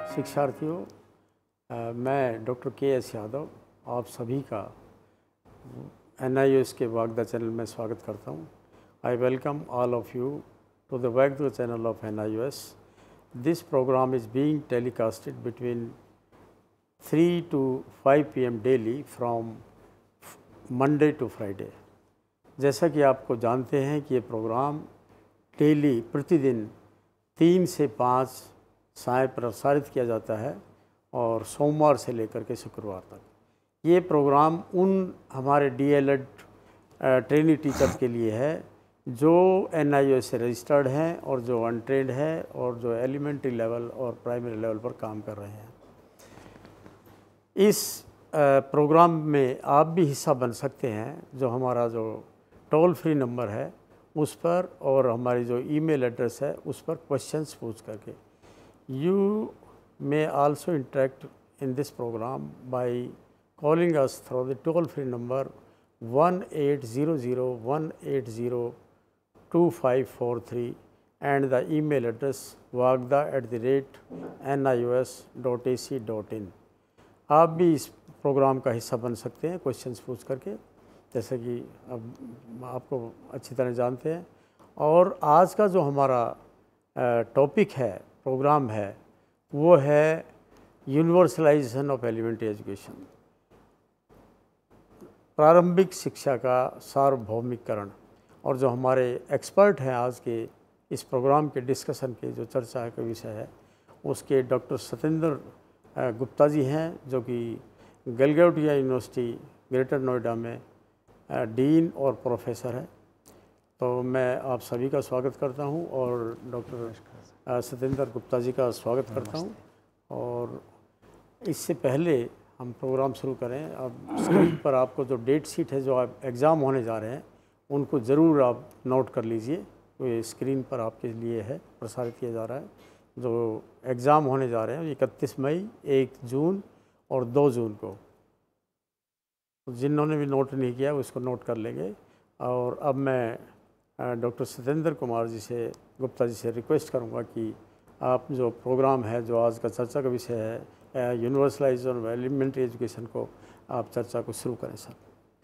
शिक्षार्थियों, मैं doctor KS. Yadav आप सभी का NIOS के वागदा चैनल में स्वागत करता हूँ। I welcome all of you to the Vagda channel of NIOS. This program is being telecasted between 3 to 5 p.m. daily from Monday to Friday. जैसा कि आपको जानते हैं कि ये प्रोग्राम डेली प्रतिदिन 3 से 5 साय प्रसारित किया जाता है और सोमवार से लेकर के शुक्रवार तक। ये प्रोग्राम उन हमारे DLED ट्रेनी टीचर के लिए है जो NIOS से रजिस्टर्ड हैं और जो अनट्रेंड है और जो एलिमेंट्री लेवल और प्राइमरी लेवल पर काम कर रहे हैं। इस प्रोग्राम में आप भी हिस्सा बन सकते हैं। जो हमारा जो टोल फ्री नंबर है उस पर और हमारी जो ईमेल एड्रेस है उस पर क्वेश्चंस पूछ करके you may also interact in this program by calling us through the toll free number 1800-180-2543 and the email address wagda@nios.ac.in। आप भी इस प्रोग्राम का हिस्सा बन सकते हैं क्वेश्चंस पूछ करके, जैसे कि अब आपको अच्छी तरह जानते हैं। और आज का जो हमारा टॉपिक है, प्रोग्राम है, वो है यूनिवर्सलाइजेशन ऑफ एलिमेंट्री एजुकेशन, प्रारंभिक शिक्षा का सार्वभौमिकरण। और जो हमारे एक्सपर्ट हैं आज के इस प्रोग्राम के डिस्कशन के जो चर्चा का विषय है उसके डॉक्टर सतेंद्र गुप्ता जी हैं, जो कि गलगोटिया यूनिवर्सिटी ग्रेटर नोएडा में डीन और प्रोफेसर है। तो मैं आप सभी का स्वागत करता हूं और डॉक्टर सतेंद्र गुप्ता जी का स्वागत करता हूं। और इससे पहले हम प्रोग्राम शुरू करें, अब स्क्रीन पर आपको जो डेट शीट है जो आप एग्ज़ाम होने जा रहे हैं उनको ज़रूर आप नोट कर लीजिए। तो ये स्क्रीन पर आपके लिए है, प्रसारित किया जा रहा है। जो एग्ज़ाम होने जा रहे हैं 31 मई, 1 जून और 2 जून को। जिन्होंने भी नोट नहीं किया उसको नोट कर लेंगे। और अब मैं डॉक्टर सतेंद्र कुमार जी से, गुप्ता जी से रिक्वेस्ट करूँगा कि आप जो प्रोग्राम है, जो आज का चर्चा का विषय है यूनिवर्सलाइजेशन ऑफ एलिमेंट्री एजुकेशन को, आप चर्चा को शुरू करें सर।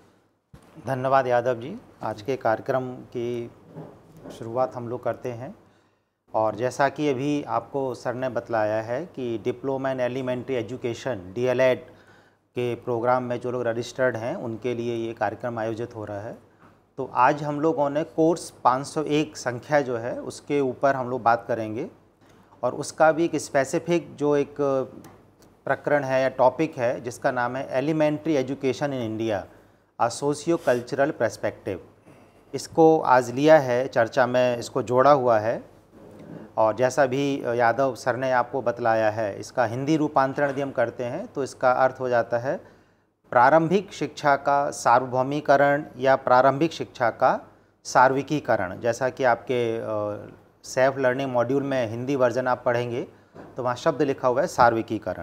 धन्यवाद यादव जी। आज के कार्यक्रम की शुरुआत हम लोग करते हैं। और जैसा कि अभी आपको सर ने बतलाया है कि diploma in elementary education DLED के प्रोग्राम में जो लोग रजिस्टर्ड हैं उनके लिए ये कार्यक्रम आयोजित हो रहा है। तो आज हम लोगों ने कोर्स 501 संख्या जो है उसके ऊपर हम लोग बात करेंगे। और उसका भी एक स्पेसिफिक जो एक प्रकरण है या टॉपिक है जिसका नाम है elementary education in India, a socio cultural perspective. इसको आज लिया है चर्चा में, इसको जोड़ा हुआ है। और जैसा भी यादव सर ने आपको बतलाया है, इसका हिंदी रूपांतरण यदि हम करते हैं तो इसका अर्थ हो जाता है प्रारंभिक शिक्षा का सार्वभौमिकरण या प्रारंभिक शिक्षा का सार्विकीकरण। जैसा कि आपके सेल्फ लर्निंग मॉड्यूल में हिंदी वर्जन आप पढ़ेंगे तो वहाँ शब्द लिखा हुआ है सार्विकीकरण।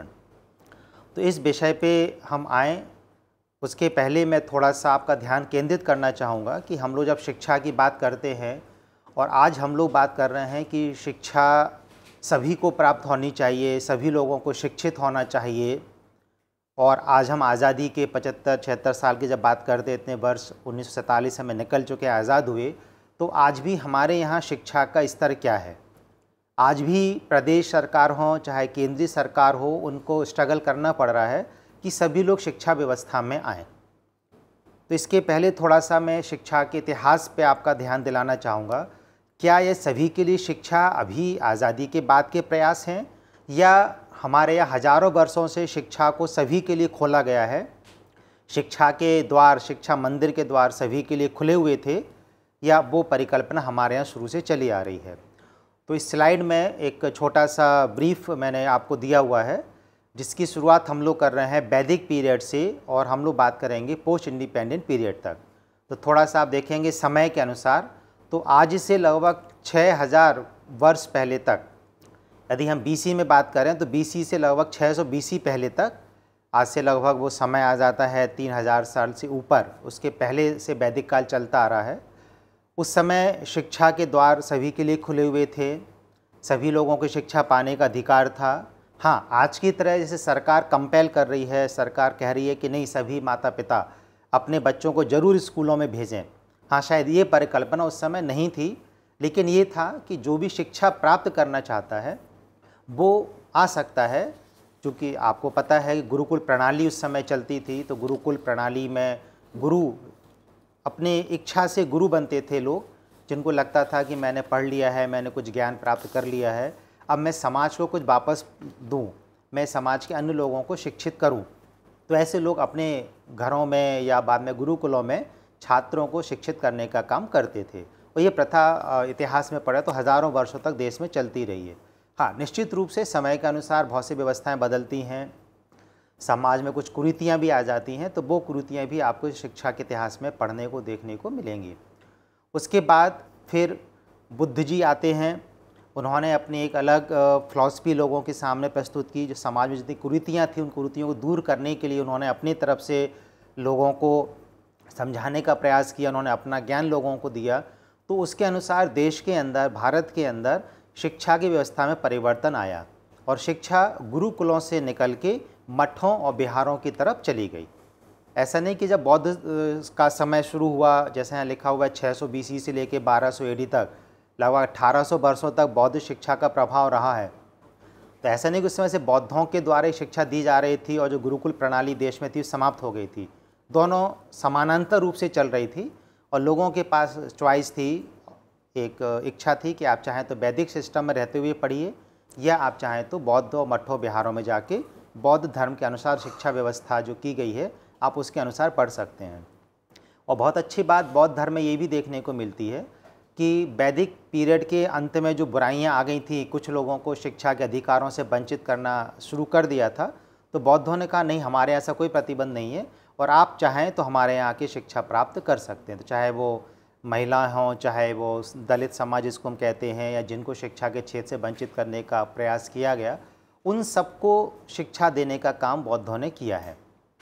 तो इस विषय पे हम आएँ उसके पहले मैं थोड़ा सा आपका ध्यान केंद्रित करना चाहूँगा कि हम लोग जब शिक्षा की बात करते हैं और आज हम लोग बात कर रहे हैं कि शिक्षा सभी को प्राप्त होनी चाहिए, सभी लोगों को शिक्षित होना चाहिए। और आज हम आज़ादी के 75-76 साल की जब बात करते, इतने वर्ष 1947 में निकल चुके, आज़ाद हुए, तो आज भी हमारे यहाँ शिक्षा का स्तर क्या है? आज भी प्रदेश सरकार हो चाहे केंद्रीय सरकार हो, उनको स्ट्रगल करना पड़ रहा है कि सभी लोग शिक्षा व्यवस्था में आएँ। तो इसके पहले थोड़ा सा मैं शिक्षा के इतिहास पे आपका ध्यान दिलाना चाहूँगा। क्या ये सभी के लिए शिक्षा अभी आज़ादी के बाद के प्रयास हैं या हमारे यहाँ हज़ारों वर्षों से शिक्षा को सभी के लिए खोला गया है? शिक्षा के द्वार, शिक्षा मंदिर के द्वार सभी के लिए खुले हुए थे या वो परिकल्पना हमारे यहाँ शुरू से चली आ रही है? तो इस स्लाइड में एक छोटा सा ब्रीफ मैंने आपको दिया हुआ है जिसकी शुरुआत हम लोग कर रहे हैं वैदिक पीरियड से और हम लोग बात करेंगे पोस्ट इंडिपेंडेंट पीरियड तक। तो थोड़ा सा आप देखेंगे समय के अनुसार, तो आज से लगभग 6000 वर्ष पहले तक, यदि हम BC में बात करें तो BC से लगभग 600 BC पहले तक, आज से लगभग वो समय आ जाता है 3000 साल से ऊपर, उसके पहले से वैदिक काल चलता आ रहा है। उस समय शिक्षा के द्वार सभी के लिए खुले हुए थे, सभी लोगों को शिक्षा पाने का अधिकार था। हाँ, आज की तरह जैसे सरकार कंपेल कर रही है, सरकार कह रही है कि नहीं सभी माता पिता अपने बच्चों को ज़रूर स्कूलों में भेजें। हाँ, शायद ये परिकल्पना उस समय नहीं थी, लेकिन ये था कि जो भी शिक्षा प्राप्त करना चाहता है वो आ सकता है। क्योंकि आपको पता है कि गुरुकुल प्रणाली उस समय चलती थी, तो गुरुकुल प्रणाली में गुरु अपने इच्छा से गुरु बनते थे लोग, जिनको लगता था कि मैंने पढ़ लिया है, मैंने कुछ ज्ञान प्राप्त कर लिया है, अब मैं समाज को कुछ वापस दूँ, मैं समाज के अन्य लोगों को शिक्षित करूँ। तो ऐसे लोग अपने घरों में या बाद में गुरुकुलों में छात्रों को शिक्षित करने का काम करते थे। और ये प्रथा इतिहास में पढ़े तो हज़ारों वर्षों तक देश में चलती रही है। हाँ, निश्चित रूप से समय के अनुसार बहुत सी व्यवस्थाएं बदलती हैं, समाज में कुछ कुरीतियाँ भी आ जाती हैं, तो वो कुरीतियाँ भी आपको शिक्षा के इतिहास में पढ़ने को देखने को मिलेंगी। उसके बाद फिर बुद्ध जी आते हैं, उन्होंने अपनी एक अलग फ़िलॉसफी लोगों के सामने प्रस्तुत की। जो समाज में जितनी कुरीतियाँ थी, उन कुरीतियों को दूर करने के लिए उन्होंने अपनी तरफ से लोगों को समझाने का प्रयास किया, उन्होंने अपना ज्ञान लोगों को दिया। तो उसके अनुसार देश के अंदर, भारत के अंदर शिक्षा की व्यवस्था में परिवर्तन आया और शिक्षा गुरुकुलों से निकल के मठों और बिहारों की तरफ चली गई। ऐसा नहीं कि जब बौद्ध का समय शुरू हुआ, जैसे यहाँ लिखा हुआ है 600 BC से लेकर 1200 AD तक, लगभग 1800 वर्षों तक बौद्ध शिक्षा का प्रभाव रहा है। तो ऐसा नहीं कि उस समय से बौद्धों के द्वारा शिक्षा दी जा रही थी और जो गुरुकुल प्रणाली देश में थी समाप्त हो गई थी। दोनों समानांतर रूप से चल रही थी और लोगों के पास चॉइस थी, एक इच्छा थी कि आप चाहें तो वैदिक सिस्टम में रहते हुए पढ़िए या आप चाहें तो बौद्ध और मठों बिहारों में जाके बौद्ध धर्म के अनुसार शिक्षा व्यवस्था जो की गई है आप उसके अनुसार पढ़ सकते हैं। और बहुत अच्छी बात बौद्ध धर्म में ये भी देखने को मिलती है कि वैदिक पीरियड के अंत में जो बुराइयां आ गई थी, कुछ लोगों को शिक्षा के अधिकारों से वंचित करना शुरू कर दिया था, तो बौद्धों ने कहा नहीं, हमारे ऐसा कोई प्रतिबंध नहीं है और आप चाहें तो हमारे यहाँ आके शिक्षा प्राप्त कर सकते हैं। तो चाहे वो महिला हों, चाहे वो दलित समाज जिसको हम कहते हैं, या जिनको शिक्षा के क्षेत्र से वंचित करने का प्रयास किया गया, उन सबको शिक्षा देने का काम बौद्धों ने किया है।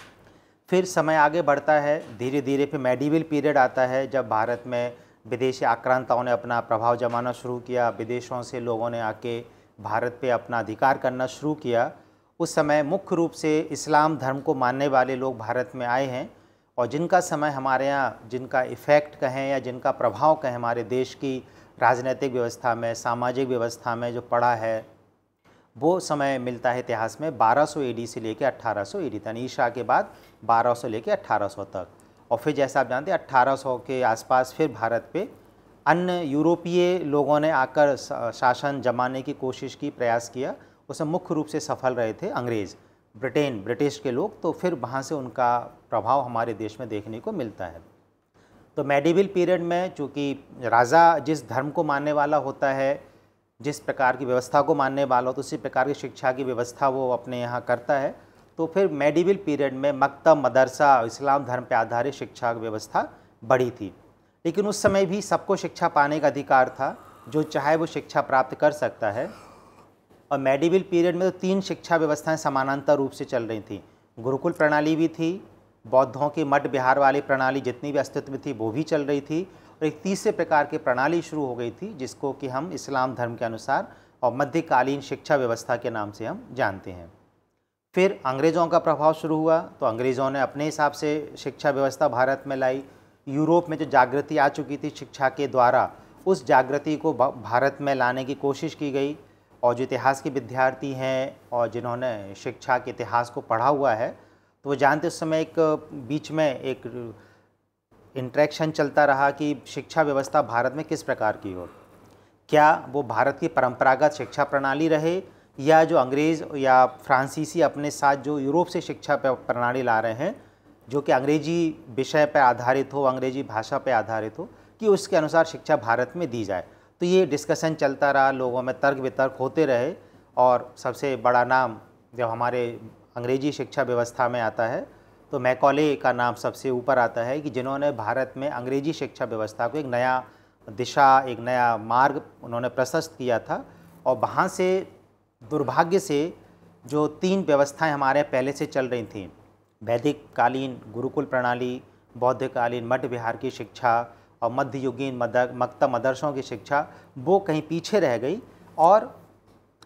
फिर समय आगे बढ़ता है, धीरे धीरे फिर मेडिवल पीरियड आता है, जब भारत में विदेशी आक्रांताओं ने अपना प्रभाव जमाना शुरू किया, विदेशों से लोगों ने आके भारत पे अपना अधिकार करना शुरू किया। उस समय मुख्य रूप से इस्लाम धर्म को मानने वाले लोग भारत में आए हैं और जिनका समय हमारे यहाँ, जिनका इफ़ेक्ट कहें या जिनका प्रभाव कहें हमारे देश की राजनीतिक व्यवस्था में, सामाजिक व्यवस्था में जो पड़ा है, वो समय मिलता है इतिहास में 1200 AD से लेकर 1800 AD तक, ईसा के बाद 1200 लेकर 1800 तक। और फिर जैसा आप जानते हैं 1800 के आसपास फिर भारत पे अन्य यूरोपीय लोगों ने आकर शासन जमाने की कोशिश की, प्रयास किया। उसमें मुख्य रूप से सफल रहे थे अंग्रेज़, ब्रिटिश के लोग। तो फिर वहाँ से उनका प्रभाव हमारे देश में देखने को मिलता है। तो मेडिवल पीरियड में चूँकि राजा जिस धर्म को मानने वाला होता है, जिस प्रकार की व्यवस्था को मानने वाला हो, तो उसी प्रकार की शिक्षा की व्यवस्था वो अपने यहाँ करता है। तो फिर मेडिवल पीरियड में मकतब, मदरसा, इस्लाम धर्म पर आधारित शिक्षा व्यवस्था बढ़ी थी। लेकिन उस समय भी सबको शिक्षा पाने का अधिकार था, जो चाहे वो शिक्षा प्राप्त कर सकता है। और मेडिवल पीरियड में तो 3 शिक्षा व्यवस्थाएं समानांतर रूप से चल रही थी। गुरुकुल प्रणाली भी थी, बौद्धों की मठ बिहार वाली प्रणाली जितनी भी अस्तित्व में थी वो भी चल रही थी, और एक तीसरे प्रकार की प्रणाली शुरू हो गई थी जिसको कि हम इस्लाम धर्म के अनुसार और मध्यकालीन शिक्षा व्यवस्था के नाम से हम जानते हैं। फिर अंग्रेज़ों का प्रभाव शुरू हुआ, तो अंग्रेज़ों ने अपने हिसाब से शिक्षा व्यवस्था भारत में लाई। यूरोप में जो जागृति आ चुकी थी शिक्षा के द्वारा, उस जागृति को भारत में लाने की कोशिश की गई। और जो इतिहास के विद्यार्थी हैं और जिन्होंने शिक्षा के इतिहास को पढ़ा हुआ है, तो वो जानते उस समय एक बीच में एक इंटरेक्शन चलता रहा कि शिक्षा व्यवस्था भारत में किस प्रकार की हो। क्या वो भारत की परंपरागत शिक्षा प्रणाली रहे, या जो अंग्रेज़ या फ्रांसीसी अपने साथ जो यूरोप से शिक्षा प्रणाली ला रहे हैं, जो कि अंग्रेजी विषय पर आधारित हो, अंग्रेजी भाषा पर आधारित हो, कि उसके अनुसार शिक्षा भारत में दी जाए। तो ये डिस्कशन चलता रहा, लोगों में तर्क वितर्क होते रहे। और सबसे बड़ा नाम जब हमारे अंग्रेजी शिक्षा व्यवस्था में आता है तो मैकॉले का नाम सबसे ऊपर आता है, कि जिन्होंने भारत में अंग्रेजी शिक्षा व्यवस्था को एक नया दिशा, एक नया मार्ग उन्होंने प्रशस्त किया था। और वहाँ से दुर्भाग्य से जो 3 व्यवस्थाएं हमारे पहले से चल रही थीं, वैदिक कालीन गुरुकुल प्रणाली, बौद्धकालीन मठ विहार की शिक्षा और मध्ययुगीन मकतब मदरसों की शिक्षा, वो कहीं पीछे रह गई। और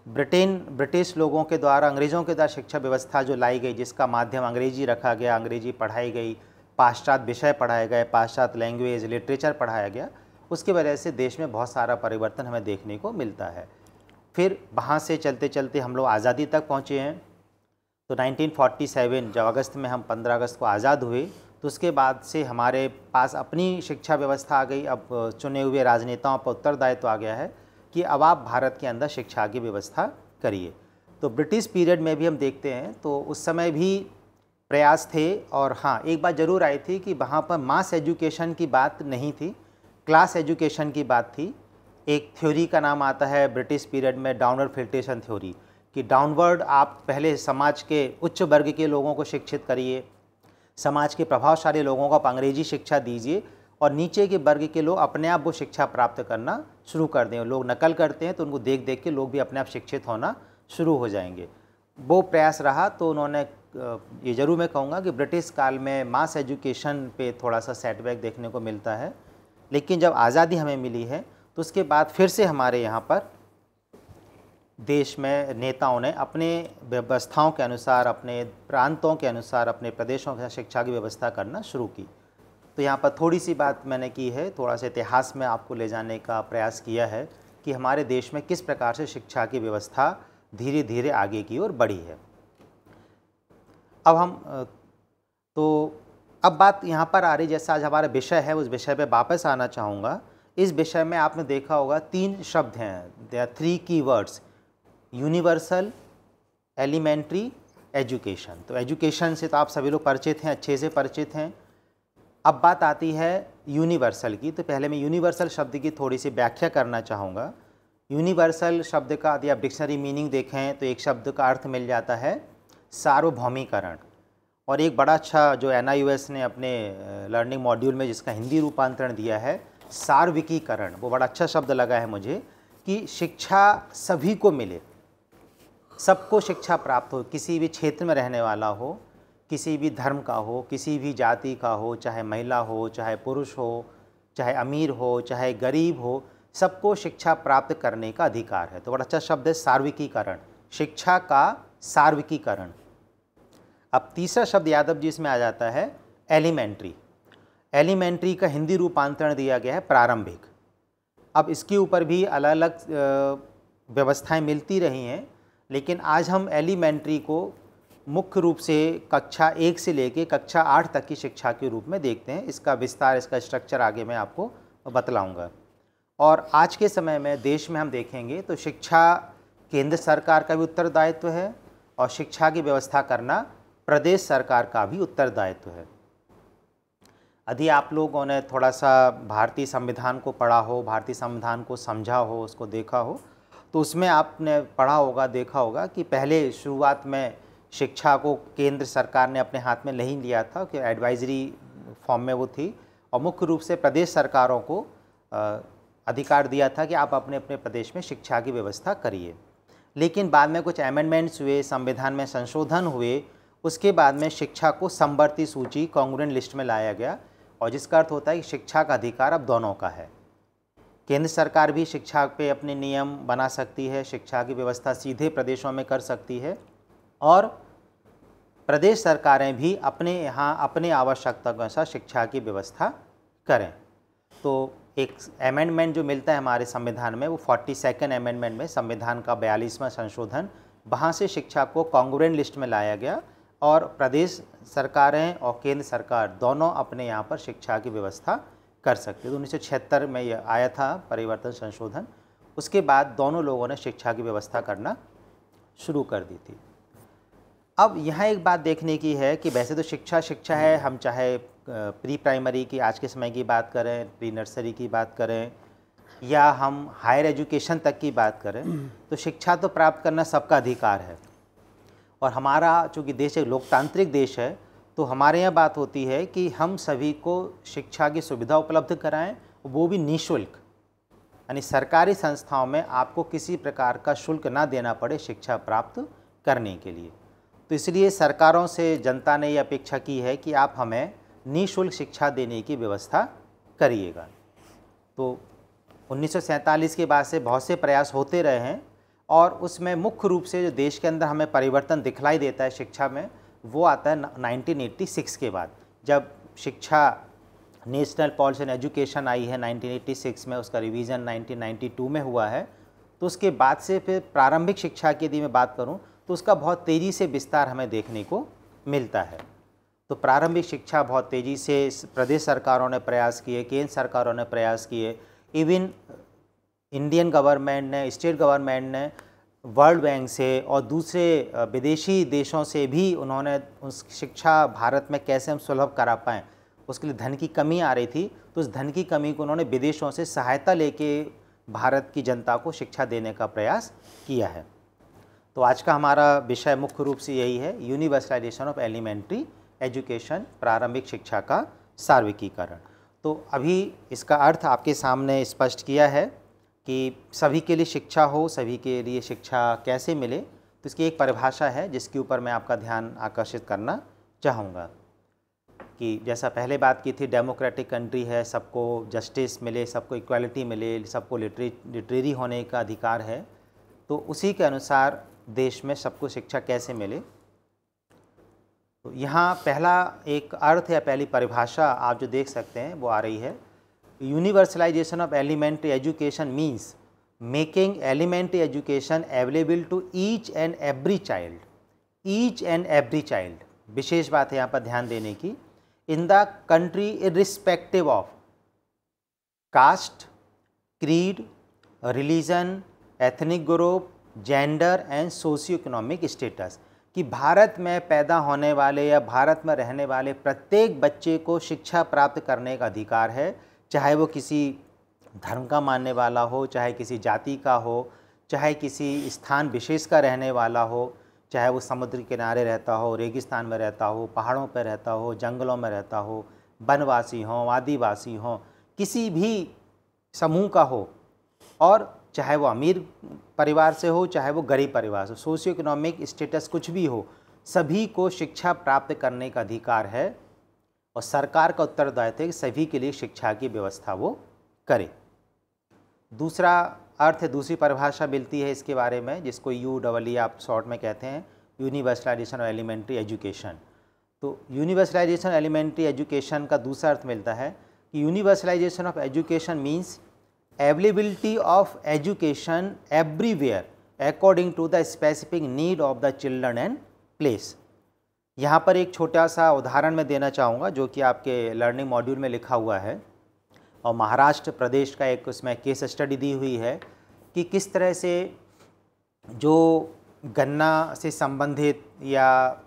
ब्रिटिश लोगों के द्वारा, अंग्रेज़ों के द्वारा शिक्षा व्यवस्था जो लाई गई, जिसका माध्यम अंग्रेजी रखा गया, अंग्रेजी पढ़ाई गई, पाश्चात्य विषय पढ़ाए गए, पाश्चात्य लैंग्वेज लिटरेचर पढ़ाया गया, उसकी वजह से देश में बहुत सारा परिवर्तन हमें देखने को मिलता है। फिर वहाँ से चलते चलते हम लोग आज़ादी तक पहुँचे हैं। तो 1947 जब अगस्त में हम 15 अगस्त को आज़ाद हुए, तो उसके बाद से हमारे पास अपनी शिक्षा व्यवस्था आ गई। अब चुने हुए राजनेताओं पर उत्तरदायित्व आ गया है कि अब आप भारत के अंदर शिक्षा की व्यवस्था करिए। तो ब्रिटिश पीरियड में भी हम देखते हैं तो उस समय भी प्रयास थे, और हाँ, एक बात ज़रूर आई थी कि वहाँ पर मास एजुकेशन की बात नहीं थी, क्लास एजुकेशन की बात थी। एक थ्योरी का नाम आता है ब्रिटिश पीरियड में, डाउनवर्ड फिल्ट्रेशन थ्योरी, कि डाउनवर्ड आप पहले समाज के उच्च वर्ग के लोगों को शिक्षित करिए, समाज के प्रभावशाली लोगों को आप अंग्रेजी शिक्षा दीजिए, और नीचे के वर्ग के लोग अपने आप वो शिक्षा प्राप्त करना शुरू कर दें। लोग नकल करते हैं तो उनको देख देख के लोग भी अपने आप शिक्षित होना शुरू हो जाएंगे। वो प्रयास रहा। तो उन्होंने, ये ज़रूर मैं कहूँगा कि ब्रिटिश काल में मास एजुकेशन पे थोड़ा सा सेटबैक देखने को मिलता है, लेकिन जब आज़ादी हमें मिली है तो उसके बाद फिर से हमारे यहाँ पर देश में नेताओं ने अपने व्यवस्थाओं के अनुसार, अपने प्रांतों के अनुसार, अपने प्रदेशों के शिक्षा की व्यवस्था करना शुरू की। तो यहाँ पर थोड़ी सी बात मैंने की है, थोड़ा सा इतिहास में आपको ले जाने का प्रयास किया है कि हमारे देश में किस प्रकार से शिक्षा की व्यवस्था धीरे धीरे आगे की ओर बढ़ी है। अब बात यहाँ पर आ रही, जैसा आज हमारा विषय है, उस विषय पे वापस आना चाहूँगा। इस विषय में आपने देखा होगा 3 शब्द हैं, they are 3 keywords, universal, elementary, education. तो एजुकेशन से तो आप सभी लोग परिचित हैं, अच्छे से परिचित हैं। अब बात आती है यूनिवर्सल की। तो पहले मैं यूनिवर्सल शब्द की थोड़ी सी व्याख्या करना चाहूँगा। यूनिवर्सल शब्द का यदि आप डिक्शनरी मीनिंग देखें तो एक शब्द का अर्थ मिल जाता है सार्वभौमिकरण, और एक बड़ा अच्छा जो NIUS ने अपने लर्निंग मॉड्यूल में जिसका हिंदी रूपांतरण दिया है, सार्वविकीकरण, वो बड़ा अच्छा शब्द लगा है मुझे, कि शिक्षा सभी को मिले, सबको शिक्षा प्राप्त हो, किसी भी क्षेत्र में रहने वाला हो, किसी भी धर्म का हो, किसी भी जाति का हो, चाहे महिला हो, चाहे पुरुष हो, चाहे अमीर हो, चाहे गरीब हो, सबको शिक्षा प्राप्त करने का अधिकार है। तो बड़ा अच्छा शब्द है सार्वविकीकरण, शिक्षा का सार्वविकीकरण। अब तीसरा शब्द यादव जी इसमें आ जाता है एलिमेंट्री। एलिमेंट्री का हिंदी रूपांतरण दिया गया है प्रारंभिक। अब इसके ऊपर भी अलग अलग व्यवस्थाएं मिलती रही हैं, लेकिन आज हम एलिमेंट्री को मुख्य रूप से कक्षा 1 से लेकर कक्षा 8 तक की शिक्षा के रूप में देखते हैं। इसका विस्तार, इसका स्ट्रक्चर आगे मैं आपको बतलाऊंगा। और आज के समय में देश में हम देखेंगे तो शिक्षा केंद्र सरकार का भी उत्तरदायित्व है, और शिक्षा की व्यवस्था करना प्रदेश सरकार का भी उत्तरदायित्व है। यदि आप लोगों ने थोड़ा सा भारतीय संविधान को पढ़ा हो, भारतीय संविधान को समझा हो, उसको देखा हो, तो उसमें आपने पढ़ा होगा, देखा होगा कि पहले शुरुआत में शिक्षा को केंद्र सरकार ने अपने हाथ में नहीं लिया था, कि एडवाइजरी फॉर्म में वो थी, और मुख्य रूप से प्रदेश सरकारों को अधिकार दिया था कि आप अपने अपने प्रदेश में शिक्षा की व्यवस्था करिए। लेकिन बाद में कुछ अमेंडमेंट्स हुए, संविधान में संशोधन हुए, उसके बाद में शिक्षा को समवर्ती सूची, कॉन्ग्रुएंट लिस्ट में लाया गया, और जिसका अर्थ होता है कि शिक्षा का अधिकार अब दोनों का है। केंद्र सरकार भी शिक्षा पे अपने नियम बना सकती है, शिक्षा की व्यवस्था सीधे प्रदेशों में कर सकती है, और प्रदेश सरकारें भी अपने यहाँ अपने आवश्यकता के अनुसार शिक्षा की व्यवस्था करें। तो एक अमेंडमेंट जो मिलता है हमारे संविधान में, वो 42nd अमेंडमेंट में, संविधान का 42वां संशोधन, वहाँ से शिक्षा को कॉन्ग्रुएंट लिस्ट में लाया गया, और प्रदेश सरकारें और केंद्र सरकार दोनों अपने यहाँ पर शिक्षा की व्यवस्था कर सकते हैं। तो 1976 में यह आया था परिवर्तन संशोधन। उसके बाद दोनों लोगों ने शिक्षा की व्यवस्था करना शुरू कर दी थी। अब यहाँ एक बात देखने की है कि वैसे तो शिक्षा शिक्षा है, हम चाहे प्री प्राइमरी की आज के समय की बात करें, प्री नर्सरी की बात करें, या हम हायर एजुकेशन तक की बात करें, तो शिक्षा तो प्राप्त करना सबका अधिकार है। और हमारा चूँकि देश एक लोकतांत्रिक देश है, तो हमारे यहाँ बात होती है कि हम सभी को शिक्षा की सुविधा उपलब्ध कराएं, वो भी निःशुल्क, यानी सरकारी संस्थाओं में आपको किसी प्रकार का शुल्क ना देना पड़े शिक्षा प्राप्त करने के लिए। तो इसलिए सरकारों से जनता ने ये अपेक्षा की है कि आप हमें निःशुल्क शिक्षा देने की व्यवस्था करिएगा। तो 1947 के बाद से बहुत से प्रयास होते रहे हैं, और उसमें मुख्य रूप से जो देश के अंदर हमें परिवर्तन दिखलाई देता है शिक्षा में, वो आता है 1986 के बाद, जब शिक्षा नेशनल पॉलिसी ऑन एजुकेशन आई है 1986 में, उसका रिवीजन 1992 में हुआ है। तो उसके बाद से फिर प्रारंभिक शिक्षा की यदि मैं बात करूं तो उसका बहुत तेज़ी से विस्तार हमें देखने को मिलता है। तो प्रारंभिक शिक्षा बहुत तेज़ी से प्रदेश सरकारों ने प्रयास किए, केंद्र सरकारों ने प्रयास किए, इवन इंडियन गवर्नमेंट ने, स्टेट गवर्नमेंट ने वर्ल्ड बैंक से और दूसरे विदेशी देशों से भी उन्होंने उस शिक्षा भारत में कैसे हम सुलभ करा पाएँ, उसके लिए धन की कमी आ रही थी, तो उस धन की कमी को उन्होंने विदेशों से सहायता लेके भारत की जनता को शिक्षा देने का प्रयास किया है। तो आज का हमारा विषय मुख्य रूप से यही है, यूनिवर्सलाइजेशन ऑफ एलिमेंट्री एजुकेशन, प्रारंभिक शिक्षा का सार्वत्रिकीकरण। तो अभी इसका अर्थ आपके सामने स्पष्ट किया है कि सभी के लिए शिक्षा हो, सभी के लिए शिक्षा कैसे मिले। तो इसकी एक परिभाषा है जिसके ऊपर मैं आपका ध्यान आकर्षित करना चाहूँगा कि जैसा पहले बात की थी, डेमोक्रेटिक कंट्री है, सबको जस्टिस मिले, सबको इक्वालिटी मिले, सबको लिटरेरी होने का अधिकार है। तो उसी के अनुसार देश में सबको शिक्षा कैसे मिले। तो यहाँ पहला एक अर्थ या पहली परिभाषा आप जो देख सकते हैं वो आ रही है, universalization of elementary education means making elementary education available to each and every child. Each and every child, विशेष बात है यहाँ पर ध्यान देने की, in the country irrespective of caste, creed, religion, ethnic group, gender and socio economic status, कि भारत में पैदा होने वाले या भारत में रहने वाले प्रत्येक बच्चे को शिक्षा प्राप्त करने का अधिकार है, चाहे वो किसी धर्म का मानने वाला हो, चाहे किसी जाति का हो, चाहे किसी स्थान विशेष का रहने वाला हो, चाहे वो समुद्र किनारे रहता हो, रेगिस्तान में रहता हो, पहाड़ों पर रहता हो, जंगलों में रहता हो, वनवासी हो, आदिवासी हो, किसी भी समूह का हो, और चाहे वो अमीर परिवार से हो, चाहे वो गरीब परिवार से, सोशियो इकोनॉमिक स्टेटस कुछ भी हो, सभी को शिक्षा प्राप्त करने का अधिकार है और सरकार का उत्तरदायित्व है कि सभी के लिए शिक्षा की व्यवस्था वो करे। दूसरा अर्थ, दूसरी परिभाषा मिलती है इसके बारे में, जिसको UEE आप शॉर्ट में कहते हैं, यूनिवर्सलाइजेशन ऑफ एलिमेंट्री एजुकेशन। तो यूनिवर्सलाइजेशन एलिमेंट्री एजुकेशन का दूसरा अर्थ मिलता है कि universalization of education means availability of education everywhere according to the specific need of the children and place. यहाँ पर एक छोटा सा उदाहरण मैं देना चाहूँगा जो कि आपके लर्निंग मॉड्यूल में लिखा हुआ है, और महाराष्ट्र प्रदेश का एक उसमें केस स्टडी दी हुई है कि किस तरह से जो गन्ना से संबंधित या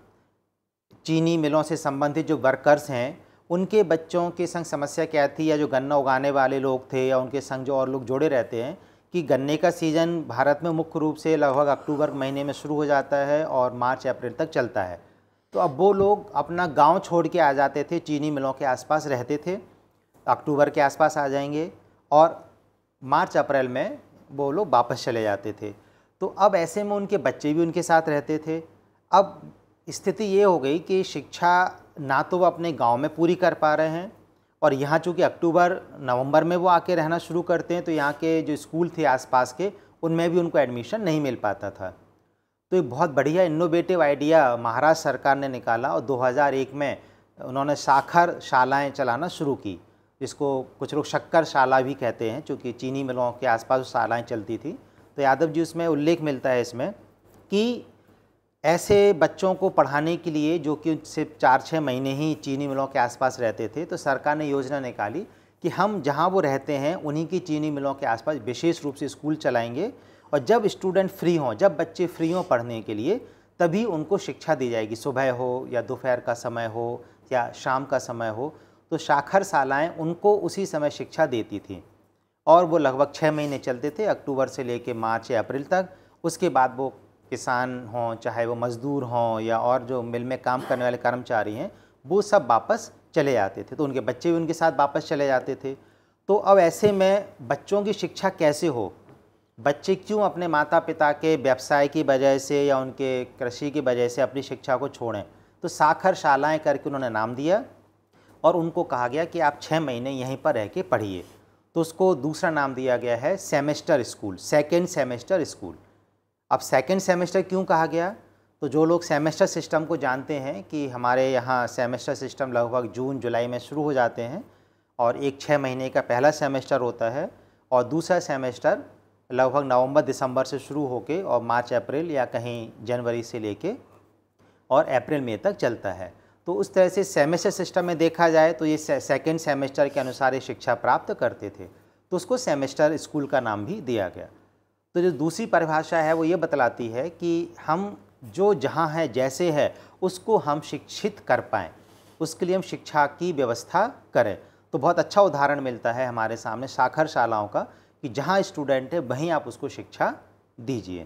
चीनी मिलों से संबंधित जो वर्कर्स हैं, उनके बच्चों के संग समस्या क्या थी, या जो गन्ना उगाने वाले लोग थे या उनके संग जो और लोग जुड़े रहते हैं, कि गन्ने का सीज़न भारत में मुख्य रूप से लगभग अक्टूबर महीने में शुरू हो जाता है और मार्च अप्रैल तक चलता है। तो अब वो लोग अपना गांव छोड़ के आ जाते थे, चीनी मिलों के आसपास रहते थे, अक्टूबर के आसपास आ जाएंगे और मार्च अप्रैल में वो लोग वापस चले जाते थे। तो अब ऐसे में उनके बच्चे भी उनके साथ रहते थे। अब स्थिति ये हो गई कि शिक्षा ना तो वो अपने गांव में पूरी कर पा रहे हैं, और यहाँ चूँकि अक्टूबर नवंबर में वो आके रहना शुरू करते हैं, तो यहाँ के जो स्कूल थे आसपास के, उनमें भी उनको एडमिशन नहीं मिल पाता था। तो एक बहुत बढ़िया इनोवेटिव आइडिया महाराष्ट्र सरकार ने निकाला और 2001 में उन्होंने साखर शालाएँ चलाना शुरू की, जिसको कुछ लोग शक्कर शाला भी कहते हैं, चूँकि चीनी मिलों के आसपास शालाएँ चलती थी। तो यादव जी उसमें उल्लेख मिलता है इसमें कि ऐसे बच्चों को पढ़ाने के लिए जो कि सिर्फ 4-6 महीने ही चीनी मिलों के आसपास रहते थे, तो सरकार ने योजना निकाली कि हम जहाँ वो रहते हैं उन्हीं की चीनी मिलों के आसपास विशेष रूप से स्कूल चलाएंगे, और जब स्टूडेंट फ्री हों, जब बच्चे फ्री हों पढ़ने के लिए, तभी उनको शिक्षा दी जाएगी, सुबह हो या दोपहर का समय हो या शाम का समय हो। तो साखर शालाएँ उनको उसी समय शिक्षा देती थी, और वो लगभग 6 महीने चलते थे, अक्टूबर से लेकर मार्च या अप्रैल तक। उसके बाद वो किसान हों, चाहे वो मज़दूर हों या और जो मिल में काम करने वाले कर्मचारी हैं, वो सब वापस चले जाते थे, तो उनके बच्चे भी उनके साथ वापस चले जाते थे। तो अब ऐसे में बच्चों की शिक्षा कैसे हो, बच्चे क्यों अपने माता पिता के व्यवसाय की वजह से या उनके कृषि की वजह से अपनी शिक्षा को छोड़ें। तो साखर शालाएँ करके उन्होंने नाम दिया और उनको कहा गया कि आप 6 महीने यहीं पर रह के पढ़िए। तो उसको दूसरा नाम दिया गया है semester school, second semester school. अब सेकेंड सेमेस्टर क्यों कहा गया? तो जो लोग सेमेस्टर सिस्टम को जानते हैं कि हमारे यहाँ सेमेस्टर सिस्टम लगभग जून जुलाई में शुरू हो जाते हैं और एक 6 महीने का पहला सेमेस्टर होता है और दूसरा सेमेस्टर लगभग नवंबर दिसंबर से शुरू होके और मार्च अप्रैल या कहीं जनवरी से लेके और अप्रैल मई तक चलता है। तो उस तरह से सेमेस्टर सिस्टम में देखा जाए तो ये सेकेंड सेमेस्टर के अनुसार ये शिक्षा प्राप्त करते थे, तो उसको सेमेस्टर स्कूल का नाम भी दिया गया। तो जो दूसरी परिभाषा है वो ये बतलाती है कि हम जो जहाँ है जैसे है उसको हम शिक्षित कर पाएँ, उसके लिए हम शिक्षा की व्यवस्था करें। तो बहुत अच्छा उदाहरण मिलता है हमारे सामने साखर शालाओं का कि जहाँ स्टूडेंट है वहीं आप उसको शिक्षा दीजिए।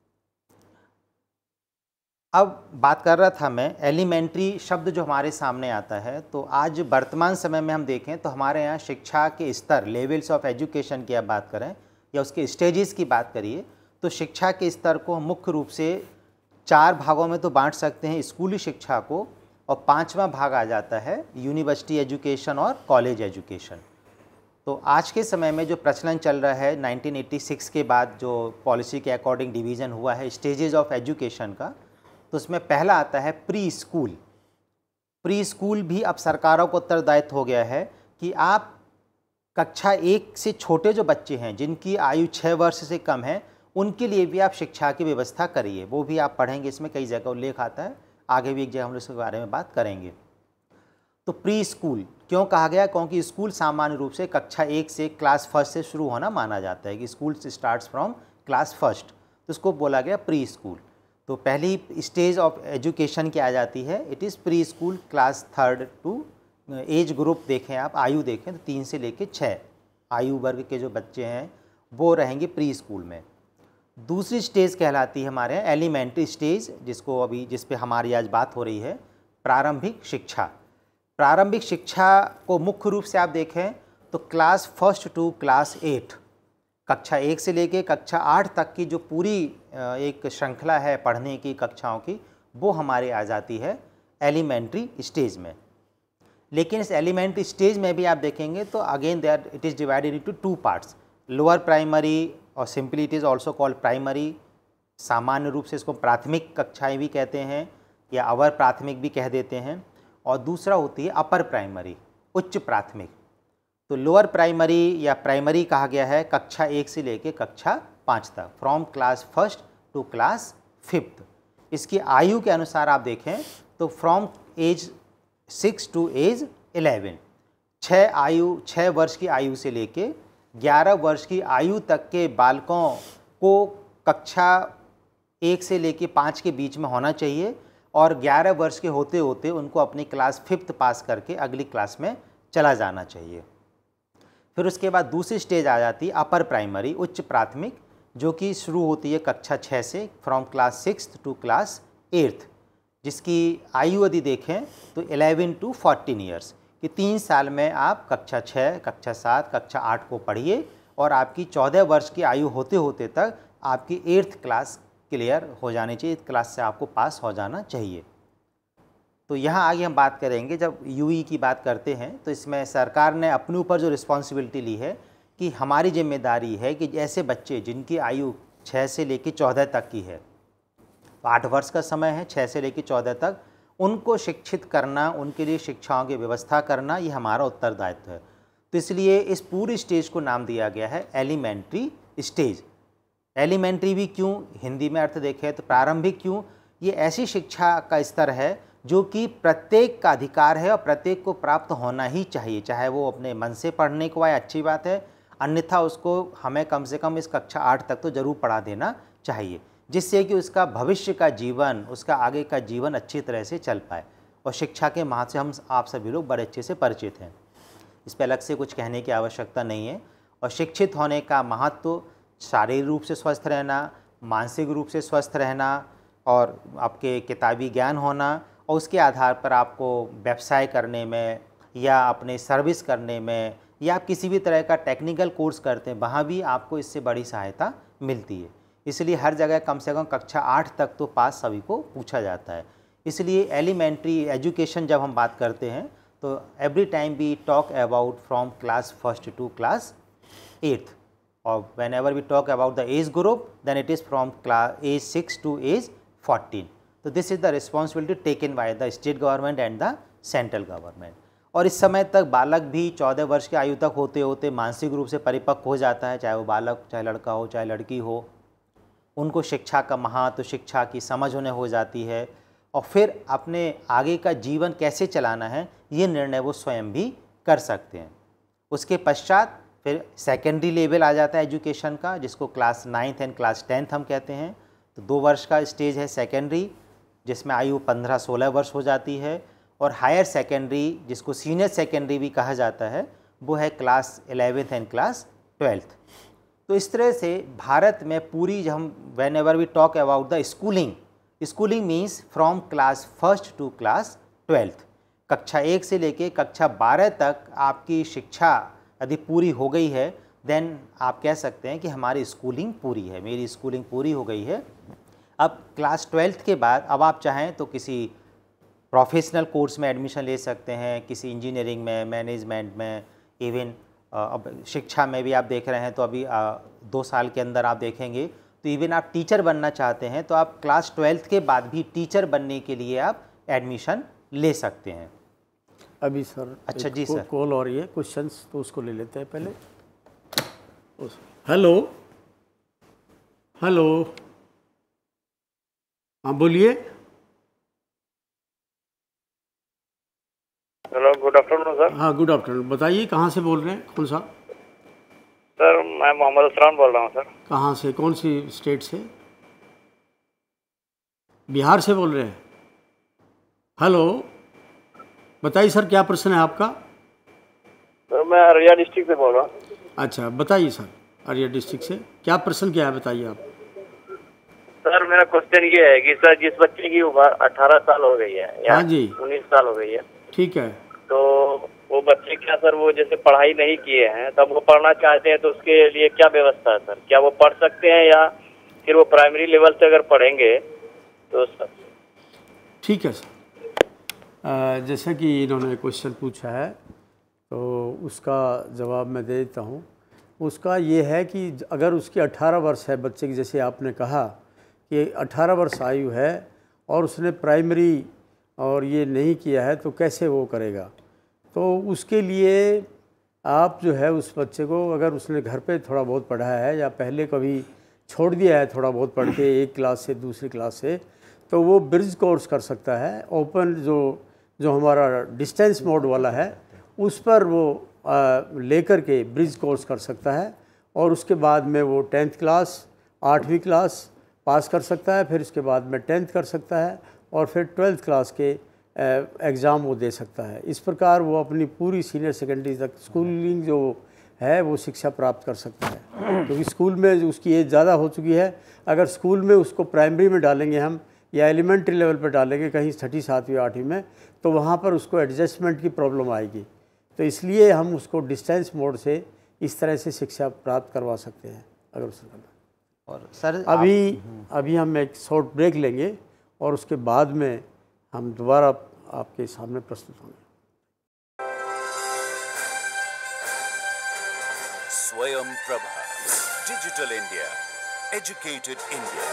अब बात कर रहा था मैं एलिमेंट्री शब्द जो हमारे सामने आता है, तो आज वर्तमान समय में हम देखें तो हमारे यहाँ शिक्षा के स्तर, लेवल्स ऑफ एजुकेशन की आप बात करें या उसके स्टेजेस की बात करिए, तो शिक्षा के स्तर को मुख्य रूप से 4 भागों में तो बांट सकते हैं, स्कूली शिक्षा को, और 5वां भाग आ जाता है यूनिवर्सिटी एजुकेशन और कॉलेज एजुकेशन। तो आज के समय में जो प्रचलन चल रहा है 1986 के बाद जो पॉलिसी के अकॉर्डिंग डिवीज़न हुआ है स्टेजेस ऑफ एजुकेशन का, तो उसमें पहला आता है प्री स्कूल। प्री स्कूल भी अब सरकारों को उत्तरदायित्व हो गया है कि आप कक्षा 1 से छोटे जो बच्चे हैं जिनकी आयु 6 वर्ष से कम है उनके लिए भी आप शिक्षा की व्यवस्था करिए। वो भी आप पढ़ेंगे, इसमें कई जगह उल्लेख आता है, आगे भी एक जगह हम लोग इसके बारे में बात करेंगे। तो प्री स्कूल क्यों कहा गया? क्योंकि स्कूल सामान्य रूप से कक्षा 1 से क्लास फर्स्ट से शुरू होना माना जाता है कि school starts from class first, तो इसको बोला गया प्री स्कूल। तो पहली स्टेज ऑफ एजुकेशन की आ जाती है, it is pre school class 3rd to age group देखें आप, आयु देखें तो 3 से लेकर 6 आयु वर्ग के जो बच्चे हैं वो रहेंगे प्री स्कूल में। दूसरी स्टेज कहलाती है हमारे यहाँ एलिमेंट्री स्टेज, जिसको अभी जिस पे हमारी आज बात हो रही है, प्रारंभिक शिक्षा। प्रारंभिक शिक्षा को मुख्य रूप से आप देखें तो क्लास 1st टू क्लास 8, कक्षा 1 से लेके कक्षा 8 तक की जो पूरी एक श्रृंखला है पढ़ने की कक्षाओं की, वो हमारे आ जाती है एलिमेंट्री स्टेज में। लेकिन इस एलिमेंट्री स्टेज में भी आप देखेंगे तो again there it is divided into 2 parts, lower primary और simply it is also called primary. सामान्य रूप से इसको प्राथमिक कक्षाएं भी कहते हैं या अवर प्राथमिक भी कह देते हैं, और दूसरा होती है अपर प्राइमरी, उच्च प्राथमिक। तो लोअर प्राइमरी या प्राइमरी कहा गया है कक्षा 1 से लेकर कक्षा 5 तक, from class 1st to class 5th। इसकी आयु के अनुसार आप देखें तो फ्रॉम एज 6 टू एज 11, 6 वर्ष की आयु से लेके 11 वर्ष की आयु तक के बालकों को कक्षा 1 से लेके 5 के बीच में होना चाहिए, और 11 वर्ष के होते होते उनको अपनी क्लास 5th पास करके अगली क्लास में चला जाना चाहिए। फिर उसके बाद दूसरी स्टेज आ जाती है अपर प्राइमरी, उच्च प्राथमिक, जो कि शुरू होती है कक्षा 6 से, from class 6th to class 8th, जिसकी आयु यदि देखें तो 11 टू 14 ईयर्स कि 3 साल में आप कक्षा 6, कक्षा 7, कक्षा 8 को पढ़िए और आपकी 14 वर्ष की आयु होते होते तक आपकी 8th क्लास क्लियर हो जानी चाहिए, 8th क्लास से आपको पास हो जाना चाहिए। तो यहाँ आगे हम बात करेंगे, जब यूई की बात करते हैं तो इसमें सरकार ने अपने ऊपर जो रिस्पॉन्सिबिलिटी ली है कि हमारी जिम्मेदारी है कि ऐसे बच्चे जिनकी आयु 6 से लेकर 14 तक की है, 8 वर्ष का समय है 6 से लेकर 14 तक, उनको शिक्षित करना, उनके लिए शिक्षाओं की व्यवस्था करना, ये हमारा उत्तरदायित्व है। तो इसलिए इस पूरी स्टेज को नाम दिया गया है एलिमेंट्री स्टेज। एलिमेंट्री भी क्यों, हिंदी में अर्थ देखें तो प्रारंभिक क्यों, ये ऐसी शिक्षा का स्तर है जो कि प्रत्येक का अधिकार है और प्रत्येक को प्राप्त होना ही चाहिए, चाहे वो अपने मन से पढ़ने को आए, अच्छी बात है, अन्यथा उसको हमें कम से कम इस कक्षा 8 तक तो ज़रूर पढ़ा देना चाहिए, जिससे कि उसका भविष्य का जीवन, उसका आगे का जीवन अच्छी तरह से चल पाए। और शिक्षा के महत्व से हम आप सभी लोग बड़े अच्छे से परिचित हैं, इस पर अलग से कुछ कहने की आवश्यकता नहीं है। और शिक्षित होने का महत्व शारीरिक रूप से स्वस्थ रहना, मानसिक रूप से स्वस्थ रहना और आपके किताबी ज्ञान होना, और उसके आधार पर आपको व्यवसाय करने में या अपने सर्विस करने में या आप किसी भी तरह का टेक्निकल कोर्स करते हैं वहाँ भी आपको इससे बड़ी सहायता मिलती है। इसलिए हर जगह कम से कम कक्षा 8 तक तो पास सभी को पूछा जाता है। इसलिए एलिमेंट्री एजुकेशन जब हम बात करते हैं तो every time we talk about from class 1st to class 8th, और whenever we talk about the age group then it is from class age 6 to age 14। तो this is the responsibility taken by the state government and the central government. और इस समय तक बालक भी 14 वर्ष की आयु तक होते होते मानसिक रूप से परिपक्व हो जाता है, चाहे वो बालक, चाहे लड़का हो, चाहे लड़की हो। उनको शिक्षा का महत्व, शिक्षा की समझ उन्हें हो जाती है और फिर अपने आगे का जीवन कैसे चलाना है ये निर्णय वो स्वयं भी कर सकते हैं। उसके पश्चात फिर सेकेंडरी लेवल आ जाता है एजुकेशन का, जिसको class 9th and class 10th हम कहते हैं। तो 2 वर्ष का स्टेज है सेकेंडरी, जिसमें आयु 15-16 वर्ष हो जाती है। और हायर सेकेंडरी, जिसको सीनियर सेकेंडरी भी कहा जाता है, वो है class 11th and class 12th। तो इस तरह से भारत में पूरी हम whenever we talk about the schooling, schooling means from class 1st to class 12th, कक्षा 1 से लेके कक्षा 12 तक आपकी शिक्षा यदि पूरी हो गई है देन आप कह सकते हैं कि हमारी स्कूलिंग पूरी है, मेरी स्कूलिंग पूरी हो गई है। अब क्लास 12th के बाद अब आप चाहें तो किसी प्रोफेशनल कोर्स में एडमिशन ले सकते हैं, किसी इंजीनियरिंग में, मैनेजमेंट में, इवन अब शिक्षा में भी आप देख रहे हैं तो अभी 2 साल के अंदर आप देखेंगे तो इवन आप टीचर बनना चाहते हैं तो आप क्लास 12th के बाद भी टीचर बनने के लिए आप एडमिशन ले सकते हैं। अभी सर अच्छा जी सर, कॉल और ये क्वेश्चंस तो उसको ले लेते हैं पहले। हेलो हेलो, हाँ बोलिए। Hello, good afternoon sir. हाँ गुड आफ्टरनून, बताइए कहाँ से बोल रहे हैं, कौन सा? सर मैं मोहम्मद असरान बोल रहा हूँ सर। कहाँ से, कौन सी स्टेट से? बिहार से बोल रहे हैं? हेलो, बताइए सर क्या प्रश्न है आपका? सर मैं अररिया डिस्ट्रिक्ट से बोल रहा हूँ। अच्छा बताइए सर, अररिया डिस्ट्रिक्ट से क्या प्रश्न क्या है, बताइए आप। सर मेरा क्वेश्चन ये है कि सर जिस बच्चे की उम्र 18 साल हो गई है या हाँ जी 19 साल हो गई है, ठीक है, तो वो बच्चे क्या सर वो जैसे पढ़ाई नहीं किए हैं तब वो पढ़ना चाहते हैं तो उसके लिए क्या व्यवस्था है सर? क्या वो पढ़ सकते हैं या फिर वो प्राइमरी लेवल से अगर पढ़ेंगे तो सर? ठीक है सर, जैसा कि इन्होंने क्वेश्चन पूछा है तो उसका जवाब मैं दे देता हूँ। उसका ये है कि अगर उसकी 18 वर्ष है बच्चे की, जैसे आपने कहा कि 18 वर्ष आयु है और उसने प्राइमरी और ये नहीं किया है तो कैसे वो करेगा? तो उसके लिए आप जो है उस बच्चे को, अगर उसने घर पे थोड़ा बहुत पढ़ा है या पहले कभी छोड़ दिया है थोड़ा बहुत पढ़ के एक क्लास से दूसरी क्लास से, तो वो ब्रिज कोर्स कर सकता है। ओपन जो हमारा डिस्टेंस मोड वाला है उस पर वो लेकर के ब्रिज कोर्स कर सकता है और उसके बाद में वो 10th क्लास 8वीं क्लास पास कर सकता है, फिर उसके बाद में 10th कर सकता है और फिर 12th क्लास के एग्ज़ाम वो दे सकता है। इस प्रकार वो अपनी पूरी सीनियर सेकेंडरी तक स्कूलिंग जो है वो शिक्षा प्राप्त कर सकता है, क्योंकि स्कूल में उसकी एज ज़्यादा हो चुकी है। अगर स्कूल में उसको प्राइमरी में डालेंगे हम या एलिमेंट्री लेवल पर डालेंगे कहीं 6ठी 7वीं 8वीं में, तो वहाँ पर उसको एडजस्टमेंट की प्रॉब्लम आएगी। तो इसलिए हम उसको डिस्टेंस मोड से इस तरह से शिक्षा प्राप्त करवा सकते हैं अगर उसने करना। और सर अभी हम एक शॉर्ट ब्रेक लेंगे और उसके बाद में हम दोबारा आपके सामने प्रस्तुत होंगे। Swayam Prabha, digital India, educated India.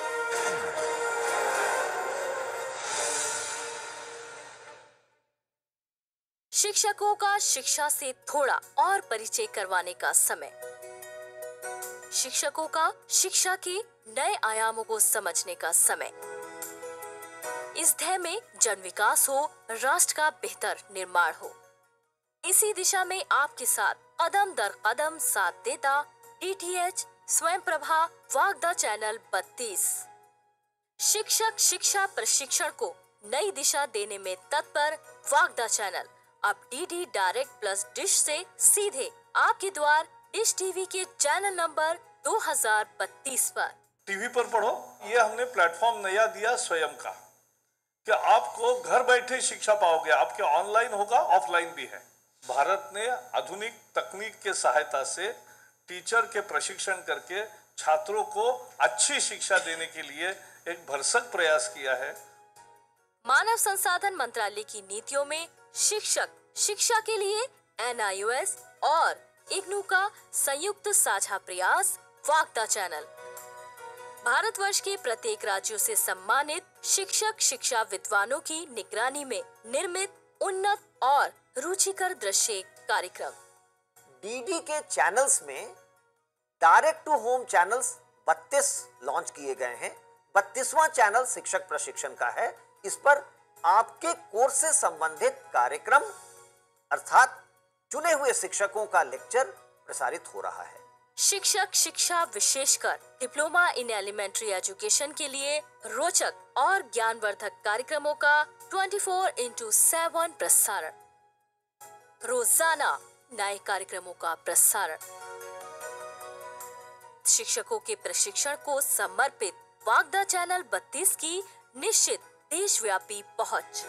शिक्षकों का शिक्षा से थोड़ा और परिचय करवाने का समय, शिक्षकों का शिक्षा के नए आयामों को समझने का समय। इस ध्येय में जन विकास हो, राष्ट्र का बेहतर निर्माण हो, इसी दिशा में आपके साथ कदम दर कदम साथ देता DTH स्वयं प्रभा वागदा चैनल 32। शिक्षक शिक्षा प्रशिक्षण को नई दिशा देने में तत्पर वागदा चैनल अब DD डायरेक्ट प्लस डिश से सीधे आपके द्वार डिश टीवी के चैनल नंबर 2032 पर। टीवी पर पढ़ो, ये हमने प्लेटफॉर्म नया दिया स्वयं का, कि आपको घर बैठे शिक्षा पाओगे। आपके ऑनलाइन होगा, ऑफलाइन भी है। भारत ने आधुनिक तकनीक के सहायता से टीचर के प्रशिक्षण करके छात्रों को अच्छी शिक्षा देने के लिए एक भरसक प्रयास किया है। मानव संसाधन मंत्रालय की नीतियों में शिक्षक शिक्षा के लिए NIOS और इग्नू का संयुक्त साझा प्रयास वागदा चैनल भारतवर्ष के प्रत्येक राज्यों से सम्मानित शिक्षक शिक्षा विद्वानों की निगरानी में निर्मित उन्नत और रुचिकर दृश्य कार्यक्रम। डीडी के चैनल्स में direct to home channels 32 launch किए गए हैं। 32वां चैनल शिक्षक प्रशिक्षण का है। इस पर आपके कोर्स से संबंधित कार्यक्रम अर्थात चुने हुए शिक्षकों का लेक्चर प्रसारित हो रहा है। शिक्षक शिक्षा विशेषकर डिप्लोमा इन एलिमेंट्री एजुकेशन के लिए रोचक और ज्ञानवर्धक कार्यक्रमों का 24/7 प्रसारण। रोजाना नए कार्यक्रमों का प्रसारण। शिक्षकों के प्रशिक्षण को समर्पित वागदा चैनल 32 की निश्चित देशव्यापी पहुंच।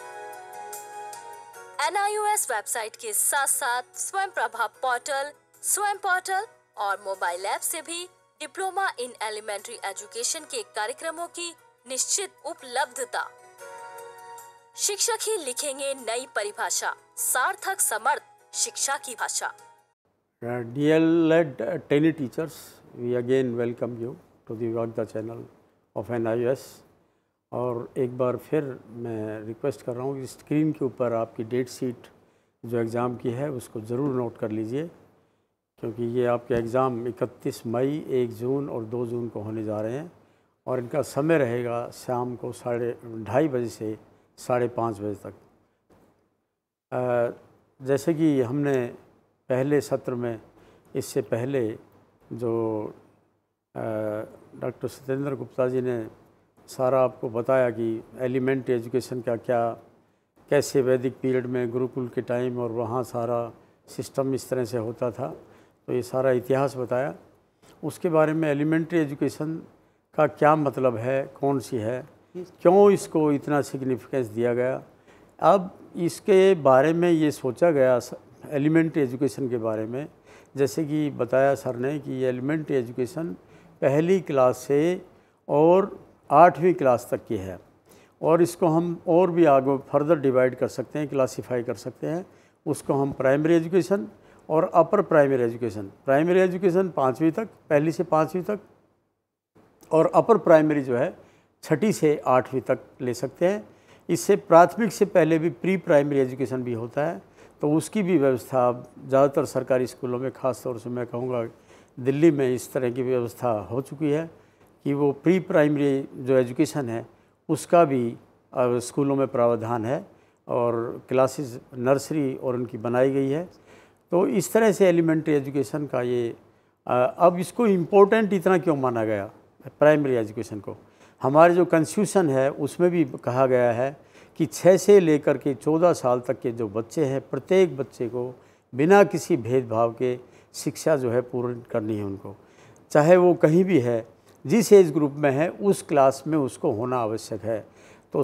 NIOS वेबसाइट के साथ साथ स्वयं प्रभा पोर्टल और मोबाइल ऐप से भी डिप्लोमा इन एलिमेंट्री एजुकेशन के कार्यक्रमों की निश्चित उपलब्धता। शिक्षक ही लिखेंगे नई परिभाषा, सार्थक समर्थ शिक्षा की भाषा। DL-led tele teachers, we again welcome you to the Vagda channel of NIOS। और एक बार फिर मैं रिक्वेस्ट कर रहा हूँ कि स्क्रीन के ऊपर आपकी डेट शीट जो एग्ज़ाम की है उसको ज़रूर नोट कर लीजिए, क्योंकि ये आपके एग्ज़ाम 31 मई, 1 जून और 2 जून को होने जा रहे हैं। और इनका समय रहेगा शाम को 2:30 बजे से 5:30 बजे तक। जैसे कि हमने पहले सत्र में इससे पहले जो डॉक्टर सत्येंद्र गुप्ता जी ने सारा आपको बताया कि एलिमेंट्री एजुकेशन का क्या, कैसे वैदिक पीरियड में गुरुकुल के टाइम और वहाँ सारा सिस्टम इस तरह से होता था, तो ये सारा इतिहास बताया। उसके बारे में एलिमेंट्री एजुकेशन का क्या मतलब है, कौन सी है, क्यों इसको इतना सिग्निफिकेंस दिया गया। अब इसके बारे में ये सोचा गया एलिमेंट्री एजुकेशन के बारे में, जैसे कि बताया सर ने कि एलिमेंट्री एजुकेशन पहली क्लास से और 8वीं क्लास तक की है, और इसको हम और भी आगे फर्दर डिवाइड कर सकते हैं, क्लासीफाई कर सकते हैं। उसको हम प्राइमरी एजुकेशन और upper primary education, primary education 5वीं तक, पहली से 5वीं तक, और अपर प्राइमरी जो है 6ठी से 8वीं तक ले सकते हैं। इससे प्राथमिक से पहले भी प्री प्राइमरी एजुकेशन भी होता है, तो उसकी भी व्यवस्था ज़्यादातर सरकारी स्कूलों में, ख़ास तौर से मैं कहूँगा दिल्ली में इस तरह की व्यवस्था हो चुकी है कि वो प्री प्राइमरी जो एजुकेशन है उसका भी स्कूलों में प्रावधान है और क्लासेस नर्सरी और उनकी बनाई गई है। तो इस तरह से एलिमेंट्री एजुकेशन का ये अब इसको इम्पोर्टेंट इतना क्यों माना गया प्राइमरी एजुकेशन को। हमारे जो कॉन्स्टिट्यूशन है उसमें भी कहा गया है कि 6 से लेकर के 14 साल तक के जो बच्चे हैं, प्रत्येक बच्चे को बिना किसी भेदभाव के शिक्षा जो है पूर्ण करनी है उनको, चाहे वो कहीं भी है, जिस एज ग्रुप में है उस क्लास में उसको होना आवश्यक है। तो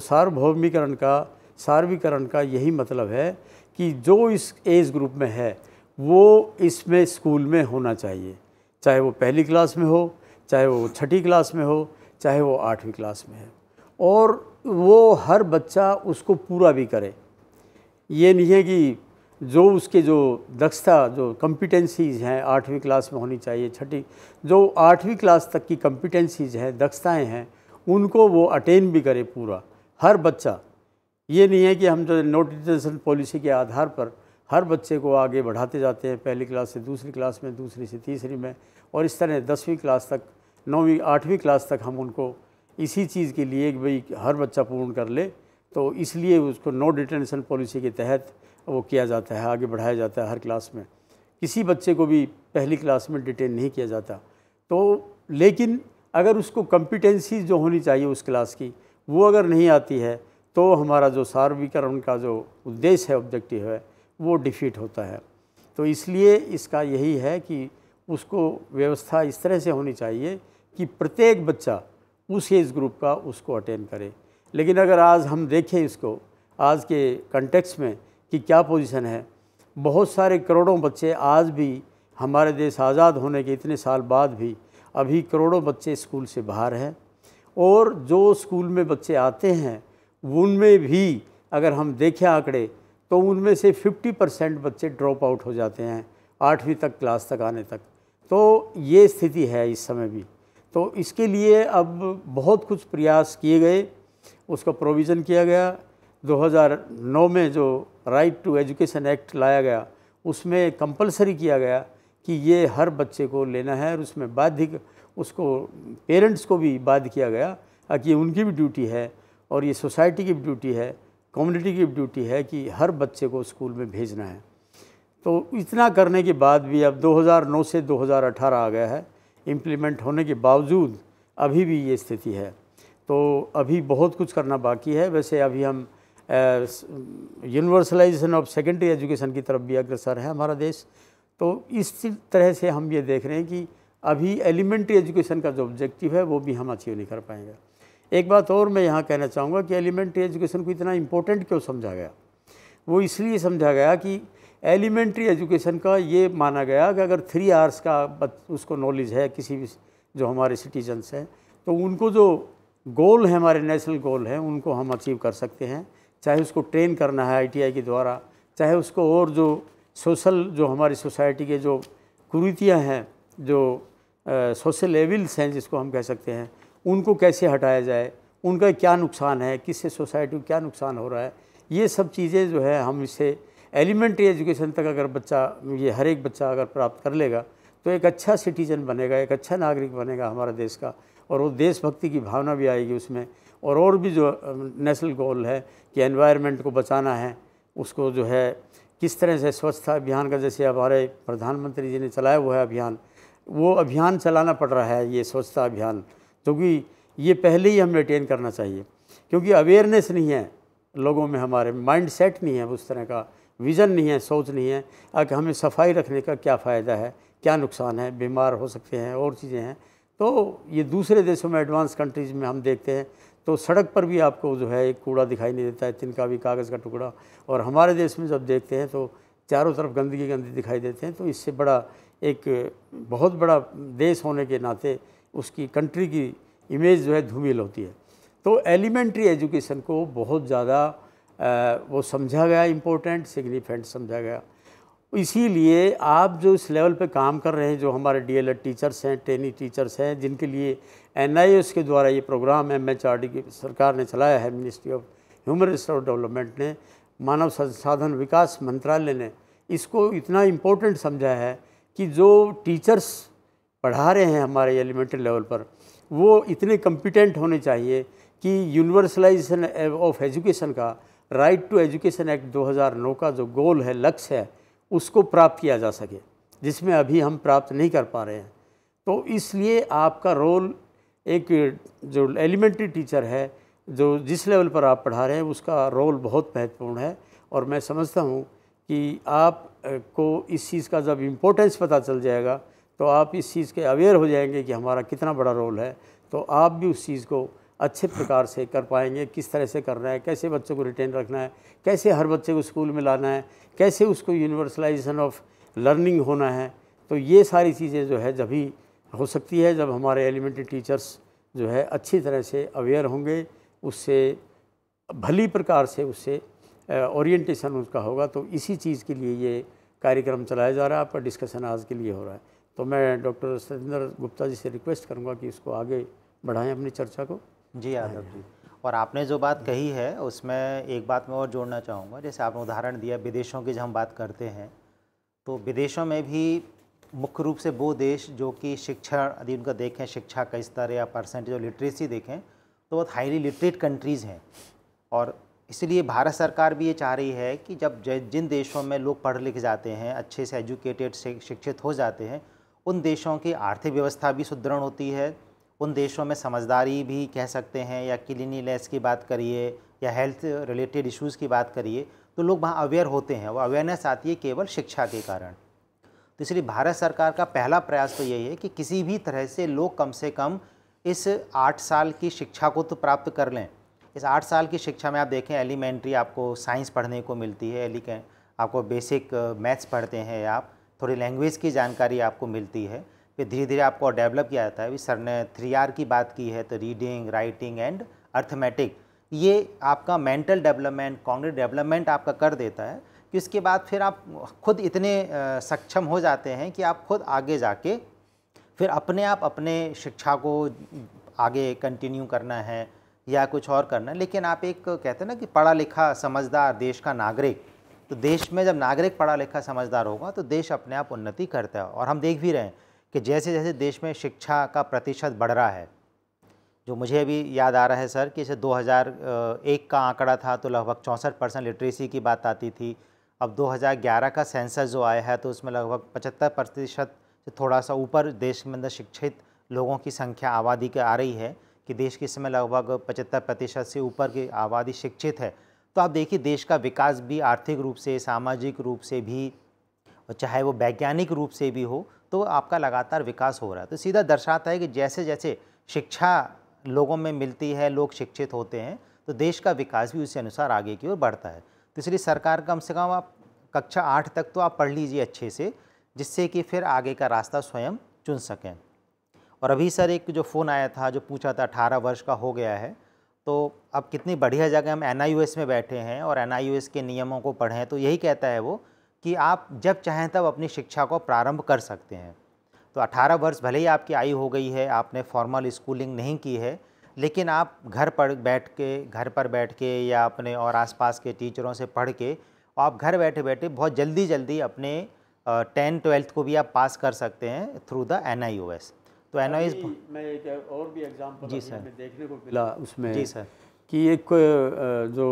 सार्वभौमिकरण का यही मतलब है कि जो इस एज ग्रुप में है वो इसमें स्कूल में होना चाहिए, चाहे वो पहली क्लास में हो, चाहे वो 6ठी क्लास में हो, चाहे वो 8वीं क्लास में है, और वो हर बच्चा उसको पूरा भी करे। ये नहीं है कि जो उसके जो दक्षता, जो कॉम्पिटेंसीज़ हैं 8वीं क्लास में होनी चाहिए, 6ठी, जो 8वीं क्लास तक की कॉम्पिटेंसीज़ हैं, दक्षताएं हैं, उनको वो अटेन भी करे पूरा हर बच्चा। ये नहीं है कि हम जो नोटिफिकेशन पॉलिसी के आधार पर हर बच्चे को आगे बढ़ाते जाते हैं, पहली क्लास से दूसरी क्लास में, दूसरी से तीसरी में, और इस तरह 10वीं क्लास तक, 9वीं 8वीं क्लास तक हम उनको इसी चीज़ के लिए कि भाई हर बच्चा पूर्ण कर ले, तो इसलिए उसको नो डिटेंशन पॉलिसी के तहत वो किया जाता है, आगे बढ़ाया जाता है हर क्लास में। किसी बच्चे को भी पहली क्लास में डिटेन नहीं किया जाता। तो लेकिन अगर उसको कॉम्पिटेंसी जो होनी चाहिए उस क्लास की वो अगर नहीं आती है तो हमारा जो सार्वभौमिकरण का जो उद्देश्य है, ऑब्जेक्टिव है, वो डिफीट होता है। तो इसलिए इसका यही है कि उसको व्यवस्था इस तरह से होनी चाहिए कि प्रत्येक बच्चा उस एज ग्रुप का उसको अटेंड करे। लेकिन अगर आज हम देखें इसको आज के कंटेक्स्ट में कि क्या पोजीशन है, बहुत सारे करोड़ों बच्चे आज भी, हमारे देश आज़ाद होने के इतने साल बाद भी अभी करोड़ों बच्चे स्कूल से बाहर हैं, और जो स्कूल में बच्चे आते हैं उनमें भी अगर हम देखें आंकड़े तो उनमें से 50% बच्चे ड्रॉप आउट हो जाते हैं, 8वीं तक क्लास तक आने तक। तो ये स्थिति है इस समय भी। तो इसके लिए अब बहुत कुछ प्रयास किए गए, उसका प्रोविज़न किया गया। 2009 में जो राइट टू एजुकेशन एक्ट लाया गया, उसमें कंपलसरी किया गया कि ये हर बच्चे को लेना है, और उसमें बाध्य उसको पेरेंट्स को भी बाध्य किया गया कि उनकी भी ड्यूटी है और ये सोसाइटी की भी ड्यूटी है, कम्युनिटी की भी ड्यूटी है कि हर बच्चे को स्कूल में भेजना है। तो इतना करने के बाद भी अब 2009 से 2018 आ गया है, इम्प्लीमेंट होने के बावजूद अभी भी ये स्थिति है। तो अभी बहुत कुछ करना बाकी है। वैसे अभी हम यूनिवर्सलाइजेशन ऑफ सेकेंडरी एजुकेशन की तरफ भी अग्रसर है हमारा देश। तो इस तरह से हम ये देख रहे हैं कि अभी एलिमेंट्री एजुकेशन का जो ऑब्जेक्टिव है वो भी हम अचीव नहीं कर पाएंगे। एक बात और मैं यहाँ कहना चाहूँगा कि एलिमेंट्री एजुकेशन को इतना इम्पोर्टेंट क्यों समझा गया। वो इसलिए समझा गया कि एलिमेंट्री एजुकेशन का ये माना गया कि अगर 3 आवर्स का उसको नॉलेज है किसी भी जो हमारे सिटीजन्स हैं, तो उनको जो गोल है, हमारे नेशनल गोल हैं, उनको हम अचीव कर सकते हैं। चाहे उसको ट्रेन करना है ITI के द्वारा, चाहे उसको और जो सोशल जो हमारी सोसाइटी के जो कुरीतियाँ हैं, जो सोशल एविल्स हैं जिसको हम कह सकते हैं, उनको कैसे हटाया जाए, उनका क्या नुकसान है, किससे सोसाइटी को क्या नुकसान हो रहा है, ये सब चीज़ें जो है हम इससे एलिमेंट्री एजुकेशन तक अगर बच्चा, ये हर एक बच्चा अगर प्राप्त कर लेगा तो एक अच्छा सिटीजन बनेगा, एक अच्छा नागरिक बनेगा हमारा देश का, और वो देशभक्ति की भावना भी आएगी उसमें। और भी जो नेशनल गोल है कि एनवायरनमेंट को बचाना है, उसको जो है किस तरह से स्वच्छता अभियान का, जैसे हमारे प्रधानमंत्री जी ने चलाया हुआ है अभियान, वो अभियान चलाना पड़ रहा है ये स्वच्छता अभियान, क्योंकि ये पहले ही हमें अटेन करना चाहिए, क्योंकि अवेयरनेस नहीं है लोगों में, हमारे माइंड सेट नहीं है, उस तरह का विज़न नहीं है, सोच नहीं है कि हमें सफाई रखने का क्या फ़ायदा है, क्या नुकसान है, बीमार हो सकते हैं और चीज़ें हैं। तो ये दूसरे देशों में, एडवांस कंट्रीज़ में हम देखते हैं तो सड़क पर भी आपको जो है एक कूड़ा दिखाई नहीं देता है, तिनका भी कागज़ का टुकड़ा, और हमारे देश में जब देखते हैं तो चारों तरफ गंदगी गंदी दिखाई देते हैं। तो इससे बड़ा एक बहुत बड़ा देश होने के नाते उसकी कंट्री की इमेज जो है धूमिल होती है। तो एलिमेंट्री एजुकेशन को बहुत ज़्यादा वो समझा गया, इम्पोर्टेंट, सिग्निफिकेंट समझा गया। इसीलिए आप जो इस लेवल पे काम कर रहे हैं, जो हमारे DLED टीचर्स हैं, ट्रेनी टीचर्स हैं, जिनके लिए NIOS के द्वारा ये प्रोग्राम MHRD की सरकार ने चलाया है, ministry of human resource development ने, मानव संसाधन विकास मंत्रालय ने इसको इतना इम्पोर्टेंट समझा है कि जो टीचर्स पढ़ा रहे हैं हमारे एलिमेंट्री लेवल पर, वो इतने कम्पिटेंट होने चाहिए कि यूनिवर्सलाइजेशन ऑफ एजुकेशन का, राइट टू एजुकेशन एक्ट 2009 का जो गोल है, लक्ष्य है, उसको प्राप्त किया जा सके, जिसमें अभी हम प्राप्त नहीं कर पा रहे हैं। तो इसलिए आपका रोल, एक जो एलिमेंट्री टीचर है, जो जिस लेवल पर आप पढ़ा रहे हैं, उसका रोल बहुत महत्वपूर्ण है। और मैं समझता हूँ कि आप को इस चीज़ का जब इम्पोर्टेंस पता चल जाएगा तो आप इस चीज़ के अवेयर हो जाएंगे कि हमारा कितना बड़ा रोल है, तो आप भी उस चीज़ को अच्छे प्रकार से कर पाएंगे। किस तरह से करना है, कैसे बच्चों को रिटेन रखना है, कैसे हर बच्चे को स्कूल में लाना है, कैसे उसको यूनिवर्सलाइजेशन ऑफ लर्निंग होना है। तो ये सारी चीज़ें जो है जब ही हो सकती है जब हमारे एलिमेंट्री टीचर्स जो है अच्छी तरह से अवेयर होंगे, उससे भली प्रकार से उससे ओरिएंटेशन उसका होगा। तो इसी चीज़ के लिए ये कार्यक्रम चलाया जा रहा है, आपका डिस्कशन आज के लिए हो रहा है। तो मैं डॉक्टर सतेंद्र गुप्ता जी से रिक्वेस्ट करूँगा कि इसको आगे बढ़ाएं अपनी चर्चा को। जी यादव जी, और आपने जो बात कही है उसमें एक बात मैं और जोड़ना चाहूँगा। जैसे आपने उदाहरण दिया विदेशों की, जब हम बात करते हैं तो विदेशों में भी मुख्य रूप से वो देश जो कि शिक्षा, यदि उनका देखें शिक्षा का स्तर या परसेंटेज और लिटरेसी देखें तो बहुत हाईली लिटरेट कंट्रीज़ हैं। और इसलिए भारत सरकार भी ये चाह रही है कि जब जिन देशों में लोग पढ़ लिख जाते हैं, अच्छे से एजुकेटेड शिक्षित हो जाते हैं, उन देशों की आर्थिक व्यवस्था भी सुदृढ़ होती है, उन देशों में समझदारी भी कह सकते हैं, या क्लीनिनेस की बात करिए या हेल्थ रिलेटेड इश्यूज़ की बात करिए, तो लोग वहाँ अवेयर होते हैं। वो अवेयरनेस आती है केवल शिक्षा के कारण। तो इसलिए भारत सरकार का पहला प्रयास तो यही है कि किसी भी तरह से लोग कम से कम इस 8 साल की शिक्षा को तो प्राप्त कर लें। इस 8 साल की शिक्षा में आप देखें, एलिमेंट्री आपको साइंस पढ़ने को मिलती है, आपको बेसिक मैथ्स पढ़ते हैं, आप थोड़ी लैंग्वेज की जानकारी आपको मिलती है, फिर धीरे धीरे आपको डेवलप किया जाता है। अभी सर ने 3R की बात की है, तो रीडिंग, राइटिंग एंड अर्थमेटिक, ये आपका मेंटल डेवलपमेंट, कॉग्निटिव डेवलपमेंट आपका कर देता है। कि उसके बाद फिर आप खुद इतने सक्षम हो जाते हैं कि आप खुद आगे जाके फिर अपने आप अपने शिक्षा को आगे कंटिन्यू करना है या कुछ और करना है। लेकिन आप एक कहते हैं ना कि पढ़ा लिखा समझदार देश का नागरिक, तो देश में जब नागरिक पढ़ा लिखा समझदार होगा तो देश अपने आप उन्नति करता है। और हम देख भी रहे हैं कि जैसे जैसे देश में शिक्षा का प्रतिशत बढ़ रहा है, जो मुझे अभी याद आ रहा है सर कि जैसे 2001 का आंकड़ा था तो लगभग 64% लिटरेसी की बात आती थी। अब 2011 का सेंसस जो आया है तो उसमें लगभग 75% से थोड़ा सा ऊपर देश में अंदर शिक्षित लोगों की संख्या आबादी की आ रही है कि देश के इस समय लगभग 75% से ऊपर की आबादी शिक्षित है। तो आप देखिए देश का विकास भी आर्थिक रूप से, सामाजिक रूप से भी, और चाहे वो वैज्ञानिक रूप से भी हो, तो आपका लगातार विकास हो रहा है। तो सीधा दर्शाता है कि जैसे जैसे शिक्षा लोगों में मिलती है, लोग शिक्षित होते हैं, तो देश का विकास भी उसी अनुसार आगे की ओर बढ़ता है। तो इसलिए सरकार कम से कम आप कक्षा 8 तक तो आप पढ़ लीजिए अच्छे से, जिससे कि फिर आगे का रास्ता स्वयं चुन सकें। और अभी सर एक जो फ़ोन आया था जो पूछा था 18 वर्ष का हो गया है, तो अब कितनी बढ़िया जगह हम NIOS में बैठे हैं और NIOS के नियमों को पढ़ें, तो यही कहता है वो कि आप जब चाहें तब अपनी शिक्षा को प्रारंभ कर सकते हैं। तो 18 वर्ष भले ही आपकी आयु हो गई है, आपने फॉर्मल स्कूलिंग नहीं की है, लेकिन आप घर पर बैठ के या अपने और आसपास के टीचरों से पढ़ के आप घर बैठे बैठे बहुत जल्दी अपने 10-12 को भी आप पास कर सकते हैं थ्रू द NIOS। तो NIOS मैं एक और भी एग्जांपल जी सर देखने को मिला उसमें जी सर कि एक जो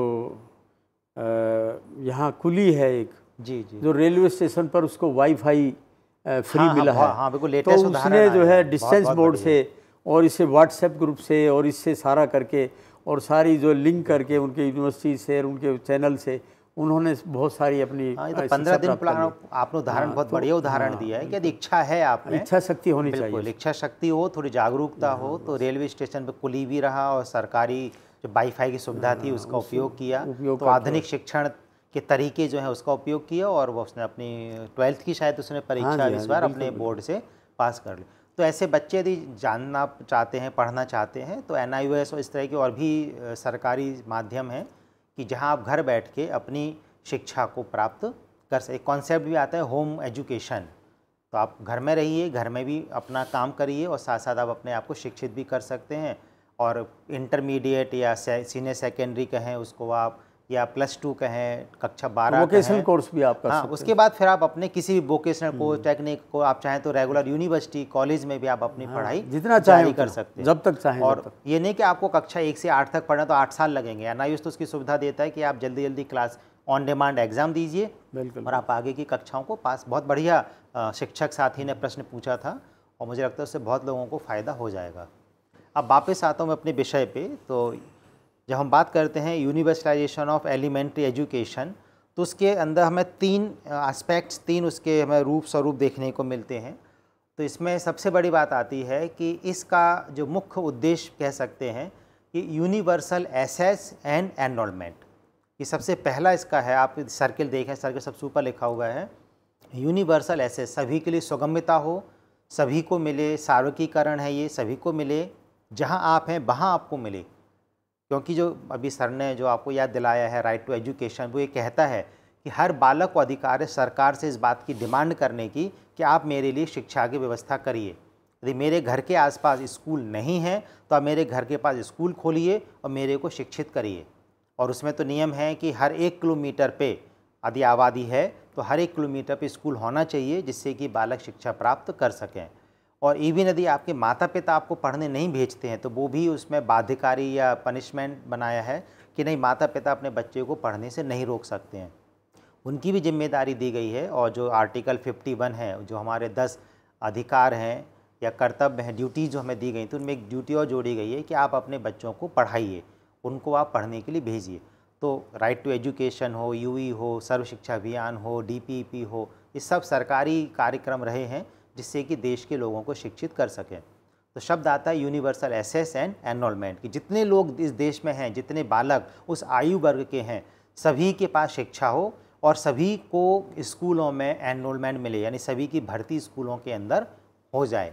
यहाँ कुली है एक जी जी जो रेलवे स्टेशन पर उसको वाईफाई फ्री मिला है। हाँ बिल्कुल तो लेटेस्ट उसने जो है डिस्टेंस बोर्ड से और इससे व्हाट्सएप ग्रुप से और इससे सारा करके और सारी जो लिंक करके उनके यूनिवर्सिटी से और उनके चैनल से उन्होंने बहुत सारी अपनी 15 दिन प्लान आपने उदाहरण बहुत बढ़िया उदाहरण दिया है कि यदि इच्छा है आप में, इच्छा शक्ति होनी चाहिए, इच्छा शक्ति हो, थोड़ी जागरूकता हो, तो रेलवे स्टेशन पे कुली भी रहा और सरकारी जो वाईफाई की सुविधा थी उसका उपयोग किया, तो आधुनिक शिक्षण के तरीके जो है उसका उपयोग किया और वो उसने अपनी 12th की शायद उसने परीक्षा इस बार अपने बोर्ड से पास कर ली। तो ऐसे बच्चे यदि जानना चाहते हैं, पढ़ना चाहते हैं, तो NIOS और इस तरह के और भी सरकारी माध्यम हैं कि जहां आप घर बैठ के अपनी शिक्षा को प्राप्त कर सकें। एक कॉन्सेप्ट भी आता है होम एजुकेशन, तो आप घर में रहिए, घर में भी अपना काम करिए और साथ साथ आप अपने आप को शिक्षित भी कर सकते हैं। और इंटरमीडिएट या सीनियर सेकेंडरी कहें उसको आप, या +2 कहें, कक्षा 12 वोकेशनल कोर्स भी आप कर सकते हैं। उसके बाद फिर आप अपने किसी भी वोकेशनल कोर्स, टेक्निक को आप चाहें तो रेगुलर यूनिवर्सिटी कॉलेज में भी आप अपनी पढ़ाई जितना जारी कर सकते हैं, जब तक चाहें। और ये नहीं कि आपको कक्षा 1 से 8 तक पढ़ना तो 8 साल लगेंगे। NIOS तो उसकी सुविधा देता है कि आप जल्दी जल्दी क्लास ऑन डिमांड एग्जाम दीजिए और आप आगे की कक्षाओं को पास। बहुत बढ़िया शिक्षक साथी ने प्रश्न पूछा था और मुझे लगता है उससे बहुत लोगों को फ़ायदा हो जाएगा। अब वापस आता हूँ मैं अपने विषय पे। तो जब हम बात करते हैं यूनिवर्सलाइजेशन ऑफ एलिमेंट्री एजुकेशन, तो उसके अंदर हमें 3 एस्पेक्ट्स, 3 उसके हमें रूप स्वरूप देखने को मिलते हैं। तो इसमें सबसे बड़ी बात आती है कि इसका जो मुख्य उद्देश्य कह सकते हैं कि यूनिवर्सल एसेस एंड एनरोलमेंट, ये सबसे पहला इसका है। आप सर्किल देखें, सर्किल सबसे ऊपर लिखा हुआ है यूनिवर्सल एसेस, सभी के लिए सुगम्यता हो, सभी को मिले, सार्वकीकरण है ये, सभी को मिले, जहाँ आप हैं वहाँ आपको मिले। क्योंकि जो अभी सर ने जो आपको याद दिलाया है राइट टू एजुकेशन, वो ये कहता है कि हर बालक को अधिकार है सरकार से इस बात की डिमांड करने की कि आप मेरे लिए शिक्षा की व्यवस्था करिए। यदि मेरे घर के आसपास स्कूल नहीं है तो आप मेरे घर के पास स्कूल खोलिए और मेरे को शिक्षित करिए। और उसमें तो नियम है कि हर 1 किलोमीटर पे यदि आबादी है तो हर 1 किलोमीटर पे स्कूल होना चाहिए, जिससे कि बालक शिक्षा प्राप्त कर सकें। और इवन यदि आपके माता पिता आपको पढ़ने नहीं भेजते हैं तो वो भी उसमें बाध्यकारी या पनिशमेंट बनाया है कि नहीं, माता पिता अपने बच्चे को पढ़ने से नहीं रोक सकते हैं, उनकी भी जिम्मेदारी दी गई है। और जो आर्टिकल 51 है, जो हमारे 10 अधिकार हैं या कर्तव्य हैं, ड्यूटी जो हमें दी गई, तो उनमें एक ड्यूटी और जोड़ी गई है कि आप अपने बच्चों को पढ़ाइए, उनको आप पढ़ने के लिए भेजिए। तो राइट टू एजुकेशन हो, यूई हो, सर्व शिक्षा अभियान हो, DPEP हो, ये सब सरकारी कार्यक्रम रहे हैं जिससे कि देश के लोगों को शिक्षित कर सकें। तो शब्द आता है यूनिवर्सल एसेस एंड एनरोलमेंट, कि जितने लोग इस देश में हैं, जितने बालक उस आयु वर्ग के हैं, सभी के पास शिक्षा हो और सभी को स्कूलों में एनरोलमेंट मिले, यानी सभी की भर्ती स्कूलों के अंदर हो जाए।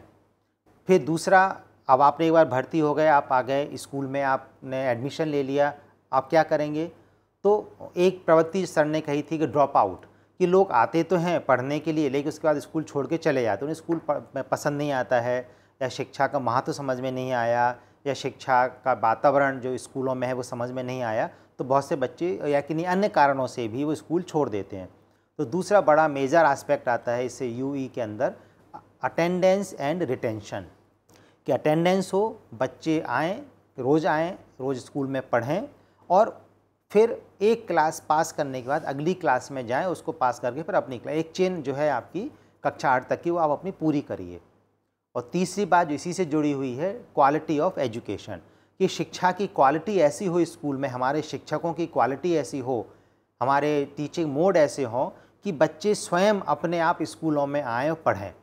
फिर दूसरा, अब आपने एक बार भर्ती हो गए, आप आ गए स्कूल में, आपने एडमिशन ले लिया, आप क्या करेंगे? तो एक प्रवृत्ति सर ने कही थी कि ड्रॉप आउट, कि लोग आते तो हैं पढ़ने के लिए लेकिन उसके बाद स्कूल छोड़ के चले जाते, उन्हें स्कूल पसंद नहीं आता है, या शिक्षा का महत्व समझ में नहीं आया, या शिक्षा का वातावरण जो स्कूलों में है वो समझ में नहीं आया, तो बहुत से बच्चे या किन्हीं अन्य कारणों से भी वो स्कूल छोड़ देते हैं। तो दूसरा बड़ा मेजर एस्पेक्ट आता है इससे यूई के अंदर, अटेंडेंस एंड रिटेंशन, कि अटेंडेंस हो, बच्चे आएँ, रोज़ स्कूल में पढ़ें और फिर एक क्लास पास करने के बाद अगली क्लास में जाएं, उसको पास करके फिर अपनी क्लास, एक चेन जो है आपकी कक्षा 8 तक की वो आप अपनी पूरी करिए। और तीसरी बात जो इसी से जुड़ी हुई है, क्वालिटी ऑफ एजुकेशन, कि शिक्षा की क्वालिटी ऐसी हो स्कूल में, हमारे शिक्षकों की क्वालिटी ऐसी हो, हमारे टीचिंग मोड ऐसे हों कि बच्चे स्वयं अपने आप स्कूलों में आएँ और पढ़ें।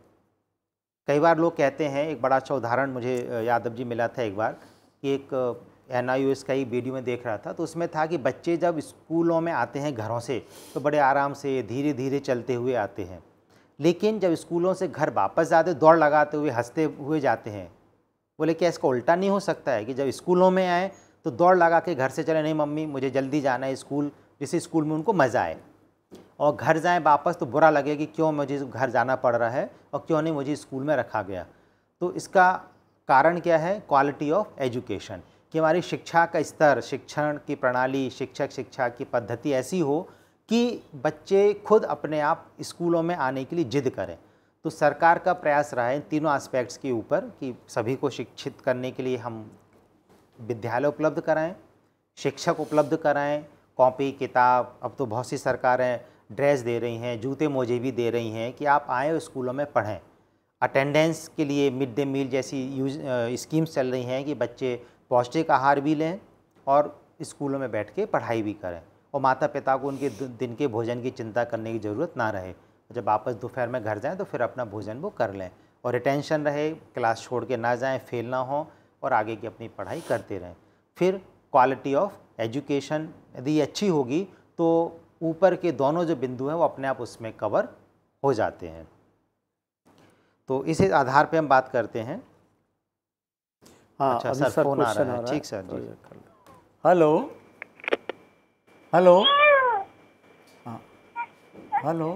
कई बार लोग कहते हैं, एक बड़ा अच्छा उदाहरण मुझे यादव जी मिला था एक बार, कि एक NIOS का ही वीडियो में देख रहा था, तो उसमें था कि बच्चे जब स्कूलों में आते हैं घरों से तो बड़े आराम से धीरे धीरे चलते हुए आते हैं, लेकिन जब स्कूलों से घर वापस जाते दौड़ लगाते हुए हंसते हुए जाते हैं। बोले क्या इसका उल्टा नहीं हो सकता है कि जब स्कूलों में आए तो दौड़ लगा के घर से चले, नहीं मम्मी मुझे जल्दी जाना है स्कूल, जिससे स्कूल में उनको मज़ा आए, और घर जाएँ वापस तो बुरा लगे कि क्यों मुझे घर जाना पड़ रहा है और क्यों नहीं मुझे स्कूल में रखा गया। तो इसका कारण क्या है? क्वालिटी ऑफ एजुकेशन, कि हमारी शिक्षा का स्तर, शिक्षण की प्रणाली, शिक्षा की पद्धति ऐसी हो कि बच्चे खुद अपने आप स्कूलों में आने के लिए जिद करें। तो सरकार का प्रयास रहा है इन तीनों एस्पेक्ट्स के ऊपर कि सभी को शिक्षित करने के लिए हम विद्यालय उपलब्ध कराएं, शिक्षक उपलब्ध कराएं, कॉपी किताब, अब तो बहुत सी सरकारें ड्रेस दे रही हैं, जूते मोजे भी दे रही हैं कि आप आएँ स्कूलों में पढ़ें। अटेंडेंस के लिए मिड डे मील जैसी स्कीम्स चल रही हैं कि बच्चे पौष्टिक आहार भी लें और स्कूलों में बैठ के पढ़ाई भी करें, और माता पिता को उनके दिन के भोजन की चिंता करने की ज़रूरत ना रहे। जब वापस दोपहर में घर जाएं तो फिर अपना भोजन वो कर लें, और रिटेंशन रहे, क्लास छोड़ के ना जाएं, फेल ना हो, और आगे की अपनी पढ़ाई करते रहें। फिर क्वालिटी ऑफ एजुकेशन यदि अच्छी होगी तो ऊपर के दोनों जो बिंदु हैं वो अपने आप उसमें कवर हो जाते हैं। तो इस आधार पे हम बात करते हैं। हाँ, अच्छा अभी सर, फोन आ क्वेश्चन रहा है। ठीक सर जी। हेलो हेलो, हाँ हेलो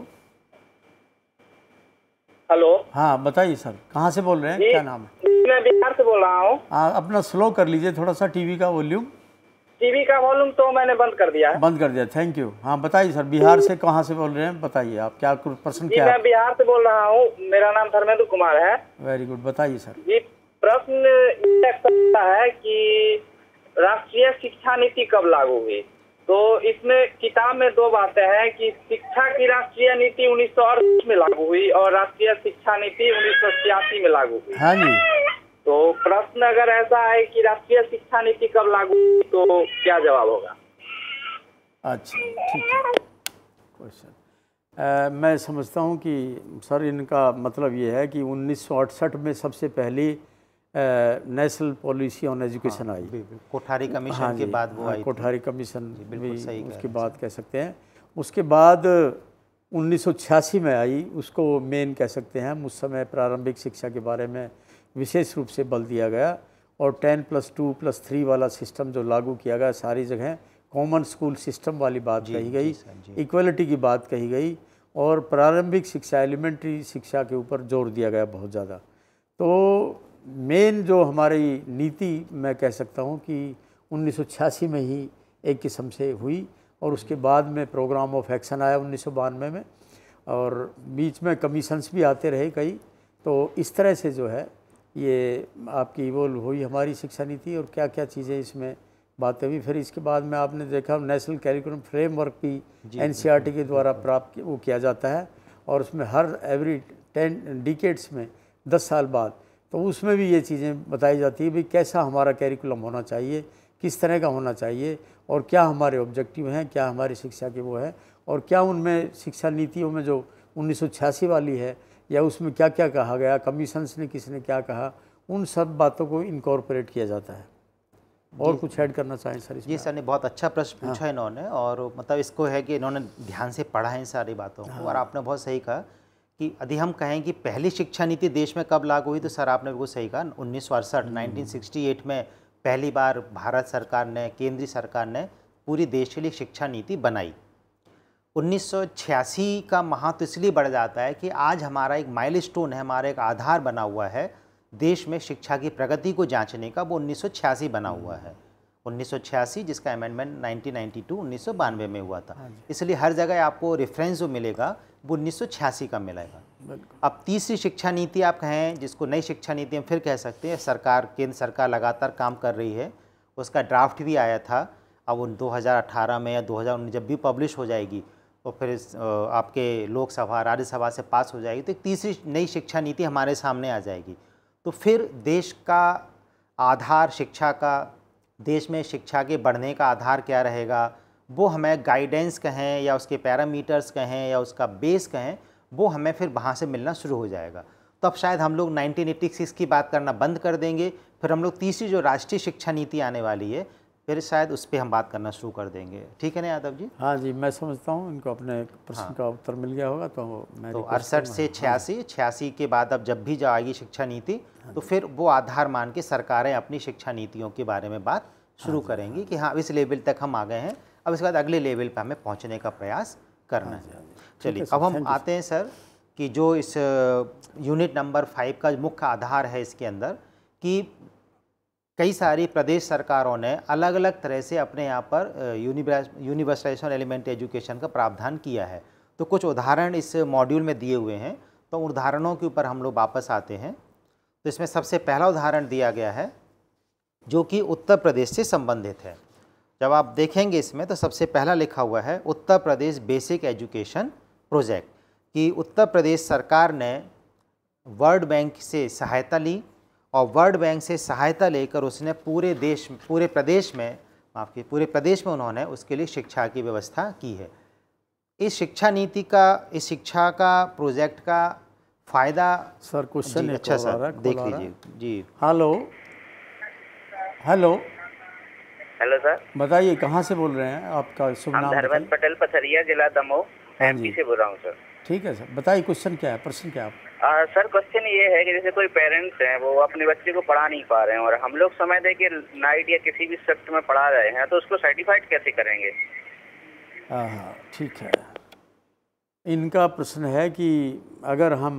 हेलो, हाँ बताइए सर, कहाँ से बोल रहे हैं, क्या नाम है? मैं बिहार से बोल रहा हूँ। अपना स्लो कर लीजिए थोड़ा सा टीवी का वॉल्यूम। टीवी का वॉल्यूम तो मैंने बंद कर दिया है। बंद कर दिया, थैंक यू। हाँ बताइए सर, बिहार से कहाँ से बोल रहे हैं, बताइए आप, क्या प्रश्न जी क्या मैं बिहार से बोल रहा हूँ, मेरा नाम धर्मेंद्र कुमार है। वेरी गुड, बताइए सर। जी प्रश्न ये है कि राष्ट्रीय शिक्षा नीति कब लागू हुई? तो इसमें किताब में दो बातें हैं कि शिक्षा की राष्ट्रीय नीति 1968 में लागू हुई और राष्ट्रीय शिक्षा नीति 1986 में लागू हुई। हाँ जी, तो प्रश्न अगर ऐसा है कि राष्ट्रीय शिक्षा नीति कब लागू हुई तो क्या जवाब होगा? अच्छा ठीक है क्वेश्चन। मैं समझता हूँ कि सर इनका मतलब ये है कि 1968 में सबसे पहली नेशनल पॉलिसी ऑन एजुकेशन आई, कोठारी कमीशन के बाद वो आई, कोठारी कमीशन भी उसके बाद कह सकते हैं। उसके बाद 1986 में आई, उसको मेन कह सकते हैं। उस समय प्रारंभिक शिक्षा के बारे में विशेष रूप से बल दिया गया और 10+2+3 वाला सिस्टम जो लागू किया गया सारी जगह, कॉमन स्कूल सिस्टम वाली बात कही गई, इक्वलिटी की बात कही गई और प्रारंभिक शिक्षा, एलिमेंट्री शिक्षा के ऊपर जोर दिया गया बहुत ज़्यादा। तो मेन जो हमारी नीति मैं कह सकता हूँ कि 1986 में ही एक किस्म से हुई और उसके बाद में प्रोग्राम ऑफ एक्शन आया 1992 में और बीच में कमीशंस भी आते रहे कई। तो इस तरह से जो है ये आपकी इवॉल्व हुई हमारी शिक्षा नीति और क्या क्या चीज़ें इसमें बातें हुई। फिर इसके बाद में आपने देखा नेशनल कैरिकुलम फ्रेमवर्क भी NCERT के द्वारा प्राप्त वो किया जाता है और उसमें हर एवरी 10 डिकेड्स में 10 साल बाद तो उसमें भी ये चीज़ें बताई जाती है भी कैसा हमारा कैरिकुलम होना चाहिए, किस तरह का होना चाहिए और क्या हमारे ऑब्जेक्टिव हैं, क्या हमारी शिक्षा के वो है और क्या उनमें शिक्षा नीतियों में जो 1986 वाली है या उसमें क्या क्या कहा गया, कमीशंस ने किसने क्या कहा, उन सब बातों को इनकॉर्पोरेट किया जाता है। और कुछ ऐड करना चाहें सर? जी सर ने बहुत अच्छा प्रश्न पूछा इन्होंने और मतलब इसको है कि इन्होंने ध्यान से पढ़ा है इन सारी बातों को और आपने बहुत सही कहा कि यदि हम कहें कि पहली शिक्षा नीति देश में कब लागू हुई तो सर आपने बिल्कुल सही कहा 1968 1968 में पहली बार भारत सरकार ने, केंद्रीय सरकार ने पूरी देश के लिए शिक्षा नीति बनाई। 1986 का महत्व इसलिए बढ़ जाता है कि आज हमारा एक माइलस्टोन है, हमारा एक आधार बना हुआ है देश में शिक्षा की प्रगति को जांचने का, वो 1986 बना हुआ है। 1986 जिसका अमेंडमेंट 1992 में हुआ था, इसलिए हर जगह आपको रेफरेंस जो मिलेगा वो 1986 का मिलेगा। अब तीसरी शिक्षा नीति आप कहें, जिसको नई शिक्षा नीति हम फिर कह सकते हैं, केंद्र सरकार लगातार काम कर रही है, उसका ड्राफ्ट भी आया था। अब वो 2018 में या 2019 जब भी पब्लिश हो जाएगी तो फिर आपके लोकसभा राज्यसभा से पास हो जाएगी, तो एक तीसरी नई शिक्षा नीति हमारे सामने आ जाएगी। तो फिर देश का आधार शिक्षा का, देश में शिक्षा के बढ़ने का आधार क्या रहेगा, वो हमें गाइडेंस कहें या उसके पैरामीटर्स कहें या उसका बेस कहें, वो हमें फिर वहाँ से मिलना शुरू हो जाएगा। तो अब शायद हम लोग 1986 की बात करना बंद कर देंगे, फिर हम लोग तीसरी जो राष्ट्रीय शिक्षा नीति आने वाली है फिर शायद उस पर हम बात करना शुरू कर देंगे। ठीक है ना यादव जी? हाँ जी, मैं समझता हूँ इनको अपने प्रश्न का उत्तर मिल गया होगा। तो 68 से 86 के बाद अब जब भी जो आएगी शिक्षा नीति तो फिर वो आधार मान के सरकारें अपनी शिक्षा नीतियों के बारे में बात शुरू करेंगी कि हाँ इस लेवल तक हम आ गए हैं, अब इसके बाद अगले लेवल पर हमें पहुँचने का प्रयास करना है। चलिए अब हम आते हैं सर कि जो इस यूनिट नंबर 5 का मुख्य आधार है, इसके अंदर कि कई सारी प्रदेश सरकारों ने अलग अलग तरह से अपने यहाँ पर यूनिवर्सलाइजेशन एलिमेंट्री एजुकेशन का प्रावधान किया है। तो कुछ उदाहरण इस मॉड्यूल में दिए हुए हैं, तो उदाहरणों के ऊपर हम लोग वापस आते हैं। तो इसमें सबसे पहला उदाहरण दिया गया है जो कि उत्तर प्रदेश से संबंधित है। जब आप देखेंगे इसमें तो सबसे पहला लिखा हुआ है Uttar Pradesh basic education project, कि उत्तर प्रदेश सरकार ने वर्ल्ड बैंक से सहायता ली और वर्ल्ड बैंक से सहायता लेकर उसने पूरे प्रदेश में उन्होंने उसके लिए शिक्षा की व्यवस्था की है। इस शिक्षा नीति का, इस शिक्षा का प्रोजेक्ट का फ़ायदा सर क्वेश्चन अच्छा सर देख लीजिए जी। हेलो हेलो हेलो सर, बताइए कहाँ से बोल रहे हैं, आपका शुभ नाम? धर्मेंद्र पटेल, पथरिया, जिला दमोह, एमपी से बोल रहा हूँ सर। ठीक है सर, बताइए क्वेश्चन क्या है, प्रश्न क्या है? सर क्वेश्चन ये है कि जैसे कोई पेरेंट्स हैं वो अपने बच्चे को पढ़ा नहीं पा रहे हैं और हम लोग समय दे के नाइट या किसी भी शिफ्ट में पढ़ा रहे हैं, तो उसको सर्टिफाइड कैसे करेंगे? हाँ ठीक है। इनका प्रश्न है कि अगर हम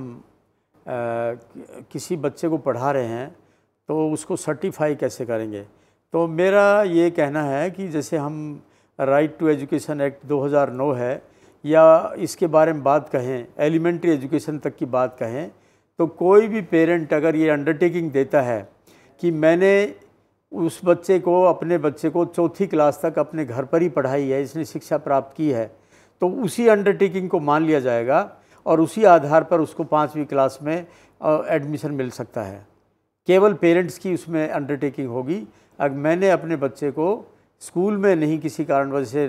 किसी बच्चे को पढ़ा रहे हैं तो उसको सर्टिफाई कैसे करेंगे। तो मेरा ये कहना है कि जैसे हम राइट टू एजुकेशन एक्ट 2009 है या इसके बारे में बात कहें, एलिमेंट्री एजुकेशन तक की बात कहें, तो कोई भी पेरेंट अगर ये अंडरटेकिंग देता है कि मैंने उस बच्चे को, अपने बच्चे को 4थी क्लास तक अपने घर पर ही पढ़ाई है, इसने शिक्षा प्राप्त की है, तो उसी अंडरटेकिंग को मान लिया जाएगा और उसी आधार पर उसको 5वीं क्लास में एडमिशन मिल सकता है। केवल पेरेंट्स की उसमें अंडरटेकिंग होगी। अगर मैंने अपने बच्चे को स्कूल में नहीं किसी कारणवश से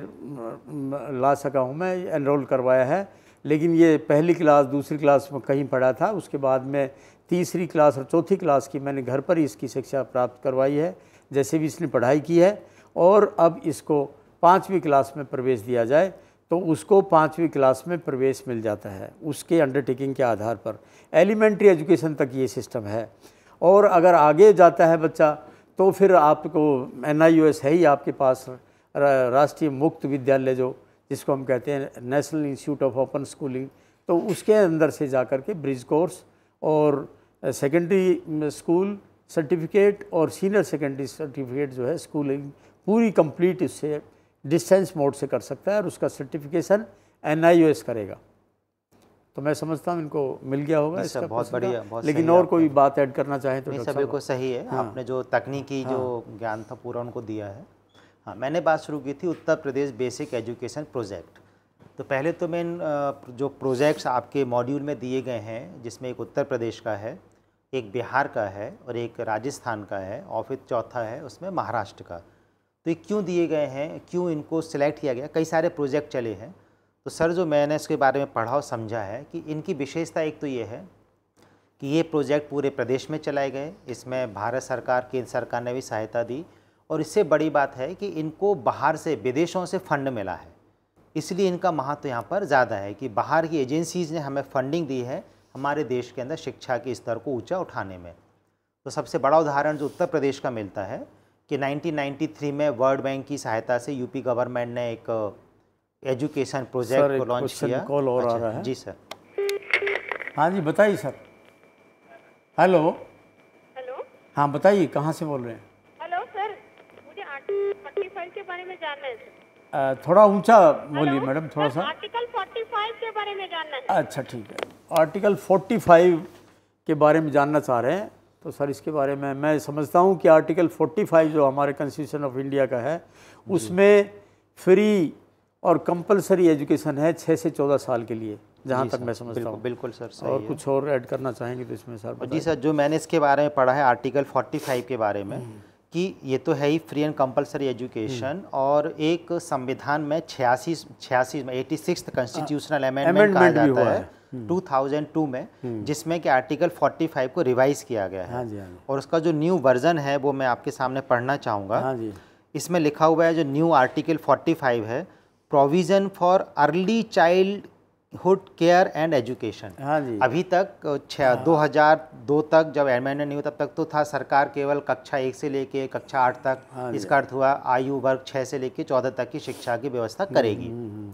ला सका हूँ, मैं एनरोल करवाया है, लेकिन ये पहली क्लास दूसरी क्लास में कहीं पढ़ा था, उसके बाद में तीसरी क्लास और चौथी क्लास की मैंने घर पर ही इसकी शिक्षा प्राप्त करवाई है, जैसे भी इसने पढ़ाई की है, और अब इसको 5वीं क्लास में प्रवेश दिया जाए तो उसको 5वीं क्लास में प्रवेश मिल जाता है उसके अंडरटेकिंग के आधार पर। एलिमेंट्री एजुकेशन तक ये सिस्टम है। और अगर आगे जाता है बच्चा तो फिर आपको NIOS है ही आपके पास, राष्ट्रीय मुक्त विद्यालय जो जिसको हम कहते हैं national institute of open schooling, तो उसके अंदर से जा कर के ब्रिज कोर्स और सेकेंडरी स्कूल सर्टिफिकेट और सीनियर सेकेंडरी सर्टिफिकेट जो है स्कूलिंग पूरी कंप्लीट इससे डिस्टेंस मोड से कर सकता है और उसका सर्टिफिकेशन NIOS करेगा। तो मैं समझता हूँ इनको मिल गया होगा इसका। बहुत बढ़िया, बहुत लेकिन और कोई बात ऐड करना चाहे तो? नहीं, सभी को सही है। हाँ। आपने जो तकनीकी जो ज्ञान था पूरा उनको दिया है। हाँ, मैंने बात शुरू की थी Uttar Pradesh basic education project. तो पहले तो मैं जो प्रोजेक्ट्स आपके मॉड्यूल में दिए गए हैं, जिसमें एक उत्तर प्रदेश का है, एक बिहार का है और एक राजस्थान का है और फिर चौथा है उसमें महाराष्ट्र का। तो ये क्यों दिए गए हैं, क्यों इनको सिलेक्ट किया गया? कई सारे प्रोजेक्ट चले हैं। तो सर जो मैंने इसके बारे में पढ़ा और समझा है कि इनकी विशेषता एक तो ये है कि ये प्रोजेक्ट पूरे प्रदेश में चलाए गए, इसमें भारत सरकार, केंद्र सरकार ने भी सहायता दी, और इससे बड़ी बात है कि इनको बाहर से, विदेशों से फंड मिला है, इसलिए इनका महत्व यहाँ पर ज़्यादा है कि बाहर की एजेंसीज़ ने हमें फंडिंग दी है हमारे देश के अंदर शिक्षा के स्तर को ऊँचा उठाने में। तो सबसे बड़ा उदाहरण जो उत्तर प्रदेश का मिलता है कि 1993 में वर्ल्ड बैंक की सहायता से यूपी गवर्नमेंट ने एक एजुकेशन प्रोजेक्ट को लॉन्च किया। कॉल और आ रहा है। जी सर। हाँ जी बताइए सर। हेलो। हेलो। हाँ बताइए, कहाँ से बोल रहे हैं? हेलो सर, मुझे आर्टिकल 45 के बारे में जानना है सर। थोड़ा ऊंचा बोलिए मैडम, थोड़ा सा। आर्टिकल 45 के बारे में जानना है। अच्छा ठीक है, आर्टिकल 45 के बारे में जानना चाह रहे हैं। तो सर इसके बारे में मैं समझता हूँ कि आर्टिकल 45 जो हमारे कॉन्स्टिट्यूशन ऑफ इंडिया का है, उसमें फ्री और कंपलसरी एजुकेशन है 6 से 14 साल के लिए, जहाँ तक मैं समझता हूँ। बिल्कुल सर, सही और है। कुछ और ऐड करना चाहेंगे तो इसमें सर जी सर, जो मैंने इसके बारे में पढ़ा है आर्टिकल 45 के बारे में, कि ये तो है ही फ्री एंड कंपलसरी एजुकेशन, और एक संविधान में 86 में 86th कॉन्स्टिट्यूशनल अमेंडमेंट कहा जाता है 2002 में, जिसमें कि आर्टिकल 45 को रिवाइज किया गया है। हाँ जी, हाँ जी। और उसका जो न्यू वर्जन है वो मैं आपके सामने पढ़ना चाहूँगा। हाँ जी। इसमें लिखा हुआ है, जो न्यू आर्टिकल 45 है, provision for early childhood care and education. हाँ जी। अभी तक 2002 तक जब अमेंडमेंट नहीं हुआ तब तक तो था सरकार केवल कक्षा 1 से लेके कक्षा 8 तक, इसका अर्थ हुआ आयु वर्ग 6 से लेके 14 तक की शिक्षा की व्यवस्था करेगी।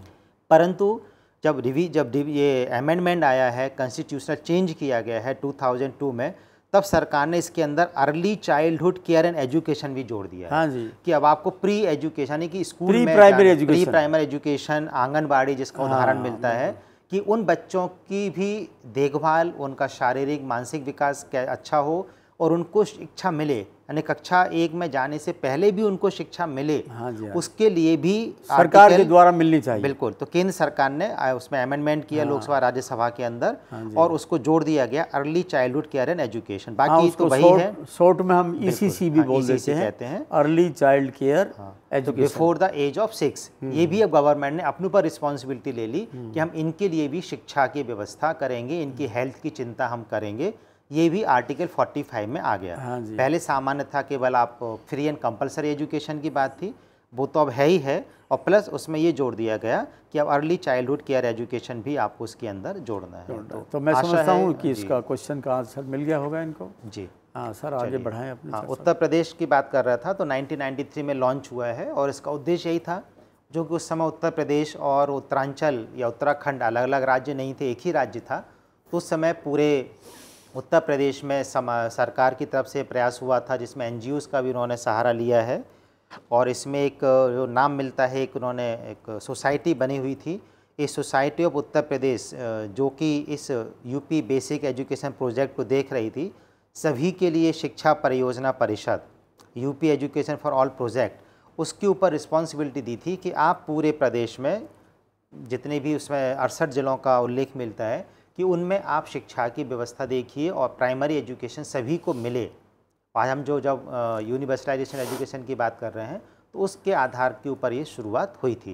परंतु जब ये अमेंडमेंट आया है, कॉन्स्टिट्यूशनल चेंज किया गया है 2002 में, तब सरकार ने इसके अंदर early childhood care and education भी जोड़ दिया है। हाँ जी। कि अब आपको प्री एजुकेशन, यानी कि स्कूल में प्री प्राइमरी एजुकेशन, आंगनबाड़ी जिसका उदाहरण मिलता है, कि उन बच्चों की भी देखभाल, उनका शारीरिक मानसिक विकास अच्छा हो और उनको शिक्षा मिले, यानी कक्षा 1 में जाने से पहले भी उनको शिक्षा मिले। हाँ जी, हाँ। उसके लिए भी सरकार के द्वारा मिलनी चाहिए। बिल्कुल। तो केंद्र सरकार ने उसमें अमेंडमेंट किया लोकसभा राज्यसभा के अंदर, और उसको जोड़ दिया गया early childhood care and education. बाकी तो वही है, शॉर्ट में हम ECC भी बोल देते हैं, कहते हैं early child care education before the age of 6। ये भी अब गवर्नमेंट ने अपने ऊपर रिस्पॉन्सिबिलिटी ले ली कि हम इनके लिए भी शिक्षा की व्यवस्था करेंगे, इनकी हेल्थ की चिंता हम करेंगे। ये भी आर्टिकल 45 में आ गया। हाँ जी। पहले सामान्य था, केवल आप फ्री एंड कंपलसरी एजुकेशन की बात थी, वो तो अब है ही है, और प्लस उसमें ये जोड़ दिया गया कि अब अर्ली चाइल्डहुड केयर एजुकेशन भी आपको उसके अंदर जोड़ना है। तो मैं समझता हूँ कि इसका क्वेश्चन का आंसर मिल गया होगा इनको। जी हाँ सर, आगे बढ़ाएं अपनी चर्चा। उत्तर प्रदेश की बात कर रहा था, तो 1993 में लॉन्च हुआ है, और इसका उद्देश्य यही था, जो कि उस समय उत्तर प्रदेश और उत्तरांचल या उत्तराखंड अलग अलग राज्य नहीं थे, एक ही राज्य था। तो उस समय पूरे उत्तर प्रदेश में सरकार की तरफ से प्रयास हुआ था, जिसमें NGOs का भी उन्होंने सहारा लिया है, और इसमें एक जो नाम मिलता है, एक उन्होंने एक सोसाइटी बनी हुई थी, इस सोसाइटी ऑफ उत्तर प्रदेश, जो कि इस यूपी बेसिक एजुकेशन प्रोजेक्ट को देख रही थी। सभी के लिए शिक्षा परियोजना परिषद, UP education for all project, उसके ऊपर रिस्पॉन्सिबिलिटी दी थी कि आप पूरे प्रदेश में जितने भी, उसमें 68 जिलों का उल्लेख मिलता है, कि उनमें आप शिक्षा की व्यवस्था देखिए और प्राइमरी एजुकेशन सभी को मिले। आज हम जब यूनिवर्सलाइजेशन एजुकेशन की बात कर रहे हैं, तो उसके आधार के ऊपर ये शुरुआत हुई थी।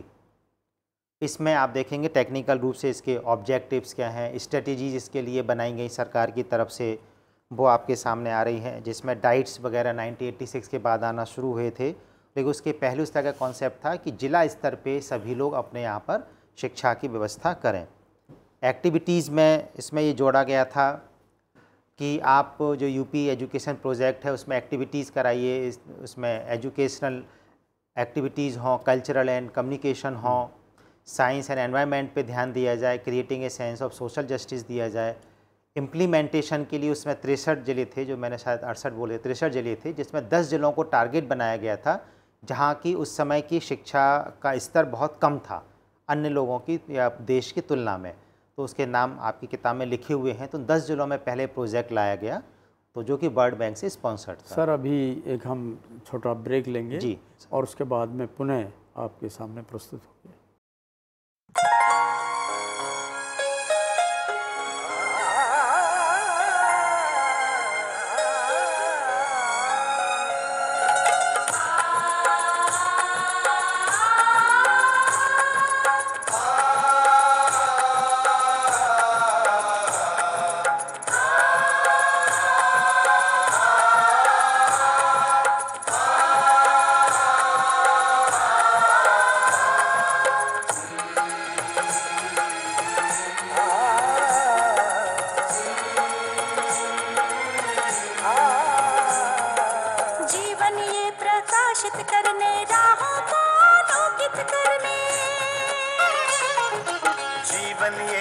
इसमें आप देखेंगे टेक्निकल रूप से इसके ऑब्जेक्टिव्स क्या हैं, स्ट्रेटेजीज इसके लिए बनाई गई सरकार की तरफ से, वो आपके सामने आ रही हैं, जिसमें डाइट्स वगैरह 1986 के बाद आना शुरू हुए थे। लेकिन उसके पहले उस तरह का कॉन्सेप्ट था कि जिला स्तर पे सभी लोग अपने यहाँ पर शिक्षा की व्यवस्था करें। एक्टिविटीज़ में इसमें ये जोड़ा गया था कि आप जो यूपी एजुकेशन प्रोजेक्ट है उसमें एक्टिविटीज़ कराइए, उसमें एजुकेशनल एक्टिविटीज़ हों, कल्चरल एंड कम्युनिकेशन हों, साइंस एंड एनवायरनमेंट पे ध्यान दिया जाए, creating a sense of social justice दिया जाए। इम्प्लीमेंटेशन के लिए उसमें 63 जिले थे, जो मैंने शायद 68 बोले, 63 जिले थे, जिसमें 10 जिलों को टारगेट बनाया गया था, जहाँ की उस समय की शिक्षा का स्तर बहुत कम था अन्य लोगों की या देश की तुलना में। तो उसके नाम आपकी किताब में लिखे हुए हैं। तो 10 जिलों में पहले प्रोजेक्ट लाया गया, तो जो कि वर्ल्ड बैंक से स्पॉन्सर्ड था। सर अभी एक हम छोटा ब्रेक लेंगे जी, और उसके बाद में पुनः आपके सामने प्रस्तुत होंगे।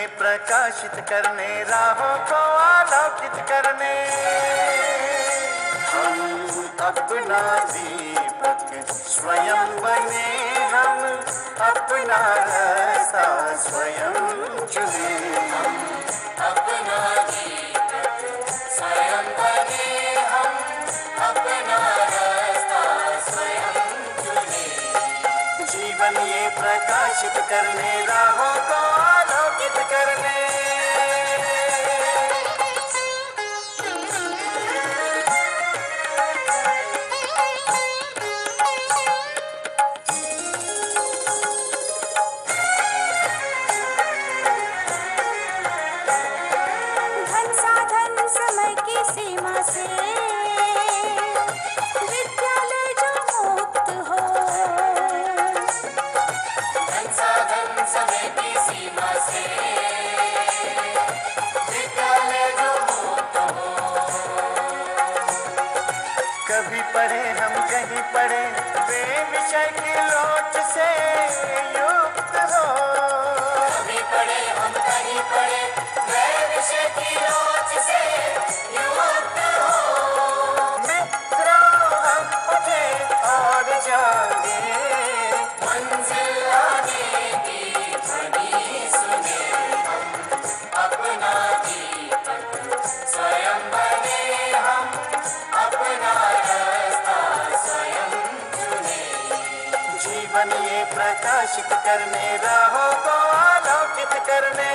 ये प्रकाशित करने, राहों को आलोकित करने, हम अपना दीपक स्वयं बने, हम अपना रास्ता स्वयं चुने, हम अपना दीपक स्वयं बने, हम अपना रास्ता स्वयं चुने, जीवन ये प्रकाशित करने, राहों को आलोकित करने। धन साधन समय की सीमा से विद्यालय जो मुक्त हो, धन साधन समय की सीमा से विद्यालय जो मुक्त हो, कभी पढ़े हम कहीं पढ़े, वे विषय की लोच से युक्त हो, कभी पढ़े हम कहीं पढ़े, वे विषय की लोच से युक्त हो, मित्रों हम उठे और जागे, मंजिल आने की ध्वनि सुने, हम अपना दीपक स्वयं बने, हम अपना रास्ता स्वयं चुने, जीवन ये प्रकाशित करने, राहों को आलोकित करने।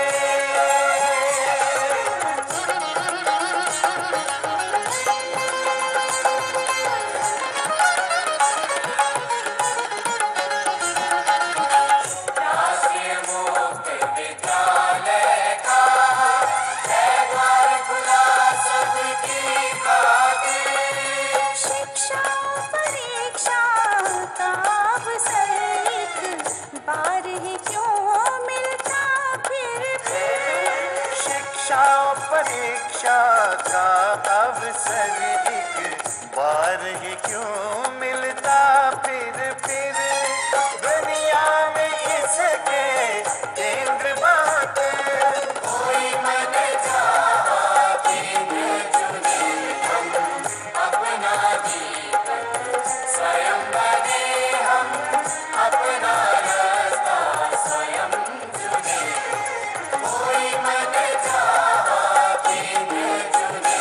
राष्ट्रीय मुक्त विद्यालय का है द्वार खुला सबकी खातिर, शिक्षा परीक्षा का अवसर एक बार ही क्यों मिलता फिर शिक्षा परीक्षा का अवसर एक बार ही क्यों मिलता फिर दुनिया में इसके केंद्र बाटे, कोई मन चाहा केंद्र चुने, हम अपना दीपक स्वयं बने, हम अपना रास्ता स्वयं चुने, कोई मन चाहा केंद्र चुने,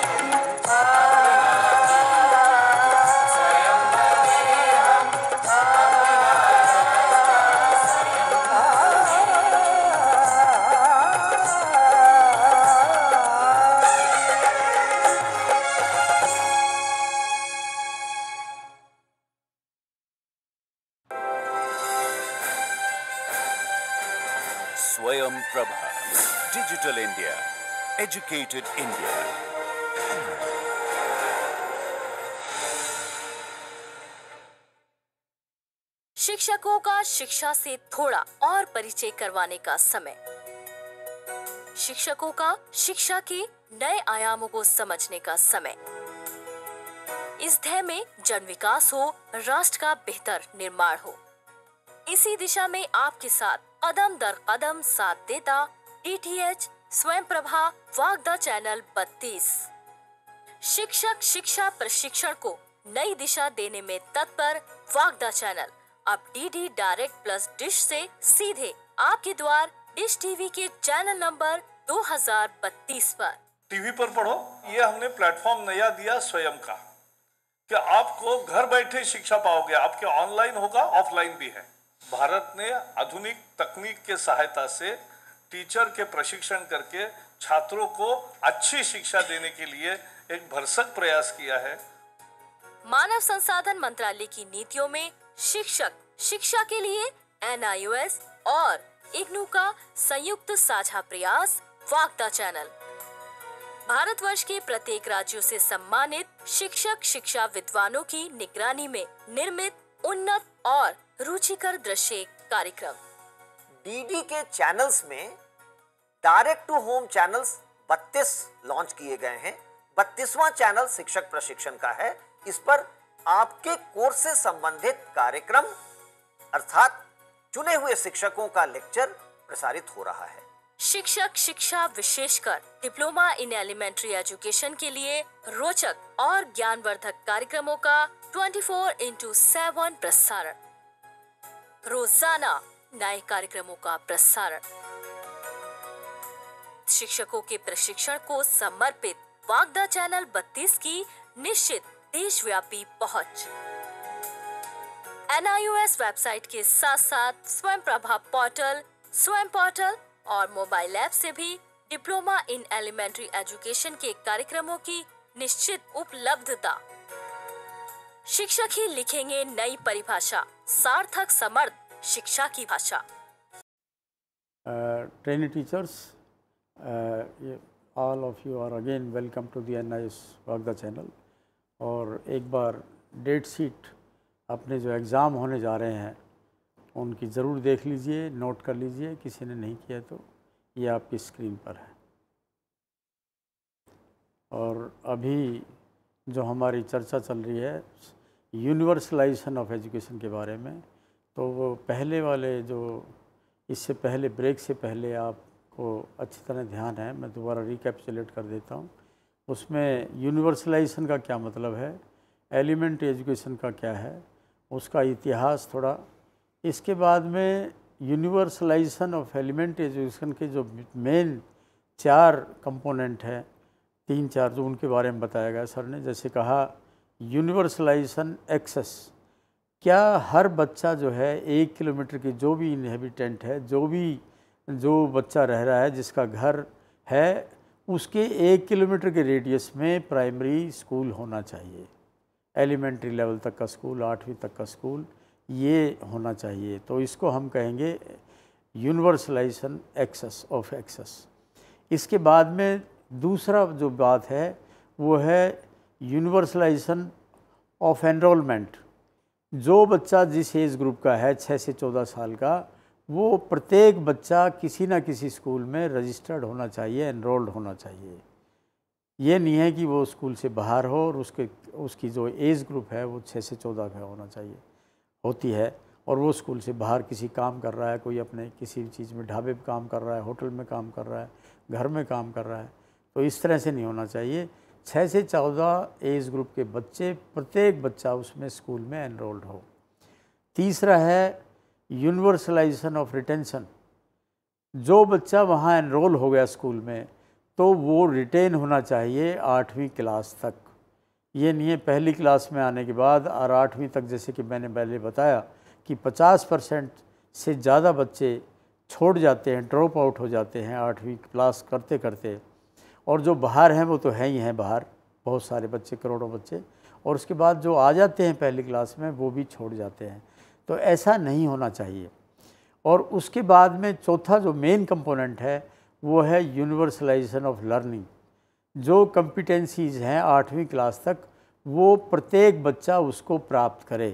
स्वयं बने, हम Swayam Prabha. Digital India. Educated India. शिक्षकों का शिक्षा से थोड़ा और परिचय करवाने का समय। शिक्षकों का शिक्षा के नए आयामों को समझने का समय। इस ध्येय में जन विकास हो, राष्ट्र का बेहतर निर्माण हो। इसी दिशा में आपके साथ कदम दर कदम साथ देता DTH स्वयं प्रभा वागदा चैनल 32। शिक्षक शिक्षा प्रशिक्षण को नई दिशा देने में तत्पर वागदा चैनल अब DD डायरेक्ट प्लस डिश से सीधे आपके द्वार डिश टीवी के चैनल नंबर 2032 पर। टीवी पर पढ़ो, ये हमने प्लेटफॉर्म नया दिया स्वयं का, कि आपको घर बैठे शिक्षा पाओगे। आपके ऑनलाइन होगा, ऑफलाइन भी है। भारत ने आधुनिक तकनीक के सहायता से टीचर के प्रशिक्षण करके छात्रों को अच्छी शिक्षा देने के लिए एक भरसक प्रयास किया है। मानव संसाधन मंत्रालय की नीतियों में शिक्षक शिक्षा के लिए NIOS और इग्नू का संयुक्त साझा प्रयास वागदा चैनल भारतवर्ष के प्रत्येक राज्यों से सम्मानित शिक्षक शिक्षा विद्वानों की निगरानी में निर्मित उन्नत और रुचिकर दृश्य कार्यक्रम। डीडी के चैनल्स में direct to home channels 32 launch किए गए हैं। 32वां चैनल शिक्षक प्रशिक्षण का है। इस पर आपके कोर्स से संबंधित कार्यक्रम अर्थात चुने हुए शिक्षकों का लेक्चर प्रसारित हो रहा है। शिक्षक शिक्षा विशेषकर डिप्लोमा इन एलिमेंट्री एजुकेशन के लिए रोचक और ज्ञानवर्धक कार्यक्रमों का 24/7 प्रसारण। रोजाना नए कार्यक्रमों का प्रसारण। शिक्षकों के प्रशिक्षण को समर्पित वागदा चैनल 32 की निश्चित देशव्यापी पहुंच। NIOS वेबसाइट के साथ साथ स्वयं प्रभा पोर्टल और मोबाइल ऐप से भी डिप्लोमा इन एलिमेंट्री एजुकेशन के कार्यक्रमों की निश्चित उपलब्धता। शिक्षक ही लिखेंगे नई परिभाषा, सार्थक समर्थ शिक्षा की भाषा। Trainee teachers, all of you are again welcome to the NIOS वागदा चैनल। और एक बार डेट शीट अपने जो एग्ज़ाम होने जा रहे हैं उनकी ज़रूर देख लीजिए, नोट कर लीजिए, किसी ने नहीं किया तो ये आपकी स्क्रीन पर है। और अभी जो हमारी चर्चा चल रही है यूनिवर्सलाइजेशन ऑफ एजुकेशन के बारे में, तो वो पहले वाले जो इससे पहले ब्रेक से पहले आपको अच्छी तरह ध्यान है, मैं दोबारा रिकैप्चुलेट कर देता हूँ। उसमें यूनिवर्सलाइजेशन का क्या मतलब है, एलिमेंट्री एजुकेशन का क्या है, उसका इतिहास थोड़ा। इसके बाद में यूनिवर्सलाइजेशन ऑफ एलिमेंट्री एजुकेशन के जो मेन 4 कंपोनेंट हैं, 3-4 जो उनके बारे में बताया गया सर ने। जैसे कहा यूनिवर्सलाइजेशन एक्सेस, क्या हर बच्चा जो है 1 किलोमीटर की जो भी इनहेबिटेंट है, जो बच्चा रह रहा है, जिसका घर है, उसके 1 किलोमीटर के रेडियस में प्राइमरी स्कूल होना चाहिए। एलिमेंट्री लेवल तक का स्कूल, 8वीं तक का स्कूल, ये होना चाहिए। तो इसको हम कहेंगे यूनिवर्सलाइजेशन ऑफ एक्सेस। इसके बाद में दूसरा जो बात है वो है यूनिवर्सलाइजेशन ऑफ एनरोलमेंट। जो बच्चा जिस एज ग्रुप का है 6 से 14 साल का, वो प्रत्येक बच्चा किसी ना किसी स्कूल में रजिस्टर्ड होना चाहिए, एनरोल्ड होना चाहिए। ये नहीं है कि वो स्कूल से बाहर हो और उसकी जो एज ग्रुप है वो 6 से 14 का होना चाहिए, होती है, और वो स्कूल से बाहर किसी काम कर रहा है, कोई अपने किसी चीज़ में ढाबे पे काम कर रहा है, होटल में काम कर रहा है, घर में काम कर रहा है, तो इस तरह से नहीं होना चाहिए। 6 से 14 एज ग्रुप के बच्चे, प्रत्येक बच्चा उसमें स्कूल में एनरोल्ड हो। तीसरा है यूनिवर्सलाइजेशन ऑफ रिटेंशन। जो बच्चा वहाँ एनरोल हो गया स्कूल में, तो वो रिटेन होना चाहिए 8वीं क्लास तक। ये नहीं है पहली क्लास में आने के बाद और 8वीं तक, जैसे कि मैंने पहले बताया कि 50% से ज़्यादा बच्चे छोड़ जाते हैं, ड्रॉप आउट हो जाते हैं 8वीं क्लास करते करते। और जो बाहर हैं वो तो हैं ही हैं बाहर, बहुत सारे बच्चे, करोड़ों बच्चे, और उसके बाद जो आ जाते हैं पहली क्लास में वो भी छोड़ जाते हैं। तो ऐसा नहीं होना चाहिए। और उसके बाद में चौथा जो मेन कंपोनेंट है वो है यूनिवर्सलाइजेशन ऑफ लर्निंग। जो कॉम्पिटेंसीज़ हैं 8वीं क्लास तक, वो प्रत्येक बच्चा उसको प्राप्त करे।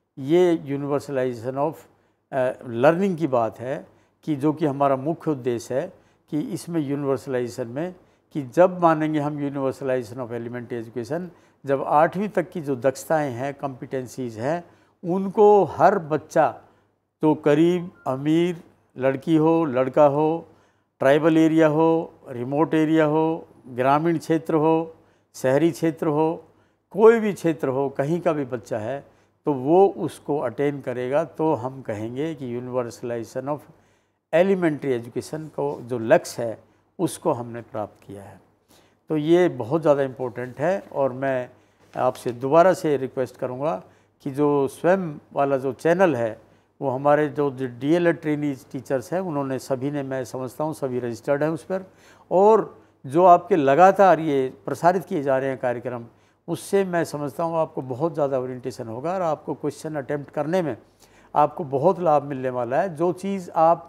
ये यूनिवर्सलाइजेशन ऑफ लर्निंग की बात है कि जो कि हमारा मुख्य उद्देश्य है कि इसमें यूनिवर्सलाइजेशन में, कि जब मानेंगे हम यूनिवर्सलाइजेशन ऑफ एलिमेंट्री एजुकेशन, जब 8वीं तक की जो दक्षताएं हैं, कॉम्पिटेंसीज़ हैं, उनको हर बच्चा, तो करीब अमीर लड़की हो, लड़का हो, ट्राइबल एरिया हो, रिमोट एरिया हो, ग्रामीण क्षेत्र हो, शहरी क्षेत्र हो, कोई भी क्षेत्र हो, कहीं का भी बच्चा है, तो वो उसको अटेन करेगा। तो हम कहेंगे कि यूनिवर्सलाइजेशन ऑफ एलिमेंट्री एजुकेशन को जो लक्ष्य है उसको हमने प्राप्त किया है। तो ये बहुत ज़्यादा इम्पोर्टेंट है। और मैं आपसे दोबारा से रिक्वेस्ट करूँगा कि जो स्वयं वाला जो चैनल है, वो हमारे जो DLED ट्रेनी टीचर्स हैं, उन्होंने सभी ने, मैं समझता हूँ सभी रजिस्टर्ड हैं उस पर। और जो आपके लगातार ये प्रसारित किए जा रहे हैं कार्यक्रम, उससे मैं समझता हूँ आपको बहुत ज़्यादा ओरिएंटेशन होगा और आपको क्वेश्चन अटेम्प्ट करने में आपको बहुत लाभ मिलने वाला है। जो चीज़ आप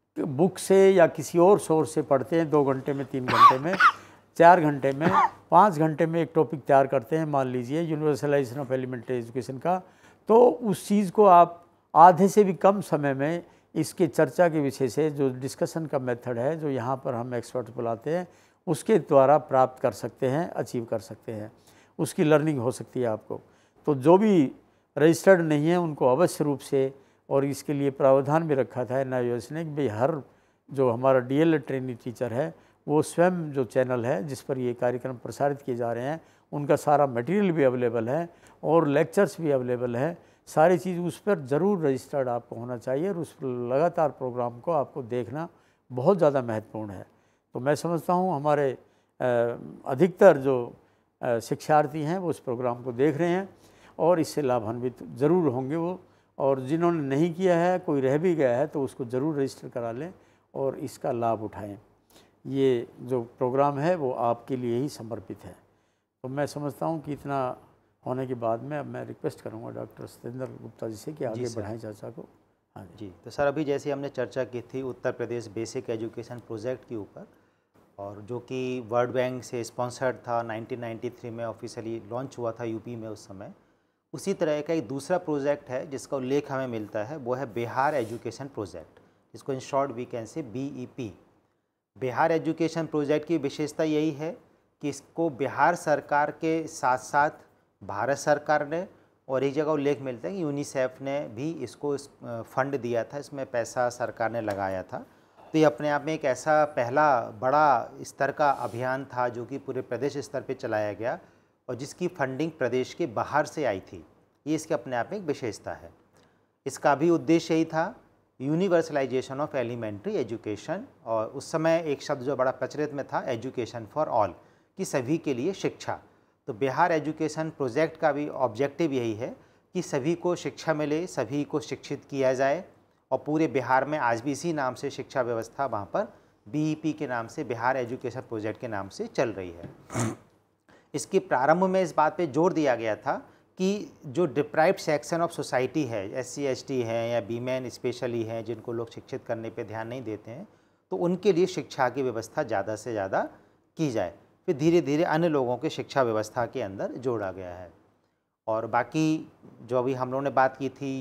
बुक से या किसी और सोर्स से पढ़ते हैं 2 घंटे में, 3 घंटे में, 4 घंटे में, 5 घंटे में एक टॉपिक तैयार करते हैं, मान लीजिए यूनिवर्सलाइजेशन ऑफ एलिमेंट्री एजुकेशन का, तो उस चीज़ को आप आधे से भी कम समय में इसके चर्चा के विषय से, जो डिस्कशन का मेथड है, जो यहाँ पर हम एक्सपर्ट बुलाते हैं, उसके द्वारा प्राप्त कर सकते हैं, अचीव कर सकते हैं, उसकी लर्निंग हो सकती है आपको। तो जो भी रजिस्टर्ड नहीं है उनको अवश्य रूप से, और इसके लिए प्रावधान भी रखा था NIOS ने कि भाई हर जो हमारा DL ट्रेनी टीचर है वो स्वयं जो चैनल है जिस पर ये कार्यक्रम प्रसारित किए जा रहे हैं उनका सारा मटेरियल भी अवेलेबल है और लेक्चर्स भी अवेलेबल है। सारी चीज़ उस पर ज़रूर रजिस्टर्ड आपको होना चाहिए और उस पर लगातार प्रोग्राम को आपको देखना बहुत ज़्यादा महत्वपूर्ण है। तो मैं समझता हूँ हमारे अधिकतर जो शिक्षार्थी हैं वो इस प्रोग्राम को देख रहे हैं और इससे लाभान्वित ज़रूर होंगे वो, और जिन्होंने नहीं किया है, कोई रह भी गया है, तो उसको ज़रूर रजिस्टर करा लें और इसका लाभ उठाएं। ये जो प्रोग्राम है वो आपके लिए ही समर्पित है। तो मैं समझता हूँ कि इतना होने के बाद में अब मैं रिक्वेस्ट करूँगा डॉक्टर सत्येंद्र गुप्ता जी से कि आगे बढ़ाएं चर्चा को। हाँ जी, तो सर अभी जैसे हमने चर्चा की थी Uttar Pradesh basic education project के ऊपर, और जो कि वर्ल्ड बैंक से स्पॉन्सर्ड था, 1993 में ऑफिशियली लॉन्च हुआ था यूपी में उस समय। उसी तरह का एक दूसरा प्रोजेक्ट है जिसका उल्लेख हमें मिलता है, वो है बिहार एजुकेशन प्रोजेक्ट, जिसको in short we can say BEP। Bihar education project की विशेषता यही है कि इसको बिहार सरकार के साथ साथ भारत सरकार ने, और एक जगह उल्लेख मिलता है कि यूनिसेफ ने भी इसको फंड दिया था, इसमें पैसा सरकार ने लगाया था। तो ये अपने आप में एक ऐसा पहला बड़ा स्तर का अभियान था जो कि पूरे प्रदेश स्तर पे चलाया गया और जिसकी फंडिंग प्रदेश के बाहर से आई थी। ये इसके अपने आप में एक विशेषता है। इसका भी उद्देश्य यही था, यूनिवर्सलाइजेशन ऑफ एलिमेंट्री एजुकेशन, और उस समय एक शब्द जो बड़ा प्रचलित में था, एजुकेशन फॉर ऑल, कि सभी के लिए शिक्षा। तो बिहार एजुकेशन प्रोजेक्ट का भी ऑब्जेक्टिव यही है कि सभी को शिक्षा मिले, सभी को शिक्षित किया जाए, और पूरे बिहार में आज भी इसी नाम से शिक्षा व्यवस्था वहाँ पर BEP के नाम से, बिहार एजुकेशन प्रोजेक्ट के नाम से चल रही है। इसके प्रारंभ में इस बात पे जोर दिया गया था कि जो डिप्राइव्ड सेक्शन ऑफ सोसाइटी है, SC ST हैं या बीमेन स्पेशली हैं, जिनको लोग शिक्षित करने पे ध्यान नहीं देते हैं, तो उनके लिए शिक्षा की व्यवस्था ज़्यादा से ज़्यादा की जाए। फिर धीरे धीरे अन्य लोगों के शिक्षा व्यवस्था के अंदर जोड़ा गया है। और बाकी जो अभी हम लोगों ने बात की थी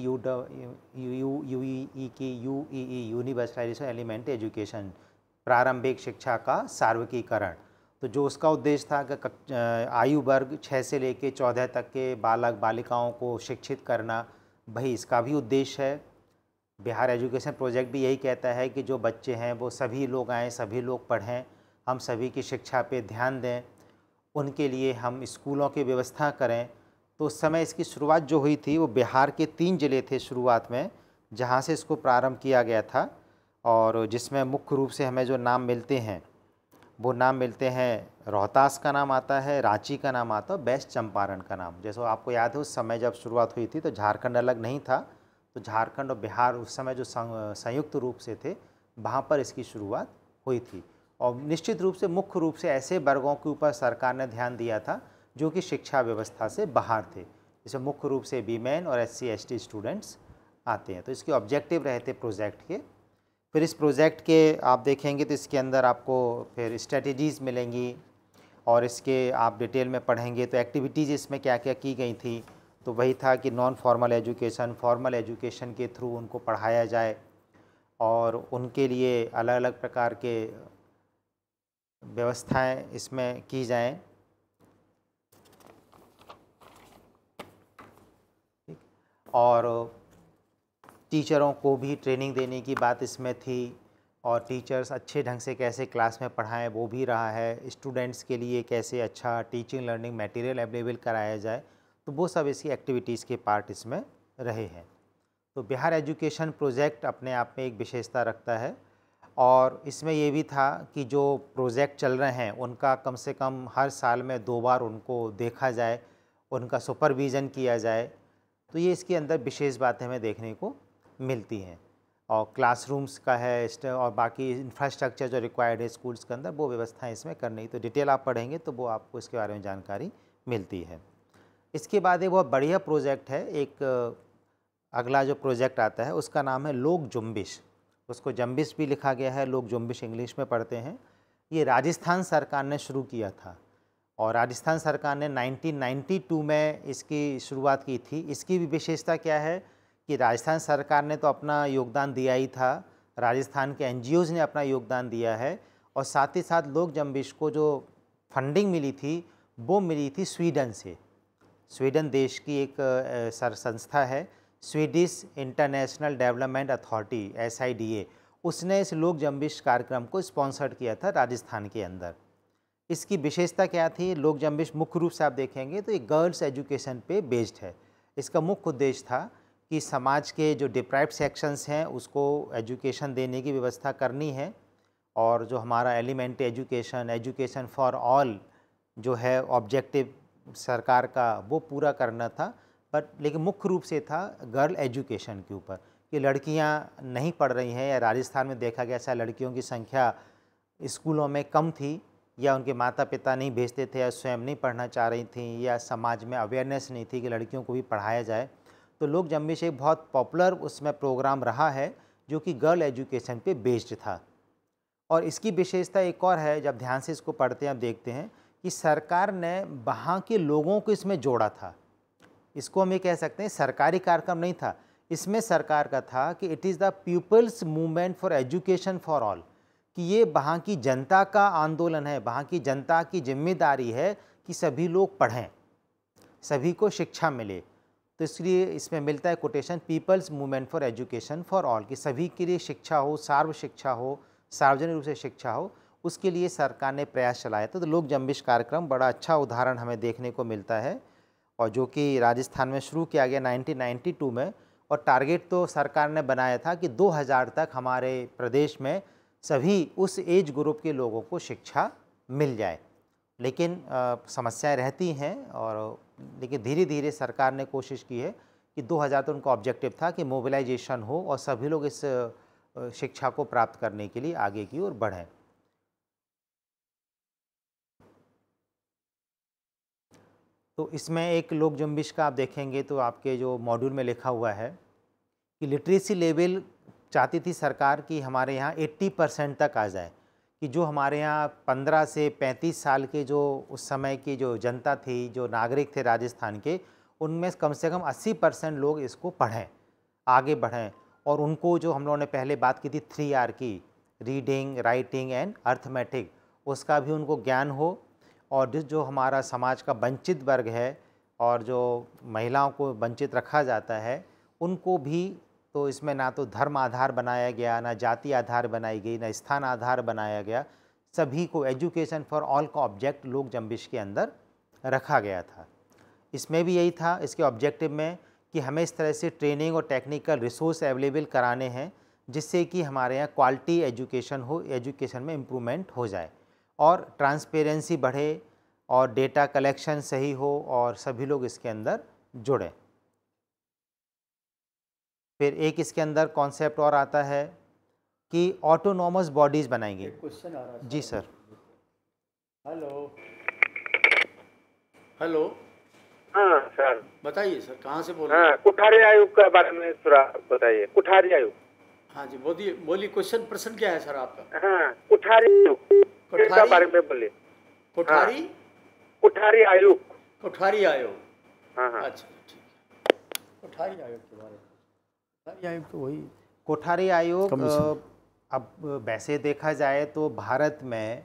UEE की, UEE यूनिवर्सलाइजेशन एलिमेंट्री एजुकेशन, प्रारंभिक शिक्षा का सार्वकीकरण, तो जो उसका उद्देश्य था कि आयु वर्ग 6 से लेकर 14 तक के बालक बालिकाओं को शिक्षित करना, वही इसका भी उद्देश्य है। बिहार एजुकेशन प्रोजेक्ट भी यही कहता है कि जो बच्चे हैं वो सभी लोग आएँ, सभी लोग पढ़ें, हम सभी की शिक्षा पे ध्यान दें, उनके लिए हम स्कूलों की व्यवस्था करें। तो उस समय इसकी शुरुआत जो हुई थी वो बिहार के 3 ज़िले थे शुरुआत में जहाँ से इसको प्रारंभ किया गया था, और जिसमें मुख्य रूप से हमें जो नाम मिलते हैं वो नाम मिलते हैं, रोहतास का नाम आता है, रांची का नाम आता है, वेस्ट चंपारण का नाम। जैसे आपको याद है उस समय जब शुरुआत हुई थी तो झारखंड अलग नहीं था, तो झारखंड और बिहार उस समय जो संयुक्त रूप से थे वहाँ पर इसकी शुरुआत हुई थी। और निश्चित रूप से मुख्य रूप से ऐसे वर्गों के ऊपर सरकार ने ध्यान दिया था जो कि शिक्षा व्यवस्था से बाहर थे, जिसमें मुख्य रूप से बीमेन और SC ST स्टूडेंट्स आते हैं। तो इसके ऑब्जेक्टिव रहे थे प्रोजेक्ट के। फिर इस प्रोजेक्ट के आप देखेंगे तो इसके अंदर आपको फिर स्ट्रेटजीज़ मिलेंगी, और इसके आप डिटेल में पढ़ेंगे तो एक्टिविटीज़ इसमें क्या क्या की गई थी। तो वही था कि non formal education, formal education के थ्रू उनको पढ़ाया जाए, और उनके लिए अलग अलग प्रकार के व्यवस्थाएं इसमें की जाएं। और टीचरों को भी ट्रेनिंग देने की बात इसमें थी, और टीचर्स अच्छे ढंग से कैसे क्लास में पढ़ाएं वो भी रहा है। स्टूडेंट्स के लिए कैसे अच्छा टीचिंग लर्निंग मटेरियल अवेलेबल कराया जाए, तो वो सब इसकी एक्टिविटीज़ के पार्ट इसमें रहे हैं। तो बिहार एजुकेशन प्रोजेक्ट अपने आप में एक विशेषता रखता है, और इसमें ये भी था कि जो प्रोजेक्ट चल रहे हैं उनका कम से कम हर साल में 2 बार उनको देखा जाए, उनका सुपरविज़न किया जाए। तो ये इसके अंदर विशेष बातें हमें देखने को मिलती हैं। और क्लासरूम्स का है और बाकी इंफ्रास्ट्रक्चर जो रिक्वायर्ड है स्कूल्स के अंदर, वो व्यवस्थाएं इसमें करनी। तो डिटेल आप पढ़ेंगे तो वो आपको इसके बारे में जानकारी मिलती है। इसके बाद एक बहुत बढ़िया प्रोजेक्ट है, एक अगला जो प्रोजेक्ट आता है उसका नाम है लोक जुम्बिश। उसको जम्बिश भी लिखा गया है, लोक जुम्बिश इंग्लिश में पढ़ते हैं। ये राजस्थान सरकार ने शुरू किया था, और राजस्थान सरकार ने 1992 में इसकी शुरुआत की थी। इसकी भी विशेषता क्या है कि राजस्थान सरकार ने तो अपना योगदान दिया ही था, राजस्थान के NGOs ने अपना योगदान दिया है, और साथ ही साथ लोक जुम्बिश को जो फंडिंग मिली थी वो मिली थी स्वीडन से। स्वीडन देश की एक संस्था है, Swedish international development authority SIDA, उसने इस लोक जंबिश कार्यक्रम को स्पॉन्सर्ड किया था राजस्थान के अंदर। इसकी विशेषता क्या थी? लोक जंबिश मुख्य रूप से आप देखेंगे तो ये गर्ल्स एजुकेशन पे बेस्ड है। इसका मुख्य उद्देश्य था कि समाज के जो डिप्राइव्ड सेक्शंस हैं उसको एजुकेशन देने की व्यवस्था करनी है, और जो हमारा elementary education, education for all जो है ऑब्जेक्टिव सरकार का, वो पूरा करना था। बट लेकिन मुख्य रूप से था गर्ल एजुकेशन के ऊपर कि लड़कियां नहीं पढ़ रही हैं, या राजस्थान में देखा गया ऐसा लड़कियों की संख्या स्कूलों में कम थी, या उनके माता पिता नहीं भेजते थे, या स्वयं नहीं पढ़ना चाह रही थी, या समाज में अवेयरनेस नहीं थी कि लड़कियों को भी पढ़ाया जाए। तो लोक जंबिश एक बहुत पॉपुलर उसमें प्रोग्राम रहा है जो कि गर्ल एजुकेशन पे बेस्ड था। और इसकी विशेषता एक और है, जब ध्यान से इसको पढ़ते हैं आप देखते हैं कि सरकार ने वहाँ के लोगों को इसमें जोड़ा था। इसको हम ये कह सकते हैं सरकारी कार्यक्रम नहीं था, इसमें सरकार का था कि it is the people's movement for education for all, कि ये वहाँ की जनता का आंदोलन है, वहाँ की जनता की जिम्मेदारी है कि सभी लोग पढ़ें, सभी को शिक्षा मिले। तो इसलिए इसमें मिलता है quotation people's movement for education for all, कि सभी के लिए शिक्षा हो, सार्व शिक्षा हो, सार्वजनिक रूप से शिक्षा हो, उसके लिए सरकार ने प्रयास चलाया था। तो लोक जंबिश कार्यक्रम बड़ा अच्छा उदाहरण हमें देखने को मिलता है, और जो कि राजस्थान में शुरू किया गया 1992 में, और टारगेट तो सरकार ने बनाया था कि 2000 तक हमारे प्रदेश में सभी उस एज ग्रुप के लोगों को शिक्षा मिल जाए। लेकिन समस्याएं रहती हैं, और लेकिन धीरे धीरे सरकार ने कोशिश की है कि 2000 तो उनका ऑब्जेक्टिव था कि मोबिलाइजेशन हो और सभी लोग इस शिक्षा को प्राप्त करने के लिए आगे की ओर बढ़ें। तो इसमें एक लोक जंबिश का आप देखेंगे तो आपके जो मॉड्यूल में लिखा हुआ है कि लिटरेसी लेवल चाहती थी सरकार कि हमारे यहाँ 80% तक आ जाए, कि जो हमारे यहाँ 15 से 35 साल के जो उस समय की जो जनता थी, जो नागरिक थे राजस्थान के, उनमें कम से कम 80% लोग इसको पढ़ें, आगे बढ़ें, और उनको जो हम लोगों ने पहले बात की थी 3R की, रीडिंग, राइटिंग एंड अर्थमेटिक, उसका भी उनको ज्ञान हो। और जो हमारा समाज का वंचित वर्ग है और जो महिलाओं को वंचित रखा जाता है, उनको भी तो इसमें ना तो धर्म आधार बनाया गया, ना जाति आधार बनाई गई, ना स्थान आधार बनाया गया, सभी को एजुकेशन फॉर ऑल का ऑब्जेक्ट लोक जंबिश के अंदर रखा गया था। इसमें भी यही था इसके ऑब्जेक्टिव में कि हमें इस तरह से ट्रेनिंग और टेक्निकल रिसोर्स अवेलेबल कराने हैं जिससे कि हमारे यहाँ क्वालिटी एजुकेशन हो, एजुकेशन में इम्प्रूवमेंट हो जाए और ट्रांसपेरेंसी बढ़े और डेटा कलेक्शन सही हो और सभी लोग इसके अंदर जुड़ें। फिर एक इसके अंदर कॉन्सेप्ट और आता है कि ऑटोनॉमस बॉडीज़ बनाएंगे। क्वेश्चन आ रहा है जी सर। हेलो हेलो, हाँ सर बताइए सर, कहाँ से बोल रहे हैं? हाँ, कुठारी आयोग के बारे में थोड़ा बताइए। कुठारी आयोग। हाँ जी, बोलिए बोलिए, क्वेश्चन प्रश्न क्या है सर आपका? हाँ, कुठारी आयोग के बारे में बोलिए। कोठारी कुठारी आयोग। कोठारी आयोग, हाँ हाँ। अच्छा ठीक है। कोठारी आयोग के बारे में, कोठारी आयोग तो वही कोठारी आयोग अब वैसे देखा जाए तो भारत में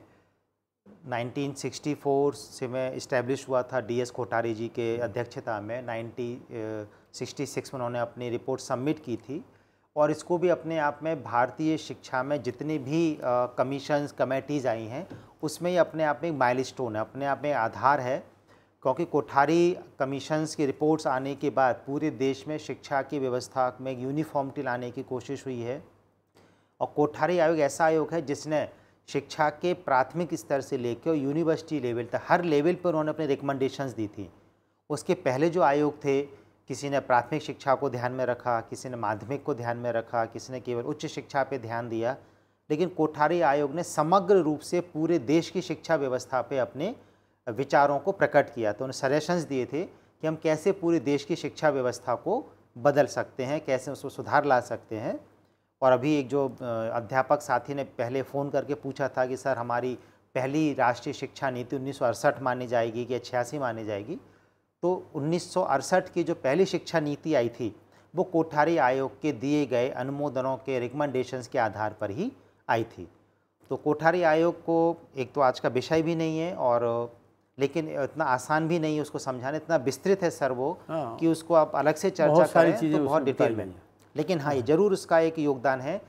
1964 से में इस्टेब्लिश हुआ था डीएस कोठारी जी के अध्यक्षता में। 1966 में उन्होंने अपनी रिपोर्ट सबमिट की थी और इसको भी अपने आप में भारतीय शिक्षा में जितनी भी कमीशंस कमेटीज़ आई हैं उसमें ही अपने आप में एक माइलस्टोन है, अपने आप में आधार है, क्योंकि कोठारी कमीशंस की रिपोर्ट्स आने के बाद पूरे देश में शिक्षा की व्यवस्था में एक यूनिफॉर्मिटी लाने की कोशिश हुई है। और कोठारी आयोग ऐसा आयोग है जिसने शिक्षा के प्राथमिक स्तर से लेकर यूनिवर्सिटी लेवल तक हर लेवल पर उन्होंने अपने रिकमेंडेशंस दी थी। उसके पहले जो आयोग थे, किसी ने प्राथमिक शिक्षा को ध्यान में रखा, किसी ने माध्यमिक को ध्यान में रखा, किसी ने केवल उच्च शिक्षा पे ध्यान दिया, लेकिन कोठारी आयोग ने समग्र रूप से पूरे देश की शिक्षा व्यवस्था पे अपने विचारों को प्रकट किया। तो उन्हें सजेशंस दिए थे कि हम कैसे पूरे देश की शिक्षा व्यवस्था को बदल सकते हैं, कैसे उसको सुधार ला सकते हैं। और अभी एक जो अध्यापक साथी ने पहले फ़ोन करके पूछा था कि सर हमारी पहली राष्ट्रीय शिक्षा नीति 1968 मानी जाएगी कि 86 मानी जाएगी, तो 1968 की जो पहली शिक्षा नीति आई थी वो कोठारी आयोग के दिए गए अनुमोदनों के रिकमेंडेशंस के आधार पर ही आई थी। तो कोठारी आयोग को एक तो आज का विषय भी नहीं है और लेकिन इतना आसान भी नहीं है उसको समझाना, इतना विस्तृत है सर वो कि उसको आप अलग से चर्चा करें तो बहुत डिटेल में। लेकिन हाँ, ये ज़रूर उसका एक योगदान है कि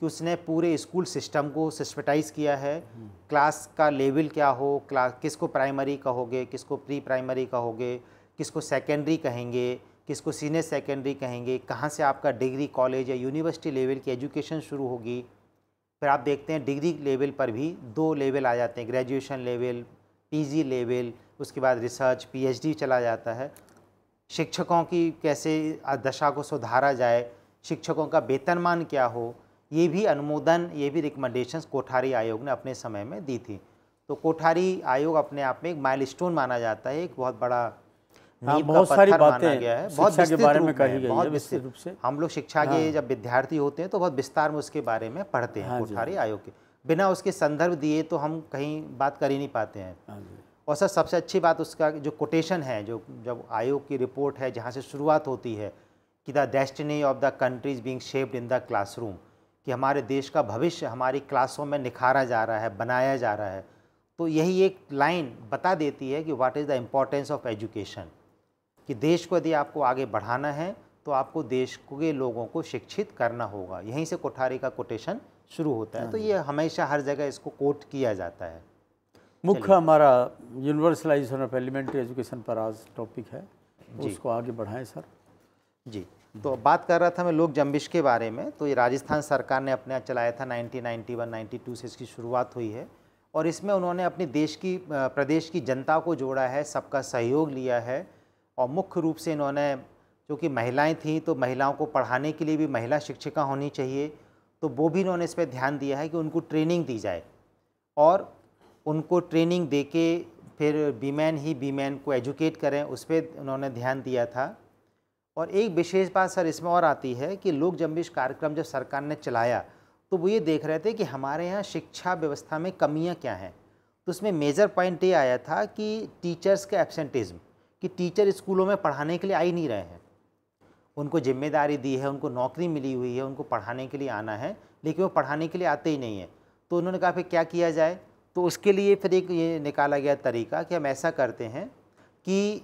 कि उसने पूरे स्कूल सिस्टम को सिस्टमाइज़ किया है। क्लास का लेवल क्या हो, क्लास किसको प्राइमरी कहोगे, किसको प्री प्राइमरी कहोगे, किसको सेकेंडरी कहेंगे, किसको सीनियर सेकेंडरी कहेंगे, कहाँ से आपका डिग्री कॉलेज या यूनिवर्सिटी लेवल की एजुकेशन शुरू होगी। फिर आप देखते हैं डिग्री लेवल पर भी 2 लेवल आ जाते हैं, ग्रेजुएशन लेवल, पीजी लेवल, उसके बाद रिसर्च पीएचडी चला जाता है। शिक्षकों की कैसे दशा को सुधारा जाए, शिक्षकों का वेतनमान क्या हो, ये भी अनुमोदन, ये भी रिकमेंडेशंस कोठारी आयोग ने अपने समय में दी थी। तो कोठारी आयोग अपने आप में एक माइलस्टोन माना जाता है, एक बहुत बड़ा नींव का पत्थर माना गया है। बहुत शिक्षा के बारे में कही गई है विस्तृत रूप से। हम लोग शिक्षा के जब विद्यार्थी होते हैं तो बहुत विस्तार में उसके बारे में पढ़ते हैं कोठारी आयोग के। बिना उसके संदर्भ दिए तो हम कहीं बात कर ही नहीं पाते हैं। और सर सबसे अच्छी बात उसका जो कोटेशन है, जो जब आयोग की रिपोर्ट है जहाँ से शुरुआत होती है कि the destiny of the countries being shaped in the classroom, कि हमारे देश का भविष्य हमारी क्लासों में निखारा जा रहा है, बनाया जा रहा है। तो यही एक लाइन बता देती है कि what is the importance of education, कि देश को यदि आपको आगे बढ़ाना है तो आपको देश के लोगों को शिक्षित करना होगा। यहीं से कोठारी का कोटेशन शुरू होता है। तो ये हमेशा हर जगह इसको कोट किया जाता है। मुख्य हमारा यूनिवर्सलाइजेशन ऑफ एलिमेंट्री एजुकेशन पर आज टॉपिक है, उसको आगे बढ़ाएं सर। जी, तो बात कर रहा था मैं लोक जंबिश के बारे में। तो ये राजस्थान सरकार ने अपने यहाँ चलाया था 1991-92 से इसकी शुरुआत हुई है। और इसमें उन्होंने अपने प्रदेश की जनता को जोड़ा है, सबका सहयोग लिया है। और मुख्य रूप से इन्होंने, जो कि महिलाएं थीं तो महिलाओं को पढ़ाने के लिए भी महिला शिक्षिका होनी चाहिए, तो वो भी इन्होंने इस पर ध्यान दिया है कि उनको ट्रेनिंग दी जाए और उनको ट्रेनिंग देके फिर वीमेन को एजुकेट करें, उस पर उन्होंने ध्यान दिया था। और एक विशेष बात सर इसमें और आती है कि लोक जंबिश कार्यक्रम जब सरकार ने चलाया तो वो ये देख रहे थे कि हमारे यहाँ शिक्षा व्यवस्था में कमियाँ क्या हैं। तो उसमें मेजर पॉइंट ये आया था कि टीचर्स का एब्सेंटिज्म, कि टीचर स्कूलों में पढ़ाने के लिए आ ही नहीं रहे हैं। उनको जिम्मेदारी दी है, उनको नौकरी मिली हुई है, उनको पढ़ाने के लिए आना है, लेकिन वो पढ़ाने के लिए आते ही नहीं है। तो उन्होंने कहा फिर क्या किया जाए। तो उसके लिए फिर एक ये निकाला गया तरीका कि हम ऐसा करते हैं कि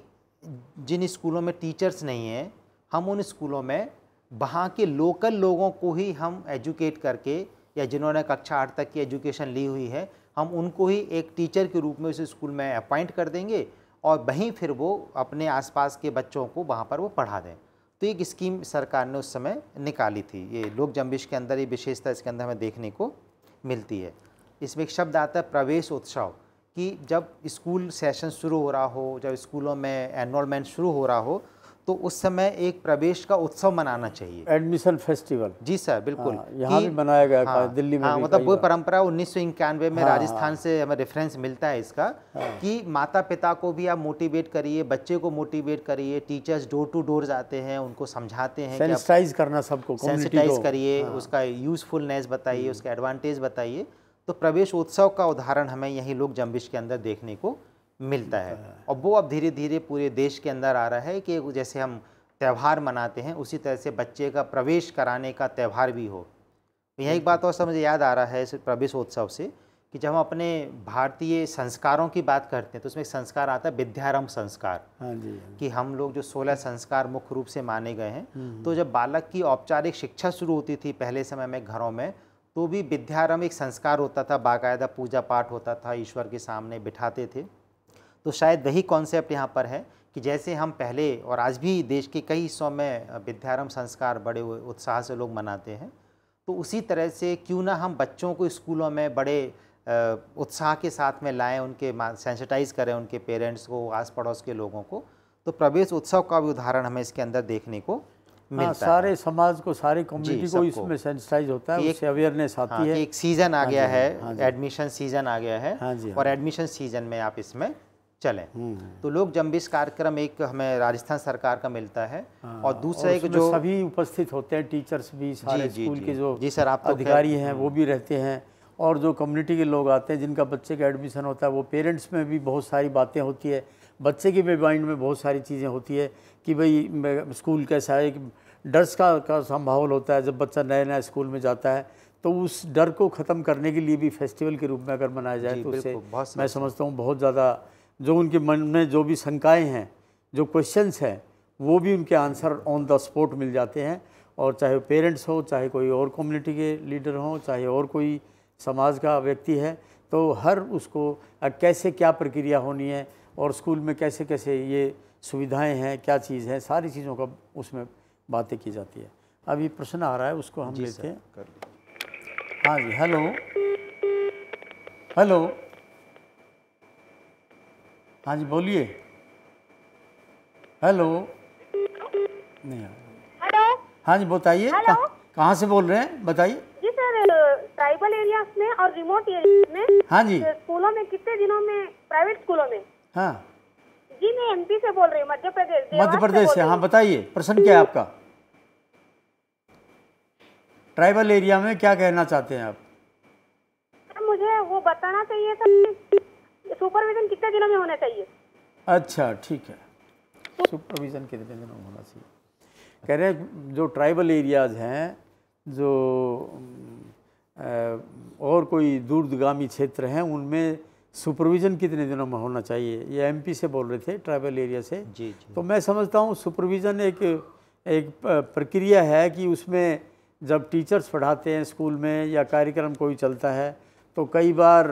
जिन स्कूलों में टीचर्स नहीं हैं, हम उन स्कूलों में वहाँ के लोकल लोगों को ही हम एजुकेट करके, या जिन्होंने कक्षा 8 तक की एजुकेशन ली हुई है, हम उनको ही एक टीचर के रूप में उस स्कूल में अपॉइंट कर देंगे और वहीं फिर वो अपने आसपास के बच्चों को वहाँ पर वो पढ़ा दें। तो एक स्कीम सरकार ने उस समय निकाली थी। ये लोक जंबिश के अंदर ये विशेषता इसके अंदर हमें देखने को मिलती है। इसमें एक शब्द आता है प्रवेश उत्सव, कि जब स्कूल सेशन शुरू हो रहा हो, जब स्कूलों में एनरोलमेंट शुरू हो रहा हो, तो उस समय एक प्रवेश का उत्सव मनाना चाहिए, एडमिशन फेस्टिवल। जी सर, बिल्कुल। यहाँ भी बनाया गया दिल्ली में। मतलब वो परंपरा 1991 में राजस्थान से हमें रेफरेंस मिलता है इसका, कि माता पिता को भी आप मोटिवेट करिए, बच्चे को मोटिवेट करिए, टीचर्स डोर टू डोर जाते हैं, उनको समझाते हैं, सेंसिटाइज करना सबको, सेंसिटाइज करिए, उसका यूजफुलनेस बताइए, उसका एडवांटेज बताइए। तो प्रवेश उत्सव का उदाहरण हमें यही लोक जंबिश के अंदर देखने को मिलता है। और वो अब धीरे धीरे पूरे देश के अंदर आ रहा है कि जैसे हम त्यौहार मनाते हैं उसी तरह से बच्चे का प्रवेश कराने का त्यौहार भी हो। यही एक बात और समझ याद आ रहा है इस प्रवेश उत्सव से, कि जब हम अपने भारतीय संस्कारों की बात करते हैं तो उसमें एक संस्कार आता है विद्यारंभ संस्कार। हाँ जी। कि हम लोग जो 16 संस्कार मुख्य रूप से माने गए हैं, तो जब बालक की औपचारिक शिक्षा शुरू होती थी पहले समय में घरों में, तो भी विद्यारंभ एक संस्कार होता था, बाकायदा पूजा पाठ होता था, ईश्वर के सामने बिठाते थे। तो शायद वही कॉन्सेप्ट यहाँ पर है कि जैसे हम पहले और आज भी देश के कई हिस्सों में विद्यारंभ संस्कार बड़े उत्साह से लोग मनाते हैं, तो उसी तरह से क्यों ना हम बच्चों को स्कूलों में बड़े उत्साह के साथ में लाएं, उनके सेंसिटाइज करें उनके पेरेंट्स को, आस पड़ोस के लोगों को। तो प्रवेश उत्सव का भी उदाहरण हमें इसके अंदर देखने को मिलता सारे है। समाज को, सारी कम्युनिटी को इसमें सेंसिटाइज होता है, उससे अवेयरनेस आती है। एक सीजन आ गया है, एडमिशन सीजन आ गया है, और एडमिशन सीजन में आप इसमें चलें। तो लोक जंबिश कार्यक्रम एक हमें राजस्थान सरकार का मिलता है, और दूसरा एक जो सभी उपस्थित होते हैं, टीचर्स भी, सारे स्कूल के जो सर आप अधिकारी हैं वो भी रहते हैं, और जो कम्युनिटी के लोग आते हैं जिनका बच्चे का एडमिशन होता है, वो पेरेंट्स में भी बहुत सारी बातें होती है, बच्चे के भी माइंड में बहुत सारी चीज़ें होती है कि भाई स्कूल कैसा है, डर का माहौल होता है जब बच्चा नया नया स्कूल में जाता है। तो उस डर को ख़त्म करने के लिए भी फेस्टिवल के रूप में अगर मनाया जाए तो उससे मैं समझता हूँ बहुत ज़्यादा जो उनके मन में जो भी शंकाएँ हैं, जो क्वेश्चंस हैं, वो भी उनके आंसर ऑन द स्पॉट मिल जाते हैं, और चाहे पेरेंट्स हो, चाहे कोई और कम्युनिटी के लीडर हों, चाहे और कोई समाज का व्यक्ति है, तो हर उसको कैसे क्या प्रक्रिया होनी है और स्कूल में कैसे कैसे ये सुविधाएं हैं, क्या चीज़ है, सारी चीज़ों का उसमें बातें की जाती है। अभी प्रश्न आ रहा है, उसको हम लेते हैं। हाँ जी, हेलो हेलो, हाँ जी बोलिए। हेलो, नहीं, हेलो, हाँ जी बताइए, कहाँ से बोल रहे हैं बताइए। जी सर, ट्राइबल एरियाज में और रिमोट एरियाज में, हाँ जी, स्कूलों में कितने दिनों में, प्राइवेट स्कूलों में। हाँ जी मैं एमपी से बोल रही हूँ, मध्य प्रदेश, मध्य प्रदेश से। हाँ बताइए, प्रश्न क्या है आपका? ट्राइबल एरिया में क्या कहना चाहते हैं आप? मुझे वो बताना चाहिए था, सुपरविजन कितने दिनों में होना चाहिए। अच्छा ठीक है, सुपरविजन कितने दिनों में होना चाहिए कह रहे हैं। जो ट्राइबल एरियाज़ हैं, जो और कोई दूरगामी क्षेत्र हैं, उनमें सुपरविज़न कितने दिनों में होना चाहिए, ये एमपी से बोल रहे थे, ट्राइबल एरिया से। जी। तो मैं समझता हूँ सुपरविज़न एक प्रक्रिया है कि उसमें जब टीचर्स पढ़ाते हैं स्कूल में या कार्यक्रम कोई चलता है, तो कई बार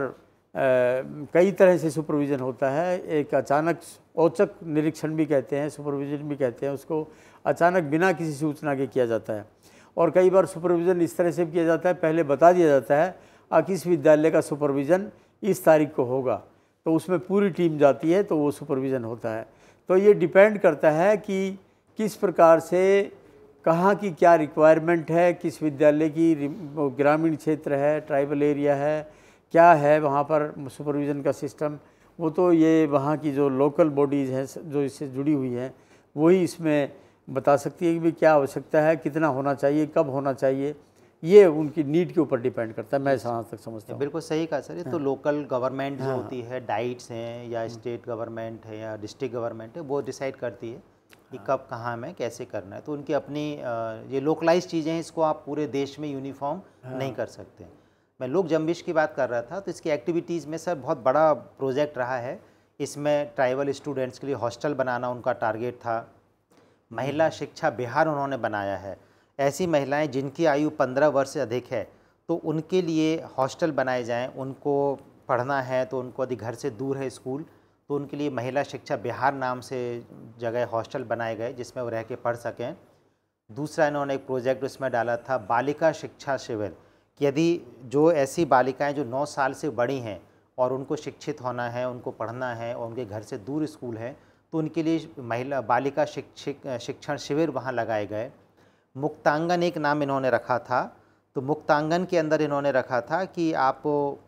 कई तरह से सुपरविज़न होता है। एक अचानक औचक निरीक्षण भी कहते हैं, सुपरविज़न भी कहते हैं उसको, अचानक बिना किसी सूचना के किया जाता है। और कई बार सुपरविज़न इस तरह से किया जाता है, पहले बता दिया जाता है किस विद्यालय का सुपरविज़न इस तारीख को होगा, तो उसमें पूरी टीम जाती है, तो वो सुपरविज़न होता है। तो ये डिपेंड करता है कि किस प्रकार से, कहाँ की क्या रिक्वायरमेंट है, किस विद्यालय की, ग्रामीण क्षेत्र है, ट्राइबल एरिया है, क्या है वहाँ पर सुपरविज़न का सिस्टम। वो तो ये वहाँ की जो लोकल बॉडीज़ हैं जो इससे जुड़ी हुई हैं, वही इसमें बता सकती है कि भाई क्या आवश्यकता है, कितना होना चाहिए, कब होना चाहिए। ये उनकी नीड के ऊपर डिपेंड करता है, मैं जहाँ तक समझता हूँ। बिल्कुल सही कहा सर। ये तो लोकल गवर्नमेंट जो होती है, डाइट्स हैं या स्टेट गवर्नमेंट है या डिस्ट्रिक्ट गवर्नमेंट है, वो डिसाइड करती है कि कब कहाँ में कैसे करना है। तो उनकी अपनी ये लोकलाइज चीज़ें हैं, इसको आप पूरे देश में यूनिफॉर्म नहीं कर सकते। मैं लोक जम्बिश की बात कर रहा था, तो इसकी एक्टिविटीज़ में सर बहुत बड़ा प्रोजेक्ट रहा है। इसमें ट्राइबल स्टूडेंट्स के लिए हॉस्टल बनाना उनका टारगेट था। महिला शिक्षा बिहार उन्होंने बनाया है। ऐसी महिलाएं जिनकी आयु 15 वर्ष से अधिक है, तो उनके लिए हॉस्टल बनाए जाएं। उनको पढ़ना है तो उनको यदि घर से दूर है स्कूल, तो उनके लिए महिला शिक्षा बिहार नाम से जगह हॉस्टल बनाए गए जिसमें वो रह के पढ़ सकें। दूसरा इन्होंने एक प्रोजेक्ट उसमें डाला था, बालिका शिक्षा शिविर, कि यदि जो ऐसी बालिकाएं जो 9 साल से बड़ी हैं और उनको शिक्षित होना है, उनको पढ़ना है और उनके घर से दूर स्कूल है, तो उनके लिए महिला बालिका शिक्षण शिविर वहाँ लगाए गए। मुक्तांगन एक नाम इन्होंने रखा था। तो मुक्तांगन के अंदर इन्होंने रखा था कि आप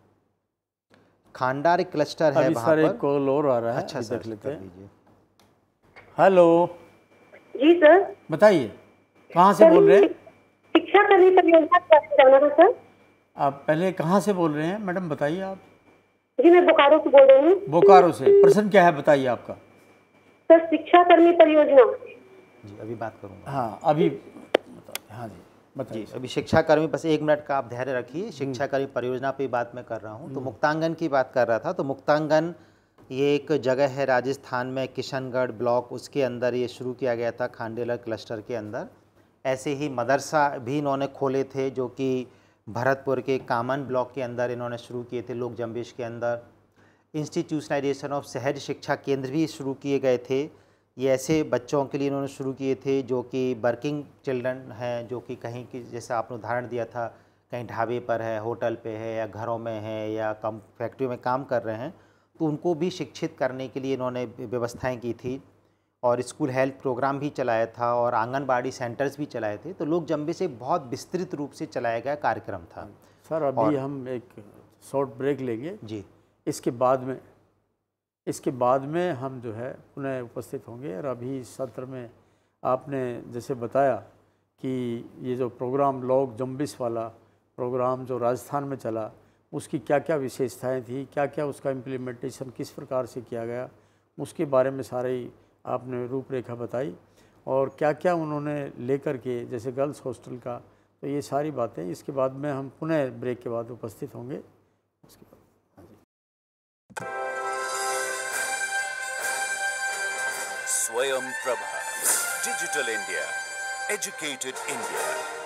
खांडार क्लस्टर है वहाँ पर। एक कॉल और आ रहा है, अच्छा सर, देख लेते हैं। लीजिए। हेलो जी सर, बताइए, कहाँ से बोल रहे हैं? शिक्षा कर्मी परियोजना करना था सर। आप पहले कहाँ से बोल रहे हैं मैडम, बताइए आप। जी मैं बोकारो से बोल रही हूँ। बोकारो से। प्रश्न क्या है बताइए आपका? सर शिक्षा कर्मी परियोजना। जी अभी बात करूँगा। हाँ अभी हाँ जी बताइए। अभी शिक्षा कर्मी, बस 1 मिनट का आप धैर्य रखिए। शिक्षा कर्मी परियोजना पे बात मैं कर रहा हूँ। तो मुक्तांगन की बात कर रहा था। तो मुक्तांगन ये एक जगह है राजस्थान में, किशनगढ़ ब्लॉक, उसके अंदर ये शुरू किया गया था, खांडेलर क्लस्टर के अंदर। ऐसे ही मदरसा भी इन्होंने खोले थे जो कि भरतपुर के कामन ब्लॉक के अंदर इन्होंने शुरू किए थे, लोक जम्बिश के अंदर। इंस्टीट्यूशनलाइजेशन ऑफ सहज शिक्षा केंद्र भी शुरू किए गए थे। ये ऐसे बच्चों के लिए इन्होंने शुरू किए थे जो कि वर्किंग चिल्ड्रन हैं, जो कि कहीं की, जैसे आपने उदाहरण दिया था, कहीं ढाबे पर है, होटल पे है, या घरों में है, या फैक्ट्री में काम कर रहे हैं, तो उनको भी शिक्षित करने के लिए इन्होंने व्यवस्थाएं की थी। और स्कूल हेल्थ प्रोग्राम भी चलाया था और आंगनबाड़ी सेंटर्स भी चलाए थे। तो लोक जम्बिश एक बहुत विस्तृत रूप से चलाया गया कार्यक्रम था। सर अभी हम एक शॉर्ट ब्रेक लेंगे जी। इसके बाद में हम जो है पुनः उपस्थित होंगे। और अभी इस सत्र में आपने जैसे बताया कि ये जो प्रोग्राम लोक जम्बिश वाला प्रोग्राम जो राजस्थान में चला, उसकी क्या क्या विशेषताएं थी, क्या क्या उसका इम्प्लीमेंटेशन किस प्रकार से किया गया, उसके बारे में सारी आपने रूपरेखा बताई। और क्या क्या उन्होंने लेकर के, जैसे गर्ल्स हॉस्टल का, तो ये सारी बातें इसके बाद में हम पुनः ब्रेक के बाद उपस्थित होंगे। उसके बाद Swayam Prabha, digital India, educated India.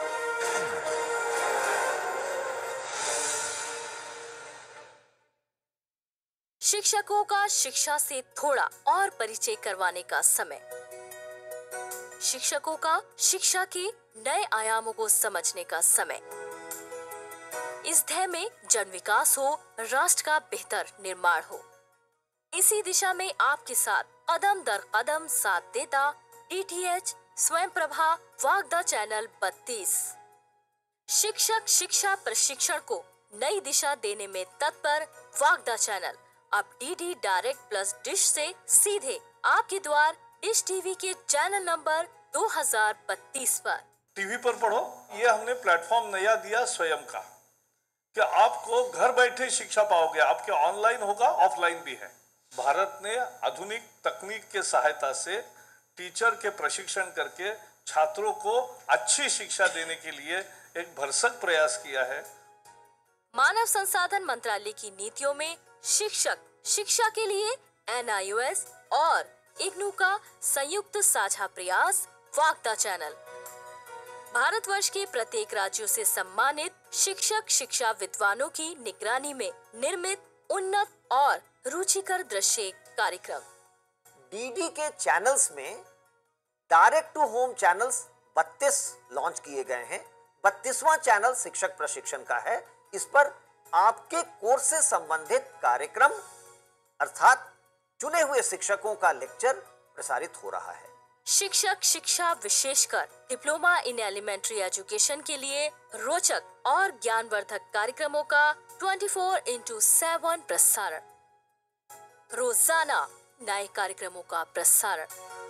शिक्षकों का शिक्षा से थोड़ा और परिचय करवाने का समय। शिक्षकों का शिक्षा के नए आयामों को समझने का समय। इस ध्येय में जन विकास हो, राष्ट्र का बेहतर निर्माण हो। इसी दिशा में आपके साथ कदम दर कदम साथ देता DTH स्वयं प्रभा वागदा चैनल 32। शिक्षक शिक्षा प्रशिक्षण को नई दिशा देने में तत्पर वागदा चैनल अब DD डायरेक्ट प्लस डिश से सीधे आपके द्वार डिश टीवी के चैनल नंबर 2032 पर। टीवी पर पढ़ो, ये हमने प्लेटफॉर्म नया दिया स्वयं का, कि आपको घर बैठे शिक्षा पाओगे। आपके ऑनलाइन होगा, ऑफलाइन भी है। भारत ने आधुनिक तकनीक के सहायता से टीचर के प्रशिक्षण करके छात्रों को अच्छी शिक्षा देने के लिए एक भरसक प्रयास किया है। मानव संसाधन मंत्रालय की नीतियों में शिक्षक शिक्षा के लिए NIOS और इग्नू का संयुक्त साझा प्रयास वागदा चैनल भारतवर्ष के प्रत्येक राज्यों से सम्मानित शिक्षक शिक्षा विद्वानों की निगरानी में निर्मित उन्नत और रुचिकर दृश्य कार्यक्रम। DD के चैनल्स में direct to home channels 32 launch किए गए हैं। 32वां चैनल शिक्षक प्रशिक्षण का है। इस पर आपके कोर्स से संबंधित कार्यक्रम अर्थात चुने हुए शिक्षकों का लेक्चर प्रसारित हो रहा है। शिक्षक शिक्षा विशेषकर डिप्लोमा इन एलिमेंट्री एजुकेशन के लिए रोचक और ज्ञानवर्धक कार्यक्रमों का 24/7 प्रसारण। रोजाना नए कार्यक्रमों का प्रसारण।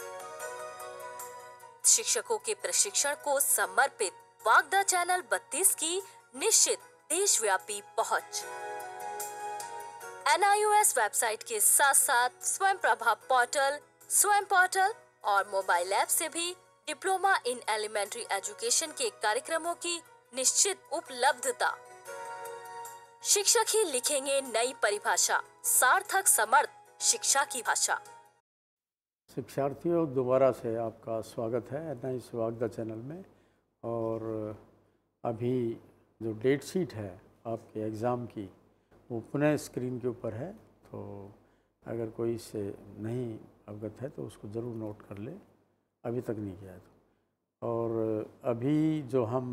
शिक्षकों के प्रशिक्षण को समर्पित वागदा चैनल 32 की निश्चित देशव्यापी पहुंच। NIOS वेबसाइट के साथ साथ स्वयं प्रभा पोर्टल, स्वयं पोर्टल और मोबाइल ऐप से भी डिप्लोमा इन एलिमेंट्री एजुकेशन के कार्यक्रमों की निश्चित उपलब्धता। शिक्षक ही लिखेंगे नई परिभाषा, सार्थक समर्थ शिक्षा की भाषा। शिक्षार्थियों, दोबारा से आपका स्वागत है NIOS वागदा चैनल में। और अभी जो डेट शीट है आपके एग्ज़ाम की वो पुनः स्क्रीन के ऊपर है, तो अगर कोई इससे नहीं अवगत है तो उसको ज़रूर नोट कर ले, अभी तक नहीं किया है तो। और अभी जो हम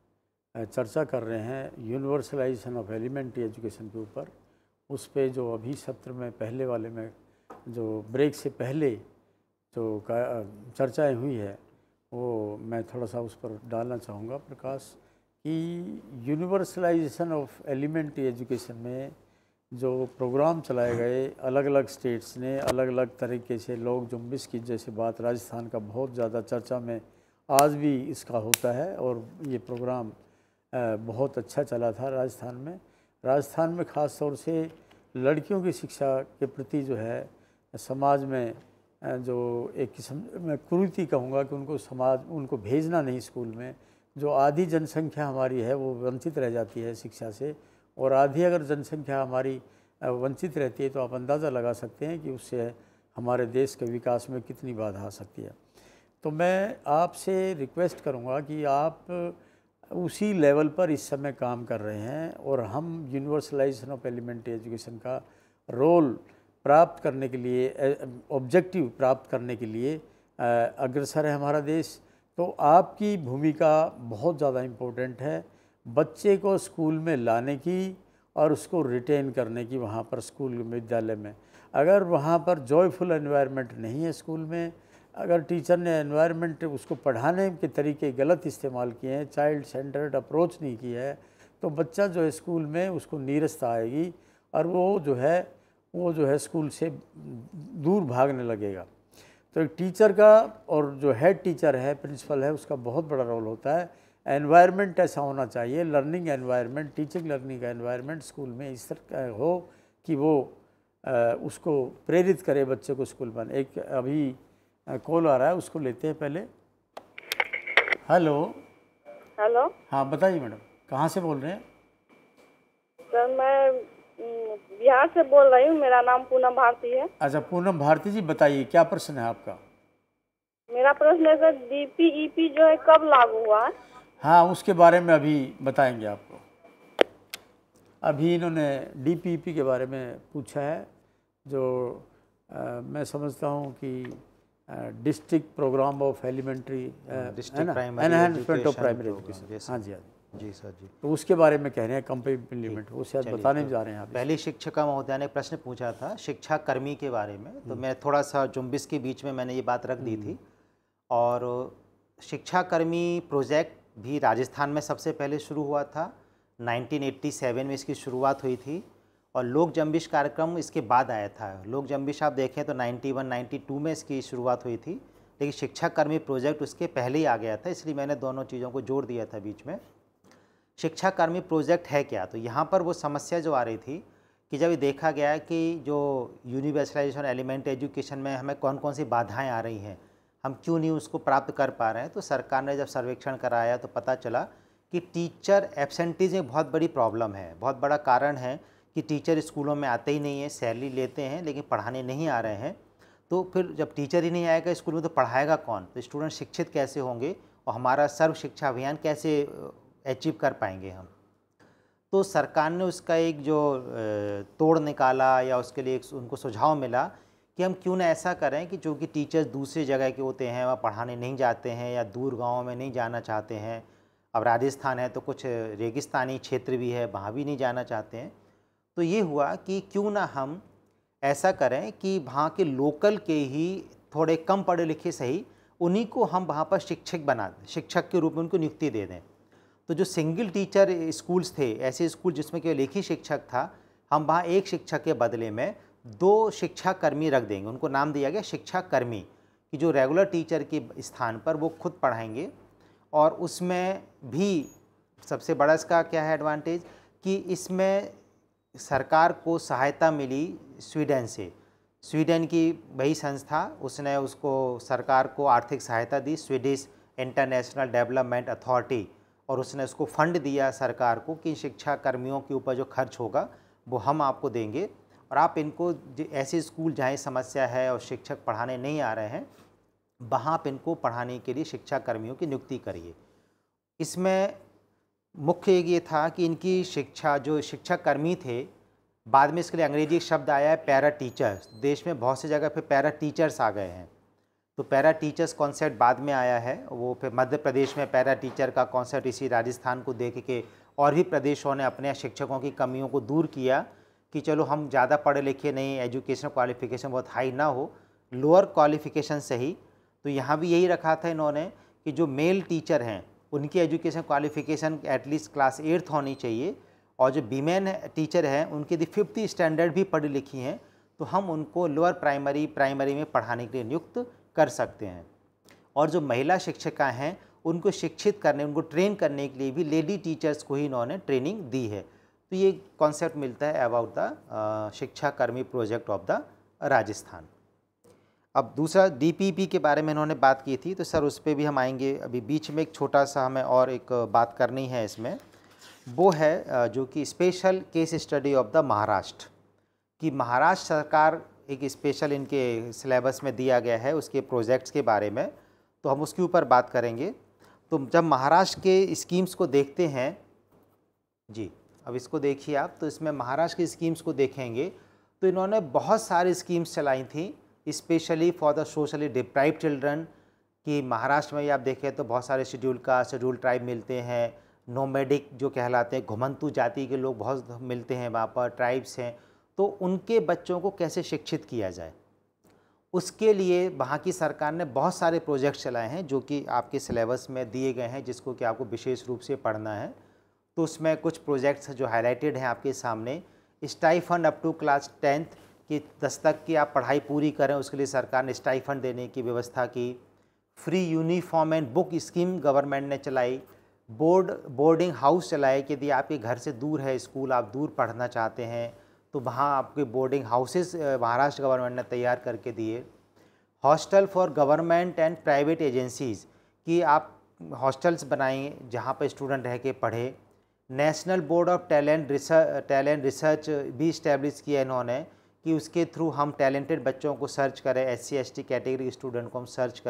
चर्चा कर रहे हैं यूनिवर्सलाइजेशन ऑफ एलिमेंट्री एजुकेशन के ऊपर, उस पे जो अभी सत्र में पहले वाले में जो ब्रेक से पहले जो चर्चाएं हुई है वो मैं थोड़ा सा उस पर डालना चाहूँगा प्रकाश कि यूनिवर्सलाइजेशन ऑफ एलिमेंट्री एजुकेशन में जो प्रोग्राम चलाए गए अलग अलग स्टेट्स ने अलग अलग तरीके से, लोग जुम्बिश की जैसे बात, राजस्थान का बहुत ज़्यादा चर्चा में आज भी इसका होता है और ये प्रोग्राम बहुत अच्छा चला था राजस्थान में। राजस्थान में ख़ास तौर से लड़कियों की शिक्षा के प्रति जो है समाज में जो एक किस्म मैं कुरीति कहूँगा कि उनको भेजना नहीं स्कूल में। जो आधी जनसंख्या हमारी है वो वंचित रह जाती है शिक्षा से, और आधी अगर जनसंख्या हमारी वंचित रहती है तो आप अंदाज़ा लगा सकते हैं कि उससे हमारे देश के विकास में कितनी बाधा आ सकती है। तो मैं आपसे रिक्वेस्ट करूँगा कि आप उसी लेवल पर इस समय काम कर रहे हैं और हम यूनिवर्सलाइजेशन ऑफ एलिमेंट्री एजुकेशन का रोल प्राप्त करने के लिए, ऑब्जेक्टिव प्राप्त करने के लिए अग्रसर है हमारा देश। तो आपकी भूमिका बहुत ज़्यादा इम्पोर्टेंट है बच्चे को स्कूल में लाने की और उसको रिटेन करने की वहाँ पर स्कूल विद्यालय में। अगर वहाँ पर जॉयफुल एनवायरनमेंट नहीं है स्कूल में, अगर टीचर ने एनवायरनमेंट उसको पढ़ाने के तरीके गलत इस्तेमाल किए हैं, चाइल्ड सेंटर्ड अप्रोच नहीं की है, तो बच्चा जो है स्कूल में उसको नीरसता आएगी और वो जो है स्कूल से दूर भागने लगेगा। तो एक टीचर का और जो हेड टीचर है, प्रिंसिपल है, उसका बहुत बड़ा रोल होता है। एनवायरनमेंट ऐसा होना चाहिए, लर्निंग एनवायरनमेंट, टीचिंग लर्निंग का एनवायरनमेंट स्कूल में इस तरह हो कि वो उसको प्रेरित करे बच्चे को स्कूल में। एक अभी कॉल आ रहा है, उसको लेते हैं पहले। हेलो हेलो, हाँ बताइए मैडम, कहाँ से बोल रहे हैं? सर मैं बिहार से बोल रही हूँ, मेरा नाम पूनम भारती है। अच्छा पूनम भारती जी, बताइए क्या प्रश्न है आपका? मेरा प्रश्न है सर, DPEP जो है कब लागू हुआ है? हाँ, उसके बारे में अभी बताएंगे आपको। अभी इन्होंने DPEP के बारे में पूछा है, जो मैं समझता हूँ कि district programme of elementary enhancement of primary education. हाँ जी, हाँ जी सर जी। तो उसके बारे में कह रहे हैं कंप्लीमेंट, वो शायद बताने जा रहे हैं आप। पहले शिक्षिका महोदया ने प्रश्न पूछा था शिक्षा कर्मी के बारे में, तो मैं थोड़ा सा जुम्बिश के बीच में मैंने ये बात रख दी थी। और शिक्षा कर्मी प्रोजेक्ट भी राजस्थान में सबसे पहले शुरू हुआ था, 1987 में इसकी शुरुआत हुई थी। और लोक जम्बिश कार्यक्रम इसके बाद आया था। लोक जम्बिश आप देखें तो 91-92 में इसकी शुरुआत हुई थी, लेकिन शिक्षा कर्मी प्रोजेक्ट उसके पहले ही आ गया था, इसलिए मैंने दोनों चीज़ों को जोड़ दिया था बीच में। शिक्षा कर्मी प्रोजेक्ट है क्या, तो यहाँ पर वो समस्या जो आ रही थी कि जब ये देखा गया कि जो यूनिवर्सलाइजेशन एलिमेंट्री एजुकेशन में हमें कौन कौन सी बाधाएं आ रही हैं, हम क्यों नहीं उसको प्राप्त कर पा रहे हैं, तो सरकार ने जब सर्वेक्षण कराया तो पता चला कि टीचर एब्सेंटीज में बहुत बड़ी प्रॉब्लम है। बहुत बड़ा कारण है कि टीचर स्कूलों में आते ही नहीं है, सैलरी लेते हैं लेकिन पढ़ाने नहीं आ रहे हैं। तो फिर जब टीचर ही नहीं आएगा स्कूल में तो पढ़ाएगा कौन, तो स्टूडेंट शिक्षित कैसे होंगे और हमारा सर्व शिक्षा अभियान कैसे अचीव कर पाएंगे हम। तो सरकार ने उसका एक जो तोड़ निकाला या उसके लिए उनको सुझाव मिला कि हम क्यों ना ऐसा करें कि जो कि टीचर्स दूसरी जगह के होते हैं, वह पढ़ाने नहीं जाते हैं या दूर गाँव में नहीं जाना चाहते हैं। अब राजस्थान है तो कुछ रेगिस्तानी क्षेत्र भी है, वहाँ भी नहीं जाना चाहते हैं। तो ये हुआ कि क्यों ना हम ऐसा करें कि वहाँ के लोकल के ही थोड़े कम पढ़े लिखे सही, उन्हीं को हम वहाँ पर शिक्षक बना दें, शिक्षक के रूप में उनको नियुक्ति दे दें। तो जो सिंगल टीचर स्कूल्स थे, ऐसे स्कूल जिसमें केवल एक ही शिक्षक था, हम वहाँ एक शिक्षक के बदले में 2 शिक्षा कर्मी रख देंगे। उनको नाम दिया गया शिक्षा कर्मी, कि जो रेगुलर टीचर के स्थान पर वो खुद पढ़ाएंगे। और उसमें भी सबसे बड़ा इसका क्या है एडवांटेज कि इसमें सरकार को सहायता मिली स्वीडन से। स्वीडन की वही संस्था, उसने उसको सरकार को आर्थिक सहायता दी, स्वीडिश इंटरनेशनल डेवलपमेंट अथॉरिटी, और उसने उसको फंड दिया सरकार को कि शिक्षा कर्मियों के ऊपर जो खर्च होगा वो हम आपको देंगे और आप इनको ऐसे स्कूल जहाँ समस्या है और शिक्षक पढ़ाने नहीं आ रहे हैं, वहाँ आप इनको पढ़ाने के लिए शिक्षा कर्मियों की नियुक्ति करिए। इसमें मुख्य ये था कि इनकी शिक्षा जो शिक्षक कर्मी थे, बाद में इसके लिए अंग्रेजी शब्द आया है पैरा टीचर्स। देश में बहुत सी जगह पे पैरा टीचर्स आ गए हैं, तो पैरा टीचर्स कॉन्सेप्ट बाद में आया है। वो फिर मध्य प्रदेश में पैरा टीचर का कॉन्सेप्ट इसी राजस्थान को देख के और भी प्रदेशों ने अपने शिक्षकों की कमियों को दूर किया कि चलो हम ज़्यादा पढ़े लिखे नहीं, एजुकेशन क्वालिफिकेशन बहुत हाई ना हो, लोअर क्वालिफिकेशन सही। तो यहाँ भी यही रखा था इन्होंने कि जो मेल टीचर हैं उनकी education qualification at least class 8th होनी चाहिए, और जो वीमेन टीचर हैं उनकी यदि 5th स्टैंडर्ड भी पढ़ी लिखी हैं तो हम उनको लोअर प्राइमरी में पढ़ाने के लिए नियुक्त कर सकते हैं। और जो महिला शिक्षिका हैं उनको शिक्षित करने, उनको ट्रेन करने के लिए भी लेडी टीचर्स को ही इन्होंने ट्रेनिंग दी है। तो ये कॉन्सेप्ट मिलता है अबाउट द शिक्षा कर्मी प्रोजेक्ट ऑफ द राजस्थान। अब दूसरा DPEP के बारे में इन्होंने बात की थी, तो सर उस पर भी हम आएंगे। अभी बीच में एक छोटा सा हमें और एक बात करनी है इसमें, वो है जो कि special case study of the Maharashtra, कि महाराष्ट्र सरकार एक स्पेशल इनके सिलेबस में दिया गया है उसके प्रोजेक्ट्स के बारे में, तो हम उसके ऊपर बात करेंगे। तो जब महाराष्ट्र के स्कीम्स को देखते हैं जी, अब इसको देखिए आप, तो इसमें महाराष्ट्र की स्कीम्स को देखेंगे तो इन्होंने बहुत सारी स्कीम्स चलाई थी specially for the socially deprived children. कि महाराष्ट्र में आप देखें तो बहुत सारे शेड्यूल ट्राइब मिलते हैं, नोमैडिक जो कहलाते हैं घुमंतू जाति के लोग बहुत मिलते हैं वहाँ पर, ट्राइब्स हैं। तो उनके बच्चों को कैसे शिक्षित किया जाए, उसके लिए वहाँ की सरकार ने बहुत सारे प्रोजेक्ट चलाए हैं जो कि आपके सिलेबस में दिए गए हैं, जिसको कि आपको विशेष रूप से पढ़ना है। तो उसमें कुछ प्रोजेक्ट्स जो हाईलाइटेड हैं आपके सामने, stipend up to class 10th कि 10 तक की आप पढ़ाई पूरी करें, उसके लिए सरकार ने स्टाइफंड देने की व्यवस्था की। Free uniform and book scheme government ने चलाई। बोर्डिंग हाउस चलाए कि यदि आपके घर से दूर है स्कूल, आप दूर पढ़ना चाहते हैं तो वहाँ आपके बोर्डिंग हाउसेस महाराष्ट्र गवर्नमेंट ने तैयार करके दिए। Hostel for government and private agencies कि आप हॉस्टल्स बनाएं जहाँ पर स्टूडेंट रह के पढ़े। National board of talent research भी इस्टेब्लिश किया इन्होंने कि उसके थ्रू हम टैलेंटेड बच्चों को सर्च करें, SC ST कैटेगरी के स्टूडेंट को हम सर्च करें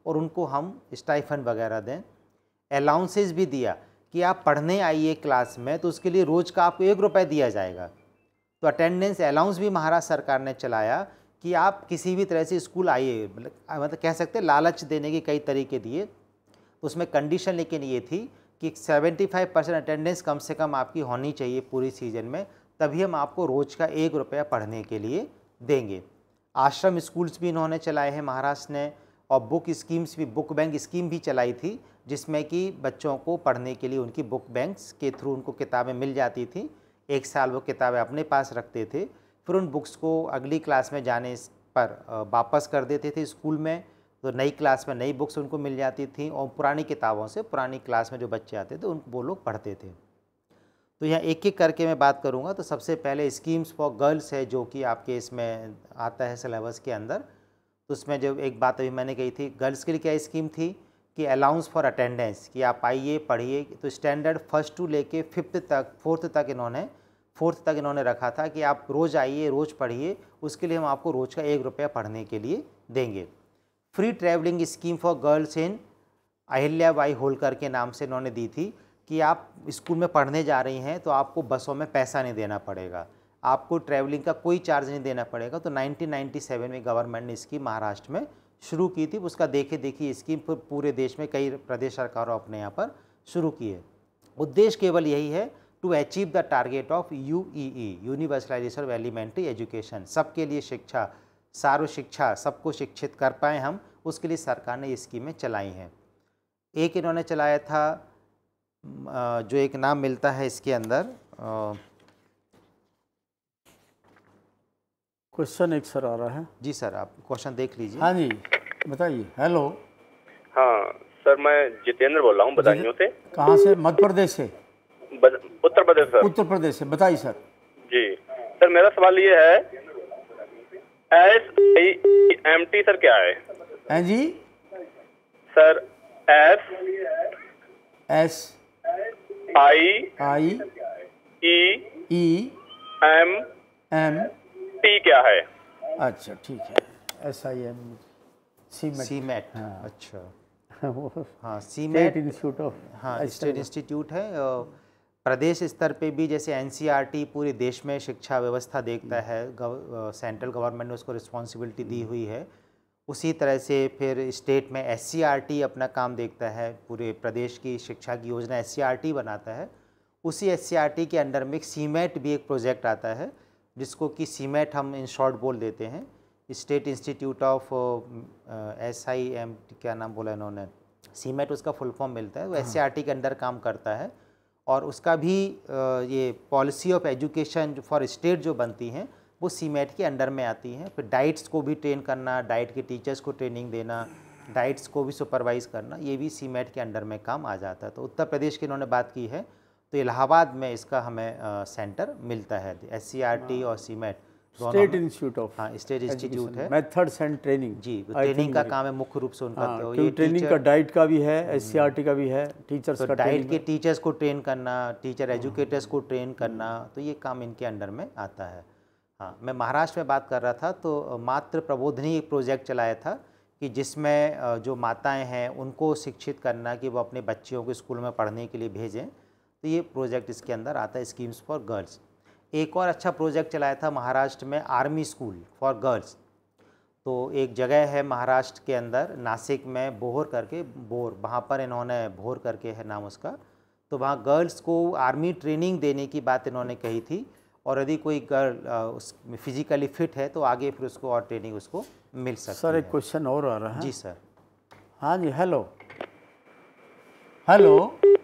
और उनको हम स्टाइफन वगैरह दें। अलाउंसेस भी दिया कि आप पढ़ने आइए क्लास में तो उसके लिए रोज़ का आपको 1 रुपये दिया जाएगा। तो अटेंडेंस अलाउंस भी महाराष्ट्र सरकार ने चलाया कि आप किसी भी तरह से स्कूल आइए, मतलब कह सकते हैं लालच देने के कई तरीके दिए। तो उसमें कंडीशन लेकिन ये थी कि 75% अटेंडेंस कम से कम आपकी होनी चाहिए पूरी सीजन में, तभी हम आपको रोज़ का 1 रुपया पढ़ने के लिए देंगे। आश्रम स्कूल्स भी इन्होंने चलाए हैं महाराष्ट्र ने, और बुक स्कीम्स भी, बुक बैंक स्कीम भी चलाई थी, जिसमें कि बच्चों को पढ़ने के लिए उनकी बुक बैंक्स के थ्रू उनको किताबें मिल जाती थी। 1 साल वो किताबें अपने पास रखते थे, फिर उन बुक्स को अगली क्लास में जाने पर वापस कर देते थे स्कूल में, तो नई क्लास में नई बुक्स उनको मिल जाती थी, और पुरानी किताबों से पुरानी क्लास में जो बच्चे आते थे उन वो लोग पढ़ते थे। तो यहाँ एक एक करके मैं बात करूँगा। तो सबसे पहले स्कीम्स फॉर गर्ल्स है, जो कि आपके इसमें आता है सिलेबस के अंदर। तो उसमें जो एक बात अभी मैंने कही थी, गर्ल्स के लिए क्या स्कीम थी कि अलाउंस फॉर अटेंडेंस, कि आप आइए पढ़िए। तो स्टैंडर्ड 1 टू लेके 5th तक, 4th तक इन्होंने रखा था कि आप रोज़ आइए, रोज़ पढ़िए, उसके लिए हम आपको रोज़ का 1 रुपया पढ़ने के लिए देंगे। Free travelling scheme for girls in Ahilyabai Holkar के नाम से इन्होंने दी थी कि आप स्कूल में पढ़ने जा रही हैं तो आपको बसों में पैसा नहीं देना पड़ेगा, आपको ट्रैवलिंग का कोई चार्ज नहीं देना पड़ेगा। तो 1997 में गवर्नमेंट ने इसकी महाराष्ट्र में शुरू की थी। उसका देखे देखी स्कीम पूरे देश में कई प्रदेश सरकारों अपने यहाँ पर शुरू की है। उद्देश्य केवल यही है, to achieve the target of UEE, universalization of elementary education, सबके लिए शिक्षा, सर्व शिक्षा, सबको शिक्षित कर पाएँ हम, उसके लिए सरकार ने ये स्कीमें चलाई हैं। एक इन्होंने चलाया था जो एक नाम मिलता है इसके अंदर, क्वेश्चन एक सर आ रहा है। जी सर, आप क्वेश्चन देख लीजिए। हाँ जी, बताइए। हेलो। हाँ सर, मैं जितेंद्र बोल रहा हूँ बदायूं से। कहाँ से? मध्य प्रदेश से? उत्तर प्रदेश सर। उत्तर प्रदेश से, बताइए सर। जी सर, मेरा सवाल ये है, SIMT सर क्या है? हैं जी? सर SIMT क्या है? अच्छा ठीक है, SIM सीमेट। हाँ। अच्छा हाँ, सीमेट इंस्टीट्यूट ऑफ, हाँ स्टेट इंस्टीट्यूट है। प्रदेश स्तर पे भी जैसे NCERT पूरे देश में शिक्षा व्यवस्था देखता है, सेंट्रल गवर्नमेंट ने उसको रिस्पॉन्सिबिलिटी दी हुई है। उसी तरह से फिर स्टेट में SCERT अपना काम देखता है, पूरे प्रदेश की शिक्षा की योजना SCERT बनाता है। उसी SCERT के अंडर में सीमेट भी एक प्रोजेक्ट आता है, जिसको कि सीमेट हम इन शॉर्ट बोल देते हैं, स्टेट इंस्टीट्यूट ऑफ SIMT, क्या नाम बोला इन्होंने, सीमेट उसका फुल फॉर्म मिलता है। वो SCERT के अंडर काम करता है, और उसका भी ये policy of education for state जो बनती हैं वो सीमेट के अंडर में आती हैं। फिर डाइट्स को भी ट्रेन करना, डाइट के टीचर्स को ट्रेनिंग देना, डाइट्स को भी सुपरवाइज़ करना, ये भी सीमेट के अंडर में काम आ जाता है। तो उत्तर प्रदेश की इन्होंने बात की है, तो इलाहाबाद में इसका हमें सेंटर मिलता है, SCERT और सीमेट स्टेट इंस्टीट्यूट ऑफ, हाँ स्टेट इंस्टीट्यूट है, मेथड्स एंड ट्रेनिंग। जी, ट्रेनिंग का काम है मुख्य रूप से उनका। तो ये ट्रेनिंग का डाइट का भी है, SCERT का भी है, टीचर्स का डाइट के टीचर्स को ट्रेन करना, टीचर एजुकेटर्स को ट्रेन करना, तो ये काम इनके अंडर में आता है। हाँ, मैं महाराष्ट्र में बात कर रहा था, तो मातृ प्रबोधिनी एक प्रोजेक्ट चलाया था कि जिसमें जो माताएं हैं उनको शिक्षित करना कि वो अपने बच्चियों को स्कूल में पढ़ने के लिए भेजें। तो ये प्रोजेक्ट इसके अंदर आता है, स्कीम्स फॉर गर्ल्स। एक और अच्छा प्रोजेक्ट चलाया था महाराष्ट्र में, आर्मी स्कूल फॉर गर्ल्स। तो एक जगह है महाराष्ट्र के अंदर, नासिक में भोर करके, वहाँ पर इन्होंने, भोर करके है नाम उसका, तो वहाँ गर्ल्स को आर्मी ट्रेनिंग देने की बात इन्होंने कही थी। और यदि कोई गर्ल उस फिजिकली फिट है तो आगे फिर उसको और ट्रेनिंग उसको मिल सकती है। सर एक क्वेश्चन और आ रहा है। जी सर। हाँ जी, हेलो हेलो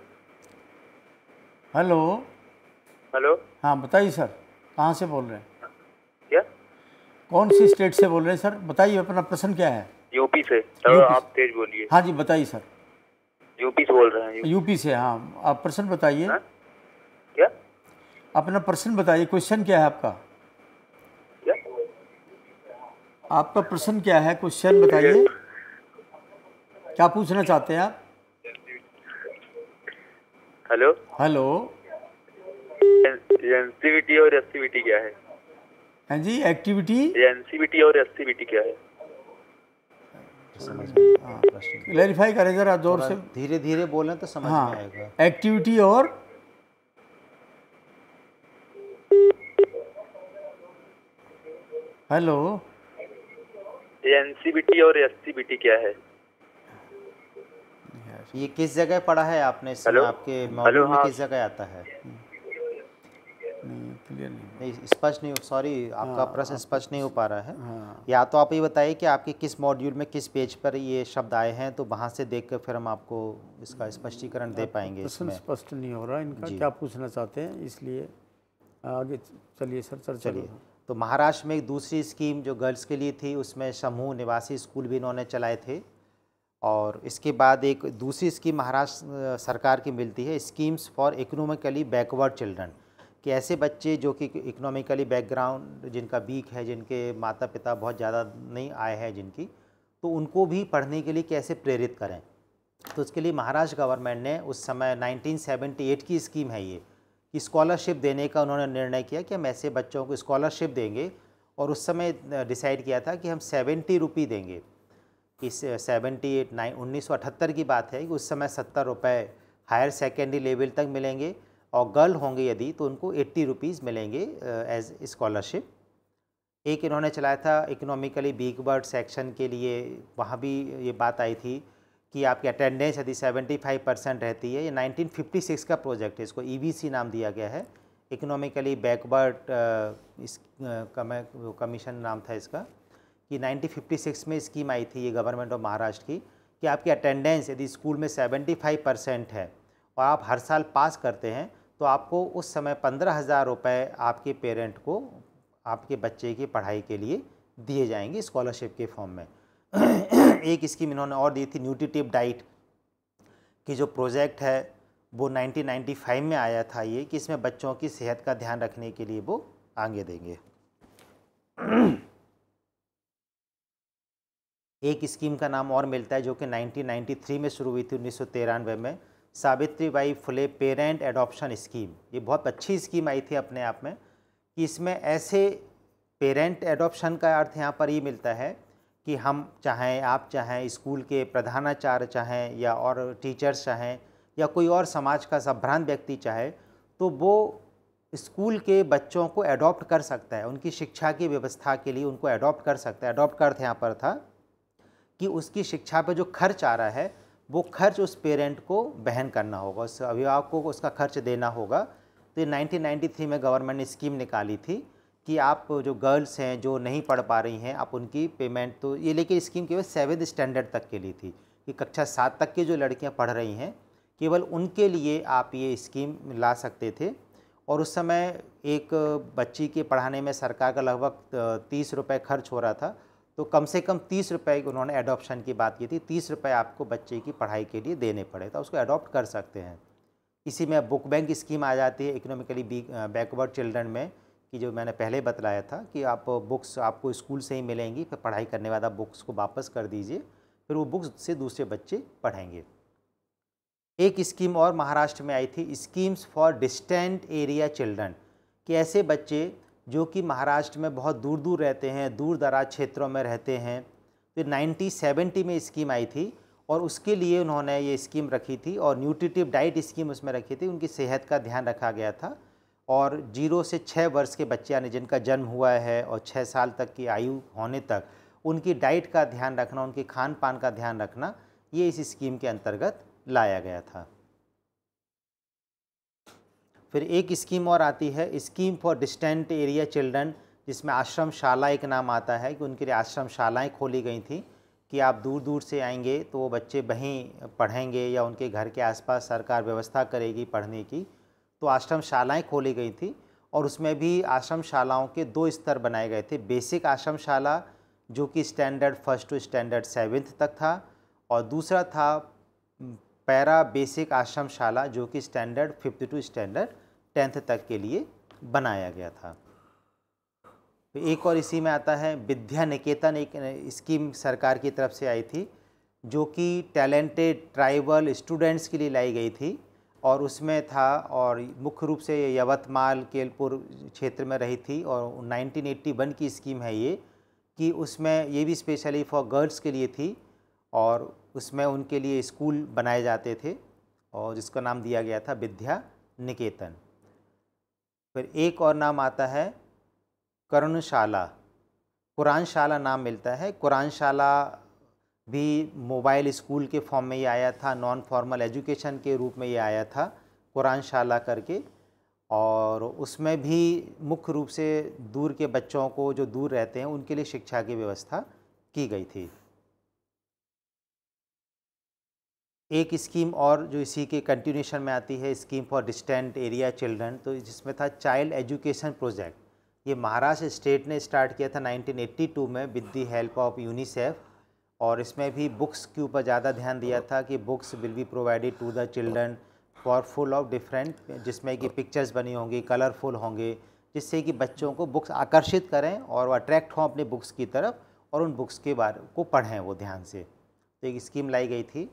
हेलो हेलो। हाँ बताइए सर, कहाँ से बोल रहे हैं? क्या? कौन सी स्टेट से बोल रहे हैं सर? बताइए, अपना प्रश्न क्या है? यूपी से। चलो आप तेज बोलिए। हाँ जी बताइए सर। यूपी से बोल रहे हैं। यूपी से, हाँ। आप प्रश्न बताइए। क्या? अपना प्रश्न बताइए, क्वेश्चन क्या है आपका? क्या? आपका प्रश्न क्या है, क्वेश्चन बताइए, क्या पूछना चाहते हैं आप? Hello hello. एनसीवीटी और एससीवीटी क्या है? हाँ जी, एक्टिविटी। एनसीवीटी और एससीवीटी क्या है? समझ में प्रश्न क्लैरिफाई करें ज़रा जोर से। धीरे धीरे बोलें तो समझ हाँ, में आएगा। एक्टिविटी और हेलो, एनसीबीटी और एससीबीटी क्या है? ये किस जगह पढ़ा है आपने इसमें? हेलो? आपके हेलो, मॉड्यूल में हाँ। किस जगह आता है? नहीं क्लियर नहीं। नहीं स्पष्ट नहीं, सॉरी आपका प्रश्न स्पष्ट नहीं हो पा रहा है। हाँ, या तो आप ये बताइए कि आपके किस मॉड्यूल में किस पेज पर ये शब्द आए हैं, तो वहाँ से देखकर फिर हम आपको इसका स्पष्टीकरण दे पाएंगे प्रश्न इसमें। स्पष्ट नहीं हो रहा इनका, जी। क्या पूछना चाहते हैं, इसलिए आगे चलिए सर चर्चा चलिए, करो। तो महाराष्ट्र में एक दूसरी स्कीम जो गर्ल्स के लिए थी, उसमें समूह निवासी स्कूल भी इन्होंने चलाए थे। और इसके बाद एक दूसरी स्कीम महाराष्ट्र सरकार की मिलती है, schemes for economically backward children, कि ऐसे बच्चे जो कि इकोनॉमिकली बैकग्राउंड जिनका वीक है, जिनके माता पिता बहुत ज़्यादा नहीं आए हैं जिनकी, तो उनको भी पढ़ने के लिए कैसे प्रेरित करें। तो उसके लिए महाराष्ट्र गवर्नमेंट ने उस समय 1978 की स्कीम है ये, कि स्कॉलरशिप देने का उन्होंने निर्णय किया कि हम ऐसे बच्चों को स्कॉलरशिप देंगे। और उस समय डिसाइड किया था कि हम 70 रुपये देंगे। इस 1978 की बात है कि उस समय 70 रुपये हायर सेकेंडरी लेवल तक मिलेंगे, और गर्ल होंगे यदि तो उनको 80 रुपीज़ मिलेंगे एज स्कॉलरशिप। एक इन्होंने चलाया था इकोनॉमिकली बैकवर्ड सेक्शन के लिए, वहाँ भी ये बात आई थी कि आपकी अटेंडेंस यदि 75% रहती है। ये 1956 का प्रोजेक्ट है, इसको EBC नाम दिया गया है, इकोनॉमिकली बैकवर्ड कमीशन नाम था इसका, कि 1956 में स्कीम आई थी ये गवर्नमेंट ऑफ महाराष्ट्र की, कि आपकी अटेंडेंस यदि स्कूल में 75% है और आप हर साल पास करते हैं, तो आपको उस समय 15,000 रुपये आपके पेरेंट को आपके बच्चे की पढ़ाई के लिए दिए जाएंगे स्कॉलरशिप के फॉर्म में। एक स्कीम इन्होंने और दी थी, न्यूट्रिटिव डाइट की जो प्रोजेक्ट है वो 1995 में आया था ये, कि इसमें बच्चों की सेहत का ध्यान रखने के लिए वो आगे देंगे। एक स्कीम का नाम और मिलता है जो कि 1993 में शुरू हुई थी, 1993 में, Savitribai Phule parent adoption scheme. ये बहुत अच्छी स्कीम आई थी अपने आप में, कि इसमें ऐसे पेरेंट एडॉप्शन का अर्थ यहाँ पर ये मिलता है कि हम चाहें, आप चाहें, स्कूल के प्रधानाचार्य चाहें, या और टीचर्स चाहें, या कोई और समाज का संभ्रांत व्यक्ति चाहे, तो वो स्कूल के बच्चों को एडॉप्ट कर सकता है, उनकी शिक्षा की व्यवस्था के लिए उनको एडॉप्ट कर सकता है। एडॉप्ट का अर्थ यहाँ पर था कि उसकी शिक्षा पर जो खर्च आ रहा है वो खर्च उस पेरेंट को वहन करना होगा, उस अभिभावक को उसका खर्च देना होगा। तो ये 1993 में गवर्नमेंट ने स्कीम निकाली थी कि आप जो गर्ल्स हैं जो नहीं पढ़ पा रही हैं, आप उनकी पेमेंट, तो ये लेकिन स्कीम केवल 7th स्टैंडर्ड तक के लिए थी, कि कक्षा 7 तक की जो लड़कियां पढ़ रही हैं केवल उनके लिए आप ये स्कीम ला सकते थे। और उस समय एक बच्ची के पढ़ाने में सरकार का लगभग 30 रुपये खर्च हो रहा था, तो कम से कम 30 रुपये उन्होंने एडॉप्शन की बात की थी, 30 रुपये आपको बच्चे की पढ़ाई के लिए देने पड़े, तो उसको एडॉप्ट कर सकते हैं। इसी में बुक बैंक स्कीम आ जाती है इकोनॉमिकली बैकवर्ड चिल्ड्रन में, कि जो मैंने पहले बतलाया था कि आप बुक्स आपको स्कूल से ही मिलेंगी, फिर पढ़ाई करने के बाद आप बुक्स को वापस कर दीजिए, फिर वो बुक्स से दूसरे बच्चे पढ़ेंगे। एक स्कीम और महाराष्ट्र में आई थी, schemes for distant area children, कि ऐसे बच्चे जो कि महाराष्ट्र में बहुत दूर दूर रहते हैं, दूर दराज क्षेत्रों में रहते हैं। तो 1970 में स्कीम आई थी, और उसके लिए उन्होंने ये स्कीम रखी थी, और न्यूट्रिटिव डाइट स्कीम उसमें रखी थी। उनकी सेहत का ध्यान रखा गया था, और 0 से 6 वर्ष के बच्चे यानी जिनका जन्म हुआ है और 6 साल तक की आयु होने तक उनकी डाइट का ध्यान रखना, उनके खान पान का ध्यान रखना, ये इस स्कीम के अंतर्गत लाया गया था। फिर एक स्कीम और आती है, scheme for distant area children, जिसमें आश्रम शाला एक नाम आता है, कि उनके लिए आश्रम शालाएँ खोली गई थी, कि आप दूर दूर से आएंगे तो वो बच्चे वहीं पढ़ेंगे, या उनके घर के आसपास सरकार व्यवस्था करेगी पढ़ने की। तो आश्रम शालाएँ खोली गई थी, और उसमें भी आश्रम शालाओं के 2 स्तर बनाए गए थे। बेसिक आश्रम शाला जो कि स्टैंडर्ड 1 टू स्टैंडर्ड 7th तक था, और दूसरा था पैरा बेसिक आश्रम शाला जो कि standard 5th to standard 10th तक के लिए बनाया गया था। तो एक और इसी में आता है विद्या निकेतन, एक स्कीम सरकार की तरफ से आई थी, जो कि टैलेंटेड ट्राइबल स्टूडेंट्स के लिए लाई गई थी, और उसमें था, और मुख्य रूप से यवतमाल केलपुर क्षेत्र में रही थी, और 1981 की स्कीम है ये, कि उसमें ये भी स्पेशली फॉर गर्ल्स के लिए थी, और उसमें उनके लिए स्कूल बनाए जाते थे और जिसका नाम दिया गया था विद्या निकेतन। फिर एक और नाम आता है करुणशाला, कुरानशाला नाम मिलता है। कुरानशाला भी मोबाइल स्कूल के फॉर्म में ये आया था, नॉन फॉर्मल एजुकेशन के रूप में ये आया था कुरानशाला करके, और उसमें भी मुख्य रूप से दूर के बच्चों को जो दूर रहते हैं उनके लिए शिक्षा की व्यवस्था की गई थी। एक स्कीम और जो इसी के कंटिन्यूशन में आती है, scheme for distant area children, तो जिसमें था चाइल्ड एजुकेशन प्रोजेक्ट। ये महाराष्ट्र स्टेट ने स्टार्ट किया था 1982 में with the help of UNICEF, और इसमें भी बुक्स के ऊपर ज़्यादा ध्यान दिया था कि books will be provided to the children for full of different, जिसमें कि पिक्चर्स बनी होंगी, कलरफुल होंगे, जिससे कि बच्चों को बुक्स आकर्षित करें और वो अट्रैक्ट हों अपनी बुक्स की तरफ और उन बुक्स के बारे को पढ़ें वो ध्यान से। तो एक स्कीम लाई गई थी।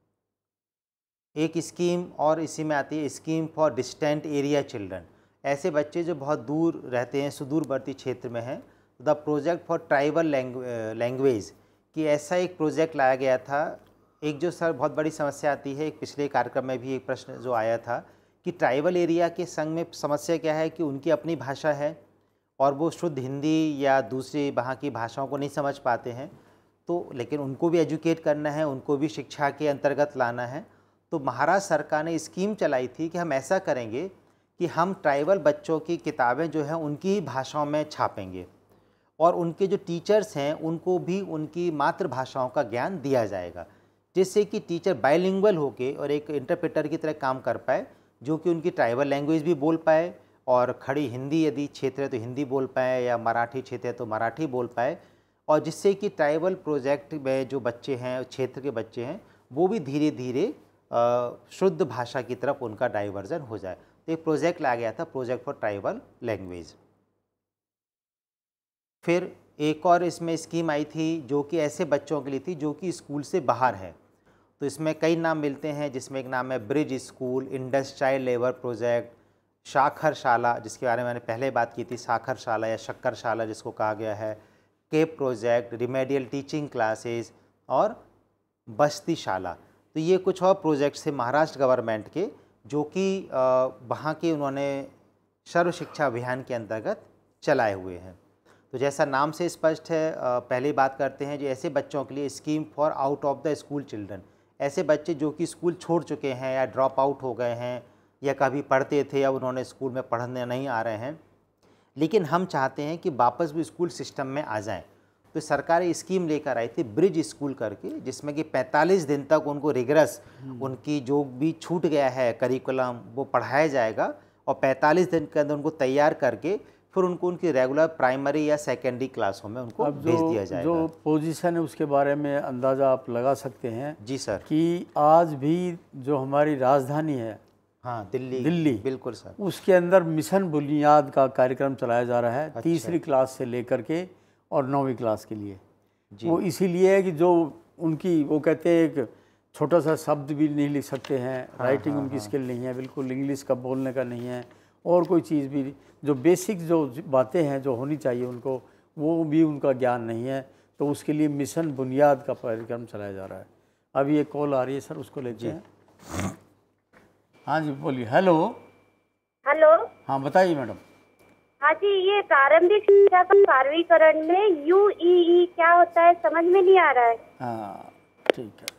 एक स्कीम और इसी में आती है scheme for distant area children, ऐसे बच्चे जो बहुत दूर रहते हैं, सुदूरवर्ती क्षेत्र में हैं। The project for tribal language कि ऐसा एक प्रोजेक्ट लाया गया था। एक जो सर बहुत बड़ी समस्या आती है, एक पिछले कार्यक्रम में भी एक प्रश्न जो आया था कि ट्राइबल एरिया के संग में समस्या क्या है कि उनकी अपनी भाषा है और वो शुद्ध हिंदी या दूसरी वहाँ की भाषाओं को नहीं समझ पाते हैं, तो लेकिन उनको भी एजुकेट करना है, उनको भी शिक्षा के अंतर्गत लाना है। तो महाराष्ट्र सरकार ने स्कीम चलाई थी कि हम ऐसा करेंगे कि हम ट्राइबल बच्चों की किताबें जो हैं उनकी भाषाओं में छापेंगे और उनके जो टीचर्स हैं उनको भी उनकी मातृभाषाओं का ज्ञान दिया जाएगा, जिससे कि टीचर बाइलिंगुअल होके और एक इंटरप्रेटर की तरह काम कर पाए, जो कि उनकी ट्राइबल लैंग्वेज भी बोल पाए और खड़ी हिंदी यदि क्षेत्र है तो हिंदी बोल पाए या मराठी क्षेत्र है तो मराठी बोल पाए, और जिससे कि ट्राइबल प्रोजेक्ट में जो बच्चे हैं, क्षेत्र के बच्चे हैं, वो भी धीरे धीरे शुद्ध भाषा की तरफ उनका डाइवर्जन हो जाए। तो एक प्रोजेक्ट लाया गया था, प्रोजेक्ट फॉर ट्राइबल लैंग्वेज। फिर एक और इसमें स्कीम आई थी जो कि ऐसे बच्चों के लिए थी जो कि स्कूल से बाहर है। तो इसमें कई नाम मिलते हैं, जिसमें एक नाम है bridge school, Indus child labour project, साखरशाला जिसके बारे में मैंने पहले बात की थी, साखरशाला या शक्करशाला जिसको कहा गया है, CAPE project, remedial teaching classes और बस्तीशाला। तो ये कुछ और प्रोजेक्ट्स थे महाराष्ट्र गवर्नमेंट के जो कि वहाँ के उन्होंने सर्व शिक्षा अभियान के अंतर्गत चलाए हुए हैं। तो जैसा नाम से स्पष्ट है, पहले बात करते हैं जो ऐसे बच्चों के लिए scheme for out of the school children, ऐसे बच्चे जो कि स्कूल छोड़ चुके हैं या ड्रॉप आउट हो गए हैं या कभी पढ़ते थे या उन्होंने स्कूल में पढ़ने नहीं आ रहे हैं, लेकिन हम चाहते हैं कि वापस भी स्कूल सिस्टम में आ जाएं। तो सरकार स्कीम लेकर आई थी ब्रिज स्कूल करके, जिसमें कि 45 दिन तक उनको रिगरस उनकी जो भी छूट गया है करिकुलम वो पढ़ाया जाएगा और 45 दिन के अंदर उनको तैयार करके फिर उनको उनकी रेगुलर प्राइमरी या सेकेंडरी क्लासों में उनको भेज दिया जाएगा। जो पोजीशन है उसके बारे में अंदाज़ा आप लगा सकते हैं जी सर कि आज भी जो हमारी राजधानी है, हाँ दिल्ली बिल्कुल सर, उसके अंदर मिशन बुनियाद का कार्यक्रम चलाया जा रहा है। तीसरी क्लास से लेकर के और 9वीं क्लास के लिए। वो इसीलिए है कि जो उनकी वो कहते हैं एक छोटा सा शब्द भी नहीं लिख सकते हैं, राइटिंग उनकी स्किल नहीं है, बिल्कुल इंग्लिश का बोलने का नहीं है, और कोई चीज़ भी जो बेसिक जो बातें हैं जो होनी चाहिए उनको, वो भी उनका ज्ञान नहीं है। तो उसके लिए मिशन बुनियाद का कार्यक्रम चलाया जा रहा है। अभी एक कॉल आ रही है सर, उसको लेते हैं। हाँ जी बोलिए। Hello hello. हाँ बताइए मैडम। हाँ जी, ये प्रारंभिक शिक्षा का सार्वत्रीकरण में यूईई क्या होता है, समझ में नहीं आ रहा है। हाँ ठीक है।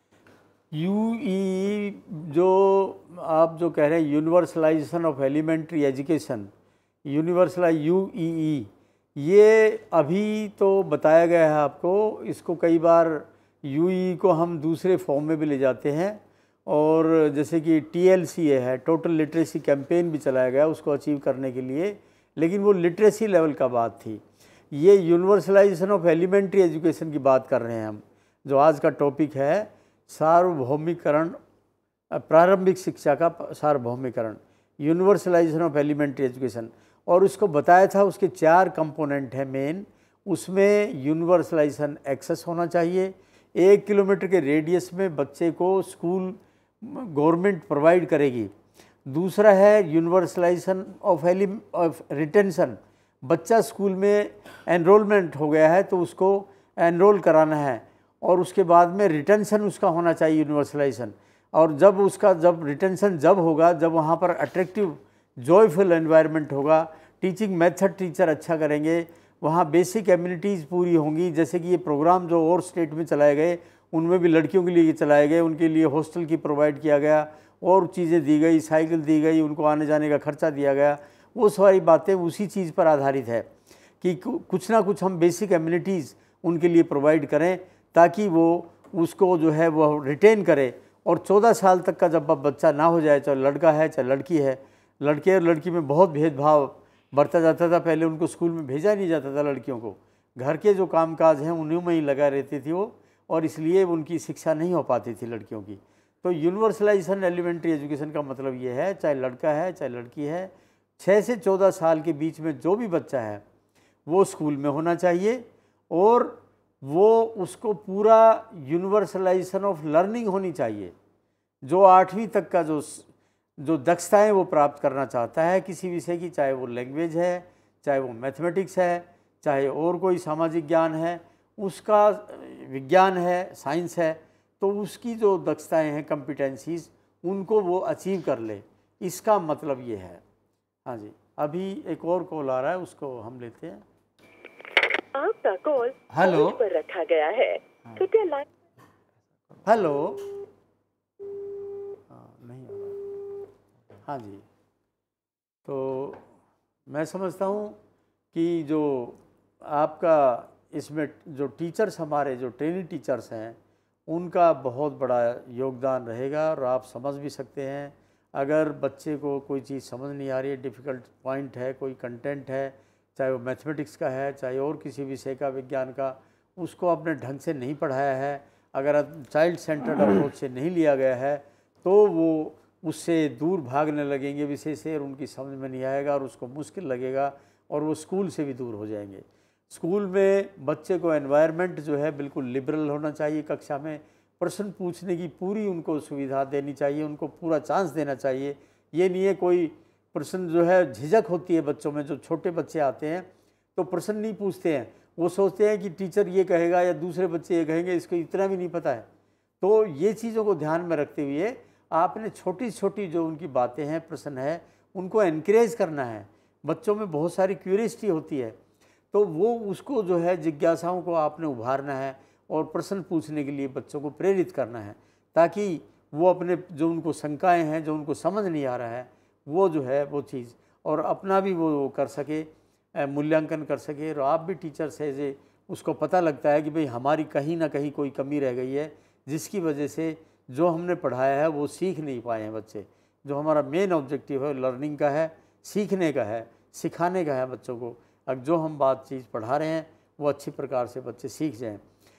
यूईई जो आप जो कह रहे हैं universalization of elementary education, universalize UEE, ये अभी तो बताया गया है आपको। इसको कई बार यूईई को हम दूसरे फॉर्म में भी ले जाते हैं, और जैसे कि TLCA है, टोटल लिटरेसी कैंपेन भी चलाया गया उसको अचीव करने के लिए, लेकिन वो लिटरेसी लेवल का बात थी। ये यूनिवर्सलाइजेशन ऑफ एलिमेंट्री एजुकेशन की बात कर रहे हैं हम। जो आज का टॉपिक है सार्वभौमिकरण, प्रारंभिक शिक्षा का सार्वभौमिकरण, यूनिवर्सलाइजेशन ऑफ एलिमेंट्री एजुकेशन। और उसको बताया था उसके 4 कंपोनेंट हैं मेन। उसमें यूनिवर्सलाइजेशन एक्सेस होना चाहिए, 1 किलोमीटर के रेडियस में बच्चे को स्कूल गवर्नमेंट प्रोवाइड करेगी। दूसरा है यूनिवर्सलाइजेशन ऑफ रिटेंशन, बच्चा स्कूल में एनरोलमेंट हो गया है तो उसको एनरोल कराना है। और उसके बाद में रिटेंशन उसका होना चाहिए, यूनिवर्सलाइजेशन। और जब रिटेंशन जब होगा जब वहाँ पर अट्रैक्टिव जॉयफुल एनवायरनमेंट होगा, टीचिंग मेथड टीचर अच्छा करेंगे, वहाँ बेसिक एम्यूनिटीज़ पूरी होंगी। जैसे कि ये प्रोग्राम जो और स्टेट में चलाए गए उनमें भी लड़कियों के लिए चलाए गए, उनके लिए हॉस्टल की प्रोवाइड किया गया और चीज़ें दी गई, साइकिल दी गई, उनको आने जाने का खर्चा दिया गया। वो सारी बातें उसी चीज़ पर आधारित है कि कुछ ना कुछ हम बेसिक एम्यूनिटीज़ उनके लिए प्रोवाइड करें ताकि वो उसको जो है वो रिटेन करे। और 14 साल तक का जब बच्चा ना हो जाए, चाहे लड़का है चाहे लड़की है, लड़के और लड़की में बहुत भेदभाव बरता जाता था। पहले उनको स्कूल में भेजा नहीं जाता था, लड़कियों को घर के जो कामकाज हैं उन्हीं में ही लगा रहती थी वो, और इसलिए उनकी शिक्षा नहीं हो पाती थी लड़कियों की। तो यूनिवर्सलाइजेशन एलिमेंट्री एजुकेशन का मतलब ये है, चाहे लड़का है चाहे लड़की है, 6 से 14 साल के बीच में जो भी बच्चा है वो स्कूल में होना चाहिए, और वो उसको पूरा यूनिवर्सलाइजेशन ऑफ लर्निंग होनी चाहिए। जो 8वीं तक का जो दक्षताएं वो प्राप्त करना चाहता है किसी विषय की, चाहे वो लैंग्वेज है, चाहे वो मैथमेटिक्स है, चाहे और कोई सामाजिक ज्ञान है, उसका विज्ञान है, साइंस है, तो उसकी जो दक्षताएं हैं, कॉम्पिटेंसीज, उनको वो अचीव कर ले, इसका मतलब ये है। हाँ जी, अभी एक और कॉल आ रहा है, उसको हम लेते हैं। आपका कॉल हेलो पर रखा गया है, कृपया लाइन। हेलो, नहीं हो रहा। हाँ जी, तो मैं समझता हूँ कि जो आपका इसमें जो टीचर्स, हमारे जो ट्रेनिंग टीचर्स हैं, उनका बहुत बड़ा योगदान रहेगा। और आप समझ भी सकते हैं, अगर बच्चे को कोई चीज़ समझ नहीं आ रही है, डिफ़िकल्ट पॉइंट है, कोई कंटेंट है, चाहे वो मैथमेटिक्स का है, चाहे और किसी विषय का, विज्ञान का, उसको अपने ढंग से नहीं पढ़ाया है, अगर चाइल्ड सेंटर्ड अप्रोच से नहीं लिया गया है, तो वो उससे दूर भागने लगेंगे विषय से, और उनकी समझ में नहीं आएगा और उसको मुश्किल लगेगा, और वो स्कूल से भी दूर हो जाएंगे। स्कूल में बच्चे को एनवायरनमेंट जो है बिल्कुल लिबरल होना चाहिए। कक्षा में प्रश्न पूछने की पूरी उनको सुविधा देनी चाहिए, उनको पूरा चांस देना चाहिए। ये नहीं है कोई प्रश्न जो है, झिझक होती है बच्चों में, जो छोटे बच्चे आते हैं तो प्रश्न नहीं पूछते हैं, वो सोचते हैं कि टीचर ये कहेगा या दूसरे बच्चे ये कहेंगे, इसको इतना भी नहीं पता है। तो ये चीज़ों को ध्यान में रखते हुए आपने छोटी छोटी जो उनकी बातें हैं, प्रश्न है, उनको एनकरेज करना है। बच्चों में बहुत सारी क्यूरियोसिटी होती है, तो वो उसको जो है जिज्ञासाओं को आपने उभारना है और प्रश्न पूछने के लिए बच्चों को प्रेरित करना है, ताकि वो अपने जो उनको शंकाएं हैं, जो उनको समझ नहीं आ रहा है, वो जो है वो चीज़, और अपना भी वो कर सके, मूल्यांकन कर सके। और आप भी टीचर से उसको पता लगता है कि भाई हमारी कहीं ना कहीं कोई कमी रह गई है, जिसकी वजह से जो हमने पढ़ाया है वो सीख नहीं पाए हैं बच्चे। जो हमारा मेन ऑब्जेक्टिव है लर्निंग का है, सीखने का है, सिखाने का है बच्चों को। अब जो हम बात चीज़ पढ़ा रहे हैं वो अच्छी प्रकार से बच्चे सीख जाएं।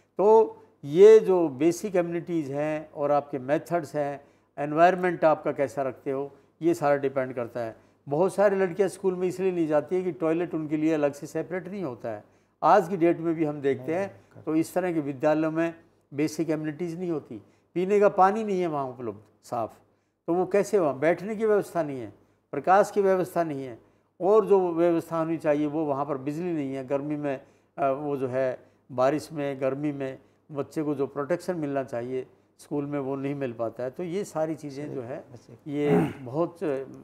तो ये जो बेसिक एम्यूनिटीज़ हैं और आपके मेथड्स हैं, एनवायरनमेंट आपका कैसा रखते हो, ये सारा डिपेंड करता है। बहुत सारी लड़कियां स्कूल में इसलिए नहीं जाती है कि टॉयलेट उनके लिए अलग से सेपरेट नहीं होता है। आज की डेट में भी हम देखते हैं तो इस तरह के विद्यालयों में बेसिक एम्यूनिटीज़ नहीं होती, पीने का पानी नहीं है वहाँ उपलब्ध साफ़, तो वो कैसे, वहाँ बैठने की व्यवस्था नहीं है, प्रकाश की व्यवस्था नहीं है, और जो व्यवस्था होनी चाहिए वो वहाँ पर बिजली नहीं है। गर्मी में वो जो है, बारिश में, गर्मी में बच्चे को जो प्रोटेक्शन मिलना चाहिए स्कूल में वो नहीं मिल पाता है। तो ये सारी चीज़ें जो है ये बहुत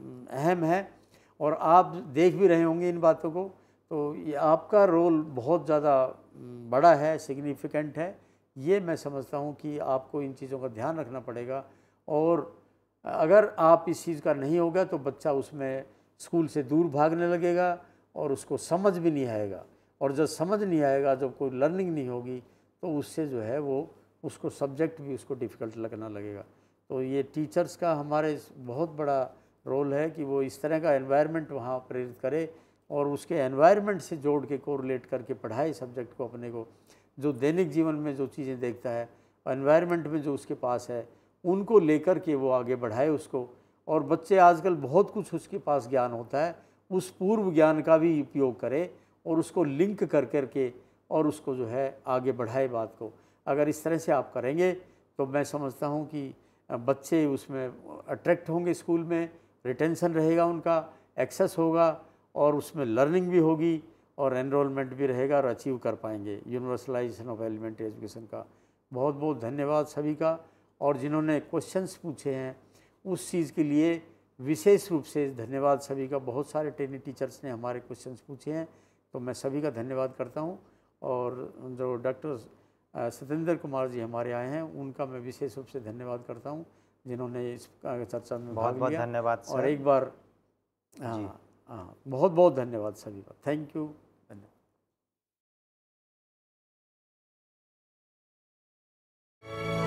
अहम है, और आप देख भी रहे होंगे इन बातों को। तो ये आपका रोल बहुत ज़्यादा बड़ा है, सिग्निफिकेंट है। ये मैं समझता हूँ कि आपको इन चीज़ों का ध्यान रखना पड़ेगा, और अगर आप इस चीज़ का नहीं होगा तो बच्चा उसमें स्कूल से दूर भागने लगेगा और उसको समझ भी नहीं आएगा, और जब समझ नहीं आएगा, जब कोई लर्निंग नहीं होगी, तो उससे जो है वो उसको सब्जेक्ट भी उसको डिफ़िकल्ट लगना लगेगा। तो ये टीचर्स का हमारे बहुत बड़ा रोल है कि वो इस तरह का एनवायरनमेंट वहाँ प्रेरित करे, और उसके एनवायरनमेंट से जोड़ के कोरिलेट करके पढ़ाए सब्जेक्ट को अपने को। जो दैनिक जीवन में जो चीज़ें देखता है, एनवायरनमेंट में जो उसके पास है, उनको लेकर के वो आगे बढ़ाए उसको। और बच्चे आजकल बहुत कुछ उसके पास ज्ञान होता है, उस पूर्व ज्ञान का भी उपयोग करे और उसको लिंक कर करके और उसको जो है आगे बढ़ाए बात को। अगर इस तरह से आप करेंगे तो मैं समझता हूँ कि बच्चे उसमें अट्रैक्ट होंगे, स्कूल में रिटेंशन रहेगा, उनका एक्सेस होगा, और उसमें लर्निंग भी होगी और एनरोलमेंट भी रहेगा, और अचीव कर पाएंगे यूनिवर्सलाइजेशन ऑफ एलिमेंट्री एजुकेशन का बहुत बहुत धन्यवाद सभी का। और जिन्होंने क्वेश्चंस पूछे हैं उस चीज़ के लिए विशेष रूप से धन्यवाद सभी का। बहुत सारे ट्रेनिंग टीचर्स ने हमारे क्वेश्चंस पूछे हैं, तो मैं सभी का धन्यवाद करता हूं। और जो डॉक्टर सत्येंद्र कुमार जी हमारे आए हैं, उनका मैं विशेष रूप से धन्यवाद करता हूं, जिन्होंने इस चर्चा में भाग लिया। बहुत धन्यवाद सर। और एक बार बहुत बहुत धन्यवाद सभी का। Thank you. धन्यवाद।